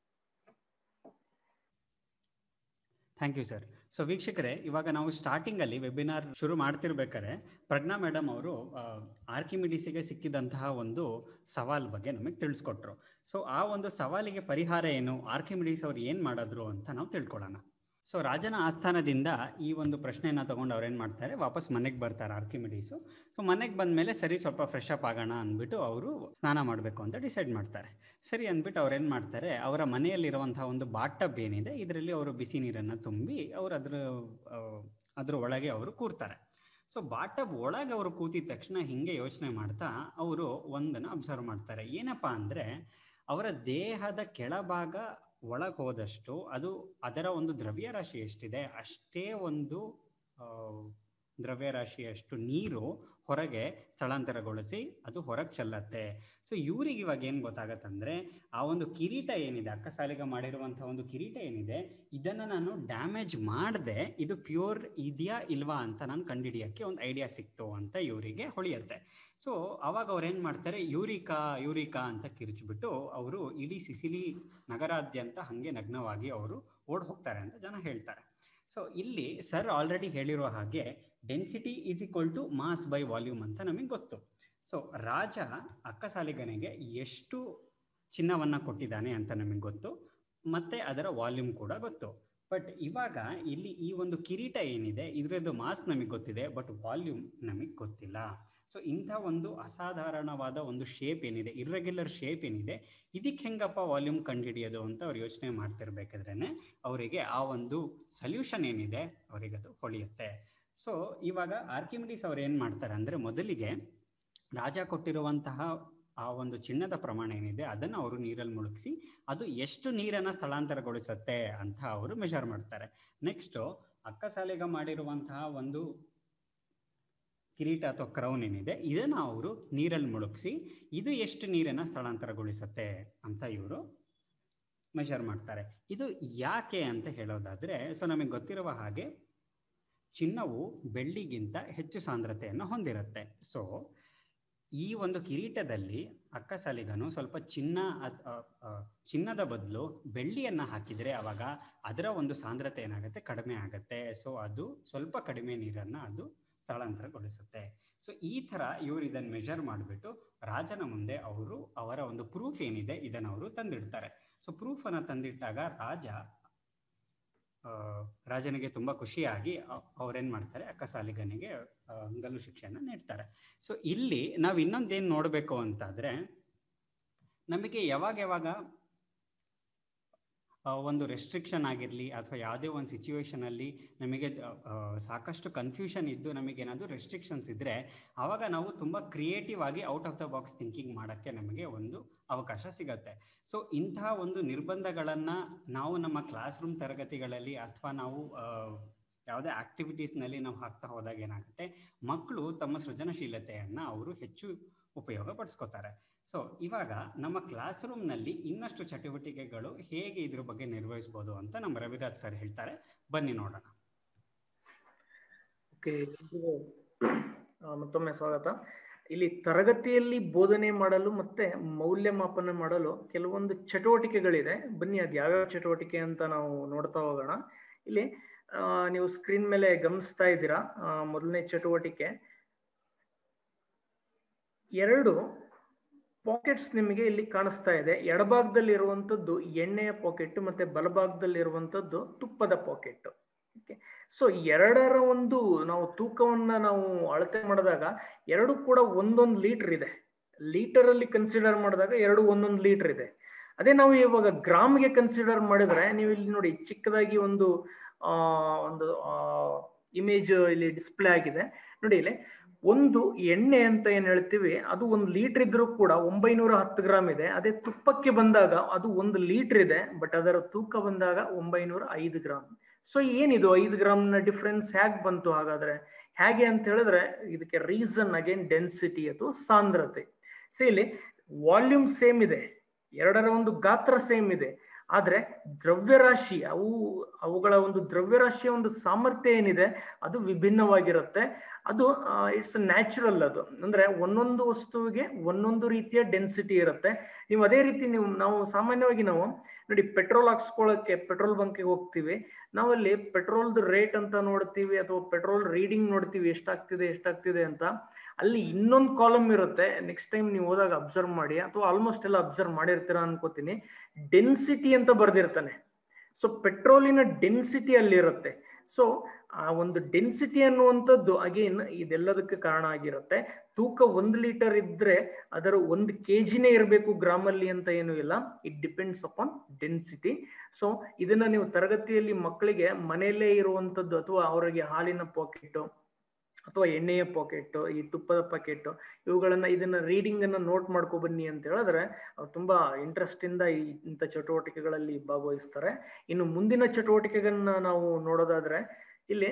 Thank you sir. ಸೊ ವೀಕ್ಷಕರೇ, ಇವಾಗ ನಾವು ಸ್ಟಾರ್ಟಿಂಗಲ್ಲಿ ವೆಬಿನಾರ್ ಶುರು ಮಾಡ್ತಿರ್ಬೇಕಾದ್ರೆ ಪ್ರಜ್ಞಾ ಮೇಡಮ್ ಅವರು ಆರ್ಕಿಮಿಡೀಸಿಗೆ ಸಿಕ್ಕಿದಂತಹ ಒಂದು ಸವಾಲ್ ಬಗ್ಗೆ ನಮಗೆ ತಿಳಿಸ್ಕೊಟ್ರು. ಸೊ ಆ ಒಂದು ಸವಾಲಿಗೆ ಪರಿಹಾರ ಏನು, ಆರ್ಕಿಮಿಡೀಸ್ ಅವ್ರು ಏನು ಮಾಡಿದ್ರು ಅಂತ ನಾವು ತಿಳ್ಕೊಳ್ಳೋಣ. ಸೊ ರಾಜನ ಆಸ್ಥಾನದಿಂದ ಈ ಒಂದು ಪ್ರಶ್ನೆಯನ್ನು ತಗೊಂಡು ಅವ್ರು ಏನು ಮಾಡ್ತಾರೆ, ವಾಪಸ್ ಮನೆಗೆ ಬರ್ತಾರೆ ಆರ್ಕಿಮಿಡೀಸು. ಸೊ ಮನೆಗೆ ಬಂದಮೇಲೆ ಸರಿ ಸ್ವಲ್ಪ ಫ್ರೆಶ್ ಅಪ್ ಆಗೋಣ ಅಂದ್ಬಿಟ್ಟು ಅವರು ಸ್ನಾನ ಮಾಡಬೇಕು ಅಂತ ಡಿಸೈಡ್ ಮಾಡ್ತಾರೆ. ಸರಿ ಅಂದ್ಬಿಟ್ಟು ಅವ್ರು ಏನು ಮಾಡ್ತಾರೆ, ಅವರ ಮನೆಯಲ್ಲಿರುವಂತಹ ಒಂದು ಬಾಟಬ್ ಏನಿದೆ, ಇದರಲ್ಲಿ ಅವರು ಬಿಸಿ ನೀರನ್ನು ತುಂಬಿ ಅವರು ಅದ್ರ ಒಳಗೆ ಅವರು ಕೂರ್ತಾರೆ. ಸೊ ಬಾಟಬ್ ಒಳಗೆ ಅವರು ಕೂತಿದ ತಕ್ಷಣ ಹಿಂಗೆ ಯೋಚನೆ ಮಾಡ್ತಾ ಅವರು ಒಂದನ್ನು ಅಬ್ಸರ್ವ್ ಮಾಡ್ತಾರೆ. ಏನಪ್ಪ ಅಂದರೆ, ಅವರ ದೇಹದ ಕೆಳಭಾಗ ಒಳಗೆ ಹೋದಷ್ಟು ಅದರ ಒಂದು ದ್ರವ್ಯರಾಶಿ ಎಷ್ಟಿದೆ ಅಷ್ಟೇ ಒಂದು ದ್ರವ್ಯರಾಶಿಯಷ್ಟು ನೀರು ಹೊರಗೆ ಸ್ಥಳಾಂತರಗೊಳಿಸಿ ಅದು ಹೊರಗೆ ಚೆಲ್ಲತ್ತೆ. ಸೊ ಇವ್ರಿಗೆ ಇವಾಗ ಏನು ಗೊತ್ತಾಗತ್ತಂದ್ರೆ, ಆ ಒಂದು ಕಿರೀಟ ಏನಿದೆ, ಅಕ್ಕಸಾಲಿಗ ಮಾಡಿರುವಂತಹ ಒಂದು ಕಿರೀಟ ಏನಿದೆ, ಇದನ್ನು ನಾನು ಡ್ಯಾಮೇಜ್ ಮಾಡದೆ ಇದು ಪ್ಯೂರ್ ಇದೆಯಾ ಇಲ್ವಾ ಅಂತ ನಾನು ಕಂಡುಹಿಡಿಯೋಕ್ಕೆ ಒಂದು ಐಡಿಯಾ ಸಿಕ್ತು ಅಂತ ಇವರಿಗೆ ಹೊಳೆಯುತ್ತೆ. ಸೊ ಅವಾಗ ಅವ್ರು ಏನು ಮಾಡ್ತಾರೆ, ಯೂರಿಕಾ ಅಂತ ಕಿರಿಚ್ಬಿಟ್ಟು ಅವರು ಇಡೀ ಸಿಸಿಲಿ ನಗರಾದ್ಯಂತ ಹಾಗೆ ನಗ್ನವಾಗಿ ಅವರು ಓಡ್ ಹೋಗ್ತಾರೆ ಅಂತ ಜನ ಹೇಳ್ತಾರೆ. ಸೊ ಇಲ್ಲಿ ಸರ್ ಆಲ್ರೆಡಿ ಹೇಳಿರೋ ಹಾಗೆ density is equal to mass by volume ಅಂತ ನಮಗೆ ಗೊತ್ತು. ಸೊ ರಾಜ ಅಕ್ಕಸಾಲಿಗನಿಗೆ ಎಷ್ಟು ಚಿನ್ನವನ್ನು ಕೊಟ್ಟಿದ್ದಾನೆ ಅಂತ ನಮಗೆ ಗೊತ್ತು, ಮತ್ತು ಅದರ ವಾಲ್ಯೂಮ್ ಕೂಡ ಗೊತ್ತು. ಬಟ್ ಇವಾಗ ಇಲ್ಲಿ ಈ ಒಂದು ಕಿರೀಟ ಏನಿದೆ ಇದರದ್ದು ಮಾಸ್ ನಮಗೆ ಗೊತ್ತಿದೆ, ಬಟ್ ವಾಲ್ಯೂಮ್ ನಮಗೆ ಗೊತ್ತಿಲ್ಲ. ಸೊ ಇಂಥ ಒಂದು ಅಸಾಧಾರಣವಾದ ಒಂದು ಶೇಪ್ ಏನಿದೆ, ಇರ್ರೆಗ್ಯುಲರ್ ಶೇಪ್ ಏನಿದೆ, ಇದಕ್ಕೆ ಹೆಂಗಪ್ಪ ವಾಲ್ಯೂಮ್ ಕಂಡುಹಿಡಿಯೋದು ಅಂತ ಅವ್ರು ಯೋಚನೆ ಮಾಡ್ತಿರ್ಬೇಕಾದ್ರೇ ಅವರಿಗೆ ಆ ಒಂದು ಸೊಲ್ಯೂಷನ್ ಏನಿದೆ ಅವರಿಗೆ ಅದು ಹೊಳೆಯುತ್ತೆ. ಸೊ ಇವಾಗ ಆರ್ಕಿಮಿಡೀಸ್ ಅವ್ರು ಏನು ಮಾಡ್ತಾರೆ ಅಂದರೆ, ಮೊದಲಿಗೆ ರಾಜ ಕೊಟ್ಟಿರುವಂತಹ ಆ ಒಂದು ಚಿನ್ನದ ಪ್ರಮಾಣ ಏನಿದೆ ಅದನ್ನು ಅವರು ನೀರಲ್ಲಿ ಮುಳುಗಿಸಿ ಅದು ಎಷ್ಟು ನೀರನ್ನು ಸ್ಥಳಾಂತರಗೊಳಿಸುತ್ತೆ ಅಂತ ಅವರು ಮೆಷರ್ ಮಾಡ್ತಾರೆ. ನೆಕ್ಸ್ಟು ಅಕ್ಕಸಾಲಿಗ ಮಾಡಿರುವಂತಹ ಒಂದು ಕಿರೀಟ ಅಥವಾ ಕ್ರೌನ್ ಏನಿದೆ ಇದನ್ನು ಅವರು ನೀರಲ್ಲಿ ಮುಳುಗಿಸಿ ಇದು ಎಷ್ಟು ನೀರನ್ನು ಸ್ಥಳಾಂತರಗೊಳಿಸುತ್ತೆ ಅಂತ ಇವರು ಮೆಷರ್ ಮಾಡ್ತಾರೆ. ಇದು ಯಾಕೆ ಅಂತ ಹೇಳೋದಾದರೆ, ಸೊ ನಮಗೆ ಗೊತ್ತಿರುವ ಹಾಗೆ ಚಿನ್ನವು ಬೆಳ್ಳಿಗಿಂತ ಹೆಚ್ಚು ಸಾಂದ್ರತೆಯನ್ನು ಹೊಂದಿರುತ್ತೆ. ಸೊ ಈ ಒಂದು ಕಿರೀಟದಲ್ಲಿ ಅಕ್ಕಸಾಲಿಗನು ಸ್ವಲ್ಪ ಚಿನ್ನದ ಬದಲು ಬೆಳ್ಳಿಯನ್ನು ಹಾಕಿದರೆ ಅವಾಗ ಅದರ ಒಂದು ಸಾಂದ್ರತೆ ಏನಾಗುತ್ತೆ, ಕಡಿಮೆ ಆಗುತ್ತೆ. ಸೊ ಅದು ಸ್ವಲ್ಪ ಕಡಿಮೆ ನೀರನ್ನು ಅದು ಸ್ಥಳಾಂತರಗೊಳಿಸುತ್ತೆ. ಸೊ ಈ ಥರ ಇವರು ಇದನ್ನು ಮೆಷರ್ ಮಾಡಿಬಿಟ್ಟು ರಾಜನ ಮುಂದೆ ಅವರು ಅವರ ಒಂದು ಪ್ರೂಫ್ ಏನಿದೆ ಇದನ್ನು ಅವರು ತಂದಿಡ್ತಾರೆ. ಸೊ ಪ್ರೂಫನ್ನು ತಂದಿಟ್ಟಾಗ ರಾಜನಿಗೆ ತುಂಬ ಖುಷಿಯಾಗಿ ಅವ್ರೇನು ಮಾಡ್ತಾರೆ, ಅಕ್ಕಸಾಲಿಗನಿಗೆ ಗಲ್ಲು ಶಿಕ್ಷೆಯನ್ನು ನೀಡ್ತಾರೆ. ಸೊ ಇಲ್ಲಿ ನಾವು ಇನ್ನೊಂದೇನು ನೋಡಬೇಕು ಅಂತಾದರೆ, ನಮಗೆ ಯಾವಾಗ ಒಂದು ರೆಸ್ಟ್ರಿಕ್ಷನ್ ಆಗಿರಲಿ ಅಥವಾ ಯಾವುದೇ ಒಂದು ಸಿಚುವೇಶನಲ್ಲಿ ನಮಗೆ ಸಾಕಷ್ಟು ಕನ್ಫ್ಯೂಷನ್ ಇದ್ದು ನಮಗೇನಾದರೂ ರೆಸ್ಟ್ರಿಕ್ಷನ್ಸ್ ಇದ್ದರೆ ಆವಾಗ ನಾವು ತುಂಬ ಕ್ರಿಯೇಟಿವ್ ಆಗಿ out of the box thinking ಮಾಡೋಕ್ಕೆ ನಮಗೆ ಒಂದು ಅವಕಾಶ ಸಿಗತ್ತೆ. ಸೊ ಇಂತಹ ಒಂದು ನಿರ್ಬಂಧಗಳನ್ನು ನಾವು ನಮ್ಮ ಕ್ಲಾಸ್ ರೂಮ್ ತರಗತಿಗಳಲ್ಲಿ ಅಥವಾ ನಾವು ಯಾವುದೇ ಆಕ್ಟಿವಿಟೀಸ್ನಲ್ಲಿ ನಾವು ಹಾಕ್ತಾ ಹೋದಾಗ ಏನಾಗುತ್ತೆ, ಮಕ್ಕಳು ತಮ್ಮ ಸೃಜನಶೀಲತೆಯನ್ನು ಅವರು ಹೆಚ್ಚು ಉಪಯೋಗ ಪಡಿಸ್ಕೋತಾರೆ. ಸೊ ಇವಾಗ ನಮ್ಮ ಕ್ಲಾಸ್ ರೂಮ್ನಲ್ಲಿ ಇನ್ನಷ್ಟು ಚಟುವಟಿಕೆಗಳು ಹೇಗೆ ಇದ್ರ ಬಗ್ಗೆ ನಿರ್ವಹಿಸ್ಬೋದು ಅಂತ ನಮ್ಮ ರವಿರಾಜ್ ಸರ್ ಹೇಳ್ತಾರೆ. ಬನ್ನಿ ನೋಡೋಣ. ಓಕೆ, ಮತ್ತೊಮ್ಮೆ ಸ್ವಾಗತ. ಇಲ್ಲಿ ತರಗತಿಯಲ್ಲಿ ಬೋಧನೆ ಮಾಡಲು ಮತ್ತೆ ಮೌಲ್ಯಮಾಪನ ಮಾಡಲು ಕೆಲವೊಂದು ಚಟುವಟಿಕೆಗಳಿದೆ. ಬನ್ನಿ ಅದು ಯಾವ್ಯಾವ ಚಟುವಟಿಕೆ ಅಂತ ನಾವು ನೋಡ್ತಾ ಹೋಗೋಣ. ಇಲ್ಲಿ ನೀವು ಸ್ಕ್ರೀನ್ ಮೇಲೆ ಗಮನಿಸ್ತಾ ಇದ್ದೀರಾ. ಮೊದಲನೇ ಚಟುವಟಿಕೆ 2 ಪಾಕೆಟ್ಸ್ ನಿಮಗೆ ಇಲ್ಲಿ ಕಾಣಿಸ್ತಾ ಇದೆ. ಎಡಭಾಗದಲ್ಲಿ ಇರುವಂತದ್ದು ಎಣ್ಣೆಯ ಪಾಕೆಟ್ ಮತ್ತೆ ಬಲಭಾಗದಲ್ಲಿ ಇರುವಂತದ್ದು ತುಪ್ಪದ ಪಾಕೆಟ್. ಸೊ ಎರಡರ ಒಂದು ನಾವು ತೂಕವನ್ನ ನಾವು ಅಳತೆ ಮಾಡಿದಾಗ ಎರಡು ಕೂಡ 1 ಲೀಟರ್ ಇದೆ. ಲೀಟರ್ ಅಲ್ಲಿ ಕನ್ಸಿಡರ್ ಮಾಡಿದಾಗ ಎರಡು 1 ಲೀಟರ್ ಇದೆ. ಅದೇ ನಾವು ಇವಾಗ ಗ್ರಾಮ್ಗೆ ಕನ್ಸಿಡರ್ ಮಾಡಿದ್ರೆ ನೀವು ಇಲ್ಲಿ ನೋಡಿ ಚಿಕ್ಕದಾಗಿ ಒಂದು ಇಮೇಜ್ ಇಲ್ಲಿ ಡಿಸ್ಪ್ಲೇ ಆಗಿದೆ ನೋಡಿ. ಇಲ್ಲಿ ಒಂದು ಎಣ್ಣೆ ಅಂತ ಏನ್ ಹೇಳ್ತೀವಿ ಅದು 1 ಲೀಟರ್ ಇದ್ರೂ ಕೂಡ 910 ಗ್ರಾಮ್ ಇದೆ. ಅದೇ ತುಪ್ಪಕ್ಕೆ ಬಂದಾಗ ಅದು 1 ಲೀಟರ್ ಇದೆ, ಬಟ್ ಅದರ ತೂಕ ಬಂದಾಗ 905 ಗ್ರಾಮ್. ಸೊ ಏನಿದು 5 ಗ್ರಾಮ್ನ ಡಿಫ್ರೆನ್ಸ್ ಹೇಗೆ ಬಂತು? ಹಾಗಾದ್ರೆ ಹೇಗೆ ಅಂತ ಹೇಳಿದ್ರೆ ಇದಕ್ಕೆ ರೀಸನ್ ಅಗೇನ್ ಡೆನ್ಸಿಟಿ ಅಥವಾ ಸಾಂದ್ರತೆ. ಸೊ ಇಲ್ಲಿ ವಾಲ್ಯೂಮ್ ಸೇಮ್ ಇದೆ, ಎರಡರ ಒಂದು ಗಾತ್ರ ಸೇಮ್ ಇದೆ, ಆದ್ರೆ ದ್ರವ್ಯರಾಶಿ ಅವುಗಳ ಒಂದು ದ್ರವ್ಯರಾಶಿಯ ಒಂದು ಸಾಮರ್ಥ್ಯ ಏನಿದೆ ಅದು ವಿಭಿನ್ನವಾಗಿರುತ್ತೆ. ಅದು ಇಟ್ಸ್ ನ್ಯಾಚುರಲ್. ಅದು ಅಂದ್ರೆ ಒಂದೊಂದು ವಸ್ತುವಿಗೆ ಒಂದೊಂದು ರೀತಿಯ ಡೆನ್ಸಿಟಿ ಇರುತ್ತೆ. ನೀವು ಅದೇ ರೀತಿ ನಾವು ಸಾಮಾನ್ಯವಾಗಿ ನಾವು ನೋಡಿ ಪೆಟ್ರೋಲ್ ಹಾಕ್ಸ್ಕೊಳ್ಳೋಕೆ ಪೆಟ್ರೋಲ್ ಬಂಕ್ಗೆ ಹೋಗ್ತೀವಿ. ನಾವಲ್ಲಿ ಪೆಟ್ರೋಲ್ದು ರೇಟ್ ಅಂತ ನೋಡ್ತೀವಿ ಅಥವಾ ಪೆಟ್ರೋಲ್ ರೀಡಿಂಗ್ ನೋಡ್ತೀವಿ ಎಷ್ಟಾಗ್ತಿದೆ ಅಂತ. ಅಲ್ಲಿ ಇನ್ನೊಂದು ಕಾಲಮ್ ಇರುತ್ತೆ. ನೆಕ್ಸ್ಟ್ ಟೈಮ್ ನೀವು ಹೋದಾಗ ಅಬ್ಸರ್ವ್ ಮಾಡಿ, ಅಥವಾ ಆಲ್ಮೋಸ್ಟ್ ಎಲ್ಲ ಅಬ್ಸರ್ವ್ ಮಾಡಿರ್ತೀರಾ ಅನ್ಕೋತೀನಿ. ಡೆನ್ಸಿಟಿ ಅಂತ ಬರ್ದಿರ್ತಾನೆ. ಸೊ ಪೆಟ್ರೋಲಿನ ಡೆನ್ಸಿಟಿ ಅಲ್ಲಿ ಇರುತ್ತೆ. ಸೊ ಆ ಒಂದು ಡೆನ್ಸಿಟಿ ಅನ್ನುವಂಥದ್ದು ಅಗೇನ್ ಇದೆಲ್ಲದಕ್ಕೆ ಕಾರಣ ಆಗಿರುತ್ತೆ. ತೂಕ 1 ಲೀಟರ್ ಇದ್ರೆ ಅದರ 1 kgನೇ ಇರಬೇಕು ಗ್ರಾಮಲ್ಲಿ ಅಂತ ಏನು ಇಲ್ಲ. It depends upon density. So ಇದನ್ನ ನೀವು ತರಗತಿಯಲ್ಲಿ ಮಕ್ಕಳಿಗೆ ಮನೆಯಲ್ಲೇ ಇರುವಂತದ್ದು ಅಥವಾ ಅವರಿಗೆ ಹಾಲಿನ ಪಾಕೆಟ್ ಅಥವಾ ಎಣ್ಣೆಯ ಪಾಕೆಟ್, ಈ ತುಪ್ಪದ ಪಾಕೆಟ್, ಇದನ್ನ ರೀಡಿಂಗ್ ಅನ್ನ ನೋಟ್ ಮಾಡ್ಕೊ ಬನ್ನಿ ಅಂತ ಹೇಳಿದ್ರೆ ಅವ್ರು ತುಂಬಾ ಇಂಟ್ರೆಸ್ಟ್ ಇಂದ ಇಂಥ ಚಟುವಟಿಕೆಗಳಲ್ಲಿ ಭಾಗವಹಿಸ್ತಾರೆ. ಇನ್ನು ಮುಂದಿನ ಚಟುವಟಿಕೆಗಳನ್ನ ನಾವು ನೋಡೋದಾದ್ರೆ ಇಲ್ಲಿ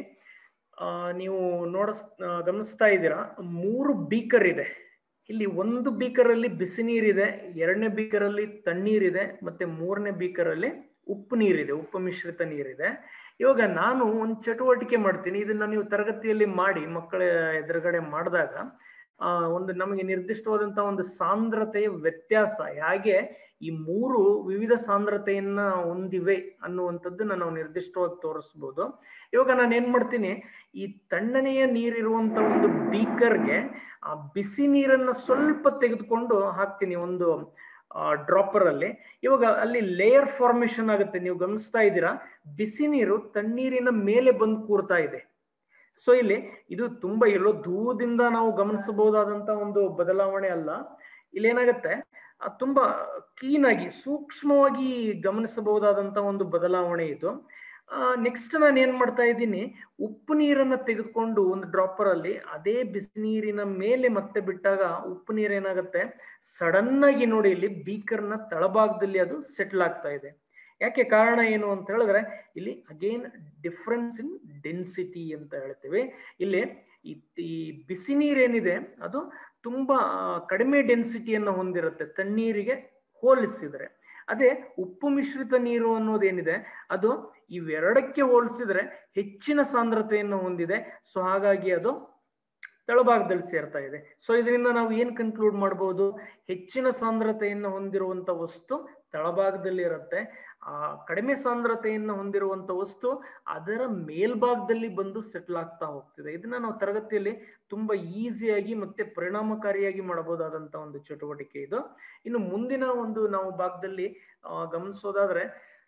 ನೀವು ಗಮನಿಸ್ತಾ ಇದ್ದೀರಾ 3 ಬೀಕರ್ ಇದೆ. ಇಲ್ಲಿ ಒಂದು ಬೀಕರ್ ಅಲ್ಲಿ ಬಿಸಿ ನೀರಿದೆ, 2ನೇ ಬೀಕರ್ ಅಲ್ಲಿ ತಣ್ಣೀರಿದೆ, ಮತ್ತೆ 3ನೇ ಬೀಕರ್ ಅಲ್ಲಿ ಉಪ್ಪು ನೀರಿದೆ, ಉಪ್ಪು ಮಿಶ್ರಿತ ನೀರಿದೆ. ಇವಾಗ ನಾನು ಒಂದು ಚಟುವಟಿಕೆ ಮಾಡ್ತೀನಿ. ಇದನ್ನ ನೀವು ತರಗತಿಯಲ್ಲಿ ಮಾಡಿ ಮಕ್ಕಳ ಎದುರುಗಡೆ ಮಾಡಿದಾಗ ಒಂದು ನಮಗೆ ನಿರ್ದಿಷ್ಟವಾದಂತಹ ಒಂದು ಸಾಂದ್ರತೆಯ ವ್ಯತ್ಯಾಸ ಹೇಗೆ ಈ 3 ವಿವಿಧ ಸಾಂದ್ರತೆಯನ್ನ ಹೊಂದಿವೆ ಅನ್ನುವಂಥದ್ದನ್ನ ನಾವು ನಿರ್ದಿಷ್ಟವಾಗಿ ತೋರಿಸ್ಬೋದು. ಇವಾಗ ನಾನು ಏನ್ ಮಾಡ್ತೀನಿ, ಈ ತಣ್ಣನೆಯ ನೀರಿರುವಂತ ಒಂದು ಬೀಕರ್ಗೆ ಆ ಬಿಸಿ ನೀರನ್ನ ಸ್ವಲ್ಪ ತೆಗೆದುಕೊಂಡು ಹಾಕ್ತೀನಿ ಒಂದು ಡ್ರಾಪರ್ ಅಲ್ಲಿ. ಇವಾಗ ಅಲ್ಲಿ ಲೇಯರ್ ಫಾರ್ಮೇಶನ್ ಆಗುತ್ತೆ. ನೀವು ಗಮನಿಸ್ತಾ ಇದ್ದೀರಾ, ಬಿಸಿ ನೀರು ತಣ್ಣೀರಿನ ಮೇಲೆ ಬಂದು ಕೂರ್ತಾ ಇದೆ. ಸೊ ಇಲ್ಲಿ ಇದು ತುಂಬಾ ಎಲ್ಲೋ ದೂರದಿಂದ ನಾವು ಗಮನಿಸಬಹುದಾದಂತ ಒಂದು ಬದಲಾವಣೆ ಅಲ್ಲ. ಇಲ್ಲೇನಾಗತ್ತೆ, ತುಂಬಾ ಕ್ಲೀನಾಗಿ ಸೂಕ್ಷ್ಮವಾಗಿ ಗಮನಿಸಬಹುದಾದಂತ ಒಂದು ಬದಲಾವಣೆ ಇದು. ನೆಕ್ಸ್ಟ್ ನಾನು ಏನ್ ಮಾಡ್ತಾ ಇದ್ದೀನಿ, ಉಪ್ಪು ನೀರನ್ನ ತೆಗೆದುಕೊಂಡು ಒಂದು ಡ್ರಾಪರ್ ಅಲ್ಲಿ ಅದೇ ಬಿಸಿ ನೀರಿನ ಮೇಲೆ ಮತ್ತೆ ಬಿಟ್ಟಾಗ ಉಪ್ಪು ನೀರು ಏನಾಗುತ್ತೆ, ಸಡನ್ ಆಗಿ ನೋಡಿ ಇಲ್ಲಿ ಬೀಕರ್ನ ತಳಭಾಗದಲ್ಲಿ ಅದು ಸೆಟ್ಲ್ ಆಗ್ತಾ ಇದೆ. ಯಾಕೆ? ಕಾರಣ ಏನು ಅಂತ ಹೇಳಿದ್ರೆ ಇಲ್ಲಿ ಅಗೇನ್ ಡಿಫ್ರೆನ್ಸ್ ಇನ್ ಡೆನ್ಸಿಟಿ ಅಂತ ಹೇಳ್ತೀವಿ. ಇಲ್ಲಿ ಈ ಬಿಸಿ ನೀರೇನಿದೆ ಅದು ತುಂಬಾ ಕಡಿಮೆ ಡೆನ್ಸಿಟಿಯನ್ನು ಹೊಂದಿರುತ್ತೆ ತಣ್ಣೀರಿಗೆ ಹೋಲಿಸಿದ್ರೆ. ಅದೇ ಉಪ್ಪು ಮಿಶ್ರಿತ ನೀರು ಅನ್ನೋದೇನಿದೆ ಅದು ಇವೆರಡಕ್ಕೆ ಹೋಲಿಸಿದ್ರೆ ಹೆಚ್ಚಿನ ಸಾಂದ್ರತೆಯನ್ನು ಹೊಂದಿದೆ. ಸೊ ಹಾಗಾಗಿ ಅದು ತಳಭಾಗದಲ್ಲಿ ಸೇರ್ತಾ ಇದೆ. ಸೊ ಇದರಿಂದ ನಾವು ಏನ್ ಕನ್ಕ್ಲೂಡ್ ಮಾಡಬಹುದು, ಹೆಚ್ಚಿನ ಸಾಂದ್ರತೆಯನ್ನು ಹೊಂದಿರುವಂತ ವಸ್ತು ತಳಭಾಗದಲ್ಲಿ ಇರುತ್ತೆ, ಆ ಕಡಿಮೆ ಸಾಂದ್ರತೆಯನ್ನು ಹೊಂದಿರುವಂತ ವಸ್ತು ಅದರ ಮೇಲ್ಭಾಗದಲ್ಲಿ ಬಂದು ಸೆಟ್ಲ್ ಆಗ್ತಾ ಹೋಗ್ತಿದೆ. ಇದನ್ನ ನಾವು ತರಗತಿಯಲ್ಲಿ ತುಂಬಾ ಈಸಿಯಾಗಿ ಮತ್ತೆ ಪರಿಣಾಮಕಾರಿಯಾಗಿ ಮಾಡಬಹುದಾದಂತ ಒಂದು ಚಟುವಟಿಕೆ ಇದು. ಇನ್ನು ಮುಂದಿನ ಒಂದು ನಾವು ಭಾಗದಲ್ಲಿ ಗಮನಿಸೋದಾದ್ರೆ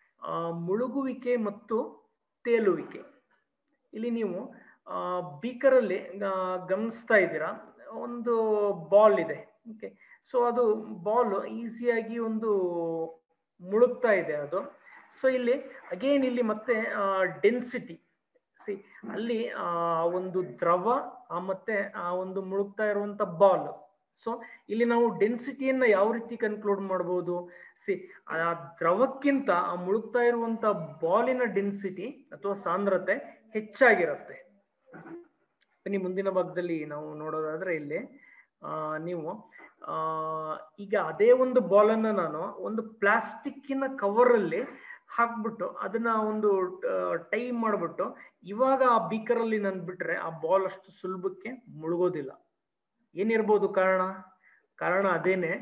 ಮುಳುಗುವಿಕೆ ಮತ್ತು ತೇಲುವಿಕೆ. ಇಲ್ಲಿ ನೀವು ಬೀಕರ್ ಅಲ್ಲಿ ಗಮನಿಸ್ತಾ ಇದ್ದೀರಾ, ಒಂದು ಬಾಲ್ ಇದೆ. ಓಕೆ, ಸೊ ಅದು ಬಾಲ್ ಈಸಿಯಾಗಿ ಒಂದು ಮುಳುಗ್ತಾ ಇದೆ ಅದು. ಸೊ ಇಲ್ಲಿ ಅಗೇನ್ ಇಲ್ಲಿ ಮತ್ತೆ ಡೆನ್ಸಿಟಿ ಅಲ್ಲಿ ಒಂದು ದ್ರವ ಮತ್ತೆ ಆ ಒಂದು ಮುಳುಗ್ತಾ ಇರುವಂತ ಬಾಲ್. ಸೊ ಇಲ್ಲಿ ನಾವು ಡೆನ್ಸಿಟಿಯನ್ನ ಯಾವ ರೀತಿ ಕನ್ಕ್ಲೂಡ್ ಮಾಡಬಹುದು, ಆ ದ್ರವಕ್ಕಿಂತ ಆ ಮುಳುಗ್ತಾ ಇರುವಂತ ಬಾಲಿನ ಡೆನ್ಸಿಟಿ ಅಥವಾ ಸಾಂದ್ರತೆ ಹೆಚ್ಚಾಗಿರುತ್ತೆ. ಮುಂದಿನ ಭಾಗದಲ್ಲಿ ನಾವು ನೋಡೋದಾದ್ರೆ ಇಲ್ಲಿ ನೀವು ಈಗ ಅದೇ ಒಂದು ಬಾಲ್ ಅನ್ನ ನಾನು ಒಂದು ಪ್ಲಾಸ್ಟಿಕ್ಕಿನ ಕವರ್ ಅಲ್ಲಿ ಹಾಕ್ಬಿಟ್ಟು ಅದನ್ನ ಒಂದು ಟೈ ಮಾಡ್ಬಿಟ್ಟು ಇವಾಗ ಆ ಬೀಕರಲ್ಲಿ ನಾನು ಬಿಟ್ರೆ ಆ ಬಾಲ್ ಅಷ್ಟು ಸುಲಭಕ್ಕೆ ಮುಳುಗೋದಿಲ್ಲ. ಏನಿರ್ಬೋದು ಕಾರಣ ಅದೇನೆ,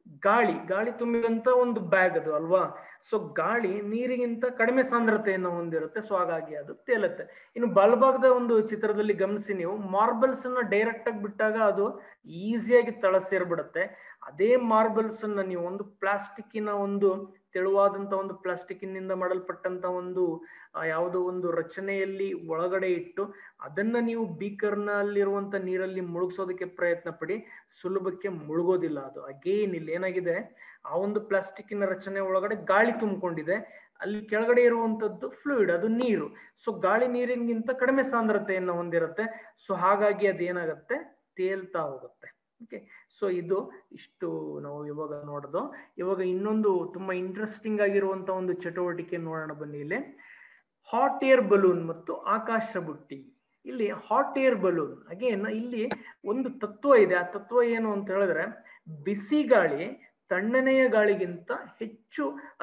ಗಾಳಿ ತುಂಬಿದಂತ ಒಂದು ಬ್ಯಾಗ್ ಅದು ಅಲ್ವಾ. ಸೊ ಗಾಳಿ ನೀರಿಗಿಂತ ಕಡಿಮೆ ಸಾಂದ್ರತೆಯನ್ನು ಹೊಂದಿರುತ್ತೆ, ಸೊ ಹಾಗಾಗಿ ಅದು ತೇಲುತ್ತೆ. ಇನ್ನು ಬಲಭಾಗದ ಒಂದು ಚಿತ್ರದಲ್ಲಿ ಗಮನಿಸಿ ನೀವು, ಮಾರ್ಬಲ್ಸ್ ಅನ್ನ ಡೈರೆಕ್ಟ್ ಆಗಿ ಬಿಟ್ಟಾಗ ಅದು ಈಸಿಯಾಗಿ ತಳ ಸೇರ್ಬಿಡುತ್ತೆ. ಅದೇ ಮಾರ್ಬಲ್ಸ್ ಅನ್ನ ನೀವು ಒಂದು ಪ್ಲಾಸ್ಟಿಕ್ಕಿನ ಒಂದು ತೆಳುವಾದಂತ ಒಂದು ಪ್ಲಾಸ್ಟಿಕ್ಕಿನಿಂದ ಮಾಡಲ್ಪಟ್ಟಂತ ಒಂದು ಯಾವುದೋ ಒಂದು ರಚನೆಯಲ್ಲಿ ಒಳಗಡೆ ಇಟ್ಟು ಅದನ್ನ ನೀವು ಬೀಕರ್ನಲ್ಲಿರುವಂತ ನೀರಲ್ಲಿ ಮುಳುಗಿಸೋದಕ್ಕೆ ಪ್ರಯತ್ನ ಪಡಿ, ಸುಲಭಕ್ಕೆ ಮುಳುಗೋದಿಲ್ಲ ಅದು. ಅಗೇನ್ ಇಲ್ಲಿ ಏನಾಗಿದೆ, ಆ ಒಂದು ಪ್ಲಾಸ್ಟಿಕ್ಕಿನ ರಚನೆ ಒಳಗಡೆ ಗಾಳಿ ತುಂಬಿಕೊಂಡಿದೆ, ಅಲ್ಲಿ ಕೆಳಗಡೆ ಇರುವಂತದ್ದು ಫ್ಲೂಯಿಡ್, ಅದು ನೀರು. ಸೊ ಗಾಳಿ ನೀರಿಗಿಂತ ಕಡಿಮೆ ಸಾಂದ್ರತೆಯನ್ನು ಹೊಂದಿರುತ್ತೆ, ಸೊ ಹಾಗಾಗಿ ಅದೇನಾಗತ್ತೆ, ತೇಲ್ತಾ ಹೋಗುತ್ತೆ. ಓಕೆ, ಸೊ ಇದು ಇಷ್ಟು ನಾವು ಇವಾಗ ನೋಡೋದು. ಇವಾಗ ಇನ್ನೊಂದು ತುಂಬಾ ಇಂಟ್ರೆಸ್ಟಿಂಗ್ ಆಗಿರುವಂತ ಒಂದು ಚಟುವಟಿಕೆ ನೋಡೋಣ ಬನ್ನಿ. ಇಲ್ಲಿ ಹಾಟ್ ಏರ್ ಬಲೂನ್ ಮತ್ತು ಆಕಾಶ ಬುಟ್ಟಿ. ಇಲ್ಲಿ ಹಾಟ್ ಏರ್ ಬಲೂನ್ ಅಗೇನ್ ಇಲ್ಲಿ ಒಂದು ತತ್ವ ಇದೆ. ಆ ತತ್ವ ಏನು ಅಂತ ಹೇಳಿದ್ರೆ, ಬಿಸಿ ಗಾಳಿ ತಣ್ಣನೆಯ ಗಾಳಿಗಿಂತ ಹೆಚ್ಚು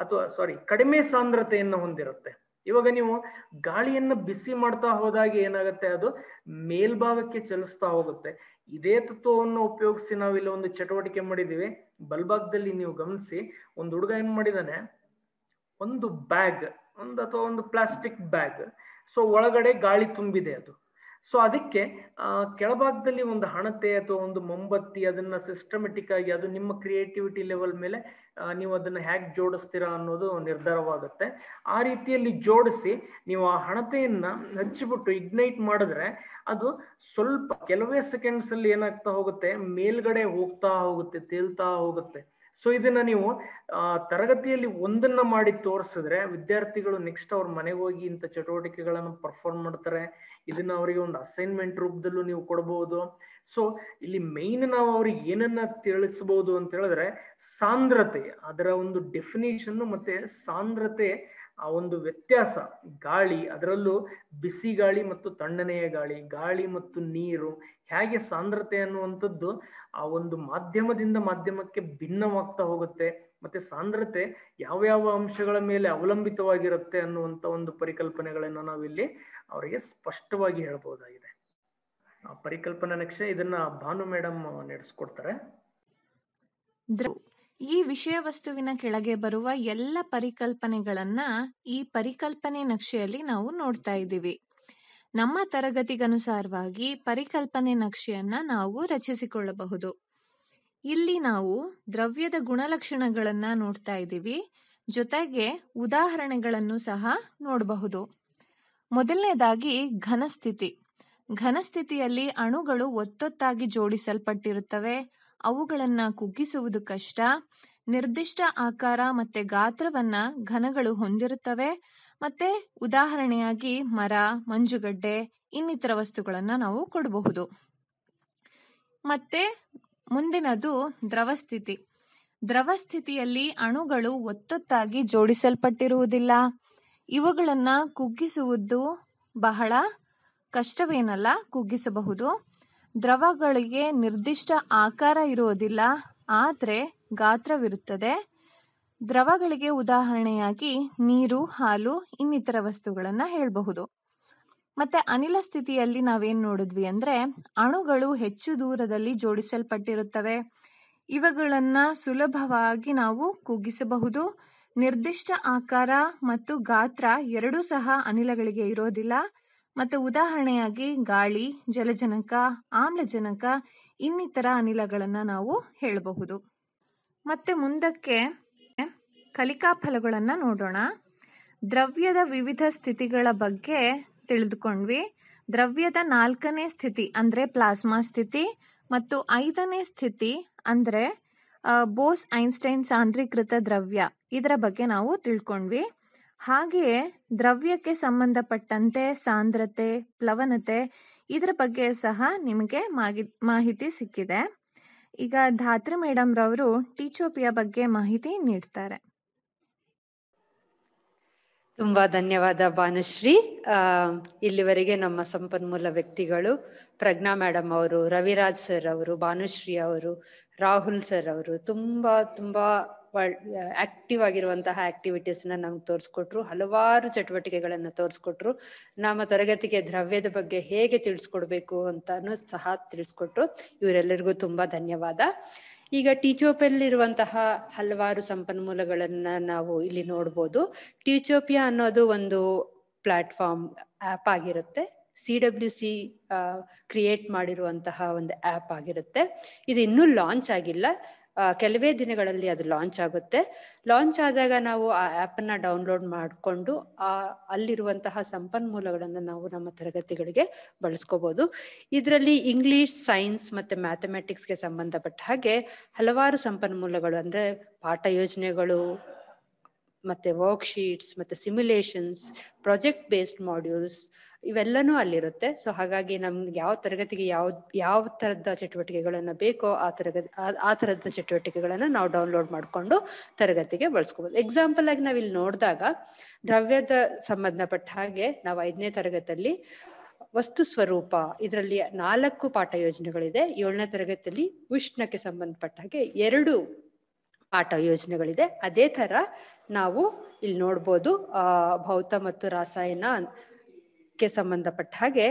ಕಡಿಮೆ ಸಾಂದ್ರತೆಯನ್ನು ಹೊಂದಿರುತ್ತೆ. ಇವಾಗ ನೀವು ಗಾಳಿಯನ್ನ ಬಿಸಿ ಮಾಡ್ತಾ ಹೋದಾಗ ಏನಾಗುತ್ತೆ, ಅದು ಮೇಲ್ಭಾಗಕ್ಕೆ ಚಲಿಸ್ತಾ ಹೋಗುತ್ತೆ. ಇದೇ ತತ್ವವನ್ನು ಉಪಯೋಗಿಸಿ ನಾವಿಲ್ಲಿ ಒಂದು ಚಟುವಟಿಕೆ ಮಾಡಿದೀವಿ. ಬಲಭಾಗದಲ್ಲಿ ನೀವು ಗಮನಿಸಿ, ಒಂದು ಹುಡುಗ ಏನ್ ಮಾಡಿದಾನೆ, ಒಂದು ಬ್ಯಾಗ್ ಅಥವಾ ಒಂದು ಪ್ಲಾಸ್ಟಿಕ್ ಬ್ಯಾಗ್, ಸೊ ಒಳಗಡೆ ಗಾಳಿ ತುಂಬಿದೆ ಅದು. ಸೊ ಅದಕ್ಕೆ ಕೆಳಭಾಗದಲ್ಲಿ ಒಂದು ಹಣತೆ ಅಥವಾ ಒಂದು ಮೊಂಬತ್ತಿ, ಅದನ್ನ ಸಿಸ್ಟಮೆಟಿಕ್ ಆಗಿ, ಅದು ನಿಮ್ಮ ಕ್ರಿಯೇಟಿವಿಟಿ ಲೆವೆಲ್ ಮೇಲೆ ನೀವು ಅದನ್ನ ಹೇಗೆ ಜೋಡಿಸ್ತೀರಾ ಅನ್ನೋದು ನಿರ್ಧಾರವಾಗುತ್ತೆ. ಆ ರೀತಿಯಲ್ಲಿ ಜೋಡಿಸಿ ನೀವು ಆ ಹಣತೆಯನ್ನ ಹಚ್ಚಿಬಿಟ್ಟು ಇಗ್ನೈಟ್ ಮಾಡಿದ್ರೆ ಅದು ಸ್ವಲ್ಪ ಕೆಲವೇ ಸೆಕೆಂಡ್ಸ್ ಅಲ್ಲಿ ಏನಾಗ್ತಾ ಹೋಗುತ್ತೆ, ಮೇಲ್ಗಡೆ ಹೋಗ್ತಾ ಹೋಗುತ್ತೆ, ತೇಲ್ತಾ ಹೋಗುತ್ತೆ. ಸೊ ಇದನ್ನ ನೀವು ತರಗತಿಯಲ್ಲಿ ಒಂದನ್ನ ಮಾಡಿ ತೋರಿಸಿದ್ರೆ ವಿದ್ಯಾರ್ಥಿಗಳು ನೆಕ್ಸ್ಟ್ ಅವ್ರ ಮನೆಗೆ ಹೋಗಿ ಇಂಥ ಚಟುವಟಿಕೆಗಳನ್ನು ಪರ್ಫಾರ್ಮ್ ಮಾಡ್ತಾರೆ. ಇದನ್ನ ಅವರಿಗೆ ಒಂದು ಅಸೈನ್ಮೆಂಟ್ ರೂಪದಲ್ಲೂ ನೀವು ಕೊಡಬಹುದು. ಸೊ ಇಲ್ಲಿ ಮೇನ್ ನಾವು ಅವ್ರಿಗೆ ಏನನ್ನ ತಿಳಿಸಬಹುದು ಅಂತ ಹೇಳಿದ್ರೆ, ಸಾಂದ್ರತೆ, ಅದರ ಒಂದು ಡೆಫಿನೇಷನ್ ಮತ್ತೆ ಸಾಂದ್ರತೆ, ಆ ಒಂದು ವ್ಯತ್ಯಾಸ, ಗಾಳಿ, ಅದರಲ್ಲೂ ಬಿಸಿ ಗಾಳಿ ಮತ್ತು ತಣ್ಣನೆಯ ಗಾಳಿ, ಗಾಳಿ ಮತ್ತು ನೀರು ಹೇಗೆ ಸಾಂದ್ರತೆ ಅನ್ನುವಂಥದ್ದು ಆ ಒಂದು ಮಾಧ್ಯಮದಿಂದ ಮಾಧ್ಯಮಕ್ಕೆ ಭಿನ್ನವಾಗ್ತಾ ಹೋಗುತ್ತೆ, ಮತ್ತೆ ಸಾಂದ್ರತೆ ಯಾವ ಅಂಶಗಳ ಮೇಲೆ ಅವಲಂಬಿತವಾಗಿರುತ್ತೆ ಅನ್ನುವಂಥ ಒಂದು ಪರಿಕಲ್ಪನೆಗಳನ್ನ ನಾವಿಲ್ಲಿ ಅವರಿಗೆ ಸ್ಪಷ್ಟವಾಗಿ ಹೇಳ್ಬಹುದಾಗಿದೆ. ಆ ಪರಿಕಲ್ಪನಾ ನಕ್ಷೆ ಇದನ್ನ ಭಾನು ಮೇಡಮ್ ನಡೆಸ್ಕೊಡ್ತಾರೆ. ಈ ವಿಷಯ ವಸ್ತುವಿನ ಕೆಳಗೆ ಬರುವ ಎಲ್ಲ ಪರಿಕಲ್ಪನೆಗಳನ್ನ ಈ ಪರಿಕಲ್ಪನೆ ನಕ್ಷೆಯಲ್ಲಿ ನಾವು ನೋಡ್ತಾ ಇದ್ದೀವಿ. ನಮ್ಮ ತರಗತಿಗನುಸಾರವಾಗಿ ಪರಿಕಲ್ಪನೆ ನಕ್ಷೆಯನ್ನ ನಾವು ರಚಿಸಿಕೊಳ್ಳಬಹುದು. ಇಲ್ಲಿ ನಾವು ದ್ರವ್ಯದ ಗುಣಲಕ್ಷಣಗಳನ್ನ ನೋಡ್ತಾ ಇದ್ದೀವಿ, ಜೊತೆಗೆ ಉದಾಹರಣೆಗಳನ್ನು ಸಹ ನೋಡಬಹುದು. ಮೊದಲನೇದಾಗಿ ಘನಸ್ಥಿತಿ. ಘನಸ್ಥಿತಿಯಲ್ಲಿ ಅಣುಗಳು ಒತ್ತೊತ್ತಾಗಿ ಜೋಡಿಸಲ್ಪಟ್ಟಿರುತ್ತವೆ, ಅವುಗಳನ್ನ ಕುಗ್ಗಿಸುವುದು ಕಷ್ಟ. ನಿರ್ದಿಷ್ಟ ಆಕಾರ ಮತ್ತೆ ಗಾತ್ರವನ್ನ ಘನಗಳು ಹೊಂದಿರುತ್ತವೆ. ಮತ್ತೆ ಉದಾಹರಣೆಯಾಗಿ ಮರ, ಮಂಜುಗಡ್ಡೆ, ಇನ್ನಿತರ ವಸ್ತುಗಳನ್ನ ನಾವು ಕೊಡಬಹುದು. ಮತ್ತೆ ಮುಂದಿನದು ದ್ರವಸ್ಥಿತಿ. ದ್ರವಸ್ಥಿತಿಯಲ್ಲಿ ಅಣುಗಳು ಒತ್ತೊತ್ತಾಗಿ ಜೋಡಿಸಲ್ಪಟ್ಟಿರುವುದಿಲ್ಲ, ಇವುಗಳನ್ನ ಕುಗ್ಗಿಸುವುದು ಬಹಳ ಕಷ್ಟವೇನಲ್ಲ, ಕುಗ್ಗಿಸಬಹುದು. ದ್ರವಗಳಿಗೆ ನಿರ್ದಿಷ್ಟ ಆಕಾರ ಇರುವುದಿಲ್ಲ, ಆದ್ರೆ ಗಾತ್ರವಿರುತ್ತದೆ. ದ್ರವಗಳಿಗೆ ಉದಾಹರಣೆಯಾಗಿ ನೀರು, ಹಾಲು, ಇನ್ನಿತರ ವಸ್ತುಗಳನ್ನ ಹೇಳಬಹುದು. ಮತ್ತೆ ಅನಿಲ ಸ್ಥಿತಿಯಲ್ಲಿ ನಾವೇನ್ ನೋಡಿದ್ವಿ ಅಂದ್ರೆ, ಅಣುಗಳು ಹೆಚ್ಚು ದೂರದಲ್ಲಿ ಜೋಡಿಸಲ್ಪಟ್ಟಿರುತ್ತವೆ, ಇವುಗಳನ್ನ ಸುಲಭವಾಗಿ ನಾವು ಕುಗ್ಗಿಸಬಹುದು. ನಿರ್ದಿಷ್ಟ ಆಕಾರ ಮತ್ತು ಗಾತ್ರ ಎರಡೂ ಸಹ ಅನಿಲಗಳಿಗೆ ಇರೋದಿಲ್ಲ. ಮತ್ತು ಉದಾಹರಣೆಯಾಗಿ ಗಾಳಿ, ಜಲಜನಕ, ಆಮ್ಲಜನಕ, ಇನ್ನಿತರ ಅನಿಲಗಳನ್ನ ನಾವು ಹೇಳಬಹುದು. ಮತ್ತೆ ಮುಂದಕ್ಕೆ ಕಲಿಕಾ ಫಲಗಳನ್ನ ನೋಡೋಣ. ದ್ರವ್ಯದ ವಿವಿಧ ಸ್ಥಿತಿಗಳ ಬಗ್ಗೆ ತಿಳಿದುಕೊಂಡ್ವಿ. ದ್ರವ್ಯದ 4ನೇ ಸ್ಥಿತಿ ಅಂದ್ರೆ ಪ್ಲಾಸ್ಮಾ ಸ್ಥಿತಿ ಮತ್ತು 5ನೇ ಸ್ಥಿತಿ ಅಂದ್ರೆ ಬೋಸ್-ಐನ್ಸ್ಟೈನ್ ಸಾಂದ್ರೀಕೃತ ದ್ರವ್ಯ, ಇದರ ಬಗ್ಗೆ ನಾವು ತಿಳ್ಕೊಂಡ್ವಿ. ಹಾಗೆಯೇ ದ್ರವ್ಯಕ್ಕೆ ಸಂಬಂಧಪಟ್ಟಂತೆ ಸಾಂದ್ರತೆ, ಪ್ಲವನತೆ, ಇದರ ಬಗ್ಗೆ ಸಹ ನಿಮಗೆ ಮಾಹಿತಿ ಸಿಕ್ಕಿದೆ. ಈಗ ಧಾತ್ರಿ ಮೇಡಮ್ ರವರು ಟೀಚೋಪಿಯಾ ಬಗ್ಗೆ ಮಾಹಿತಿ ನೀಡ್ತಾರೆ. ತುಂಬಾ ಧನ್ಯವಾದ ಭಾನುಶ್ರೀ. ಇಲ್ಲಿವರೆಗೆ ನಮ್ಮ ಸಂಪನ್ಮೂಲ ವ್ಯಕ್ತಿಗಳು ಪ್ರಜ್ಞಾ ಮೇಡಮ್ ಅವರು, ರವಿರಾಜ್ ಸರ್ ಅವರು, ಭಾನುಶ್ರೀ ಅವರು, ರಾಹುಲ್ ಸರ್ ಅವರು ತುಂಬಾ ಆಕ್ಟಿವ್ ಆಗಿರುವಂತಹ ಆಕ್ಟಿವಿಟೀಸ್ ನಮ್ಗೆ ತೋರಿಸ್ಕೊಟ್ರು. ಹಲವಾರು ಚಟುವಟಿಕೆಗಳನ್ನ ತೋರಿಸ್ಕೊಟ್ರು. ನಮ್ಮ ತರಗತಿಗೆ ದ್ರವ್ಯದ ಬಗ್ಗೆ ಹೇಗೆ ತಿಳಿಸ್ಕೊಡ್ಬೇಕು ಅಂತಾನು ಸಹ ತಿಳಿಸ್ಕೊಟ್ರು. ಇವರೆಲ್ಲರಿಗೂ ತುಂಬಾ ಧನ್ಯವಾದ. ಈಗ ಟೀಚೋಪಿಯಲ್ಲಿರುವಂತಹ ಹಲವಾರು ಸಂಪನ್ಮೂಲಗಳನ್ನ ನಾವು ಇಲ್ಲಿ ನೋಡ್ಬೋದು. ಟೀಚೋಪಿಯಾ ಅನ್ನೋದು ಒಂದು ಪ್ಲಾಟ್ಫಾರ್ಮ್ ಆ್ಯಪ್ ಆಗಿರುತ್ತೆ. CWC ಕ್ರಿಯೇಟ್ ಮಾಡಿರುವಂತಹ ಒಂದು ಆ್ಯಪ್ ಆಗಿರುತ್ತೆ. ಇದು ಇನ್ನೂ ಲಾಂಚ್ ಆಗಿಲ್ಲ. ಕೆಲವೇ ದಿನಗಳಲ್ಲಿ ಅದು ಲಾಂಚ್ ಆಗುತ್ತೆ. ಲಾಂಚ್ ಆದಾಗ ನಾವು ಆ ಆ್ಯಪನ್ನ ಡೌನ್ಲೋಡ್ ಮಾಡಿಕೊಂಡು ಅಲ್ಲಿರುವಂತಹ ಸಂಪನ್ಮೂಲಗಳನ್ನು ನಾವು ನಮ್ಮ ತರಗತಿಗಳಿಗೆ ಬಳಸ್ಕೋಬಹುದು. ಇದರಲ್ಲಿ ಇಂಗ್ಲಿಷ್, ಸೈನ್ಸ್ ಮತ್ತೆ ಮ್ಯಾಥಮೆಟಿಕ್ಸ್ಗೆ ಸಂಬಂಧಪಟ್ಟ ಹಾಗೆ ಹಲವಾರು ಸಂಪನ್ಮೂಲಗಳು, ಅಂದ್ರೆ ಪಾಠ ಯೋಜನೆಗಳು, ಮತ್ತೆ ವರ್ಕ್ಶೀಟ್ಸ್, ಮತ್ತೆ ಸಿಮ್ಯುಲೇಷನ್ಸ್, ಪ್ರಾಜೆಕ್ಟ್ ಬೇಸ್ಡ್ ಮಾಡ್ಯೂಲ್ಸ್ ಇವೆಲ್ಲನೂ ಅಲ್ಲಿರುತ್ತೆ. ಸೊ ಹಾಗಾಗಿ ನಮ್ಗೆ ಯಾವ ತರಗತಿಗೆ ಯಾವ ತರದ ಚಟುವಟಿಕೆಗಳನ್ನ ಬೇಕೋ ಆ ತರದ ಚಟುವಟಿಕೆಗಳನ್ನ ನಾವು ಡೌನ್ಲೋಡ್ ಮಾಡಿಕೊಂಡು ತರಗತಿಗೆ ಬಳಸ್ಕೋಬಹುದು. ಎಕ್ಸಾಂಪಲ್ ಆಗಿ ನಾವಿಲ್ಲಿ ನೋಡಿದಾಗ ದ್ರವ್ಯದ ಸಂಬಂಧಪಟ್ಟ ಹಾಗೆ ನಾವು 5ನೇ ತರಗತಿಯಲ್ಲಿ ವಸ್ತು ಸ್ವರೂಪ, ಇದರಲ್ಲಿ 4 ಪಾಠ ಯೋಜನೆಗಳಿದೆ. 7ನೇ ತರಗತಿಯಲ್ಲಿ ಉಷ್ಣಕ್ಕೆ ಸಂಬಂಧಪಟ್ಟ ಹಾಗೆ 2 ಪಾಠ ಯೋಜನೆಗಳಿದೆ. ಅದೇ ತರ ನಾವು ಇಲ್ಲಿ ನೋಡ್ಬೋದು ಭೌತ ಮತ್ತು ರಾಸಾಯನಕ್ಕೆ ಸಂಬಂಧಪಟ್ಟ ಹಾಗೆ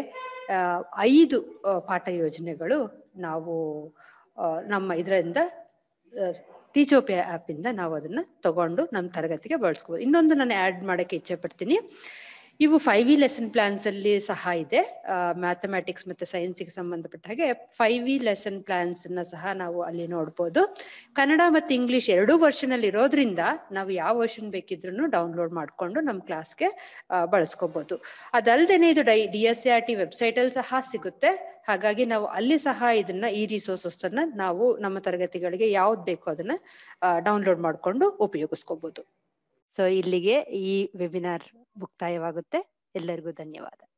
5 ಪಾಠ ಯೋಜನೆಗಳು ನಾವು ನಮ್ಮ ಇದರಿಂದ ಟೀಚೋಪಿಯಾ ಆ್ಯಪ್ ಇಂದ ನಾವು ಅದನ್ನ ತಗೊಂಡು ನಮ್ಮ ತರಗತಿಗೆ ಬಳಸ್ಕೋಬಹುದು. ಇನ್ನೊಂದು ನಾನು ಆ್ಯಡ್ ಮಾಡಕ್ಕೆ ಇಚ್ಛೆ ಪಡ್ತೀನಿ. ಇವು 5E ಲೆಸನ್ ಪ್ಲಾನ್ಸ್ ಅಲ್ಲಿ ಸಹ ಇದೆ. ಮ್ಯಾಥಮೆಟಿಕ್ಸ್ ಮತ್ತೆ ಸೈನ್ಸ್ಗೆ ಸಂಬಂಧಪಟ್ಟ ಹಾಗೆ 5E ಲೆಸನ್ ಪ್ಲಾನ್ಸ್ ಅನ್ನ ಸಹ ನಾವು ಅಲ್ಲಿ ನೋಡ್ಬೋದು. ಕನ್ನಡ ಮತ್ತೆ ಇಂಗ್ಲಿಷ್ 2 ವರ್ಷನ್ ಅಲ್ಲಿ ಇರೋದ್ರಿಂದ ನಾವು ಯಾವ ವರ್ಷನ್ ಬೇಕಿದ್ರು ಡೌನ್ಲೋಡ್ ಮಾಡ್ಕೊಂಡು ನಮ್ಮ ಕ್ಲಾಸ್ಗೆ ಬಳಸ್ಕೋಬಹುದು. ಅದಲ್ದೇನೆ ಇದು DSCRT ವೆಬ್ಸೈಟ್ ಅಲ್ಲಿ ಸಹ ಸಿಗುತ್ತೆ. ಹಾಗಾಗಿ ನಾವು ಅಲ್ಲಿ ಸಹ ಈ ರಿಸೋರ್ಸಸ್ ಅನ್ನ ನಾವು ನಮ್ಮ ತರಗತಿಗಳಿಗೆ ಯಾವ್ದು ಬೇಕೋ ಅದನ್ನ ಡೌನ್ಲೋಡ್ ಮಾಡ್ಕೊಂಡು ಉಪಯೋಗಿಸ್ಕೋಬಹುದು. ಸೊ ಇಲ್ಲಿಗೆ ಈ ವೆಬಿನಾರ್ ಮುಕ್ತಾಯವಾಗುತ್ತೆ. ಎಲ್ಲರಿಗೂ ಧನ್ಯವಾದ.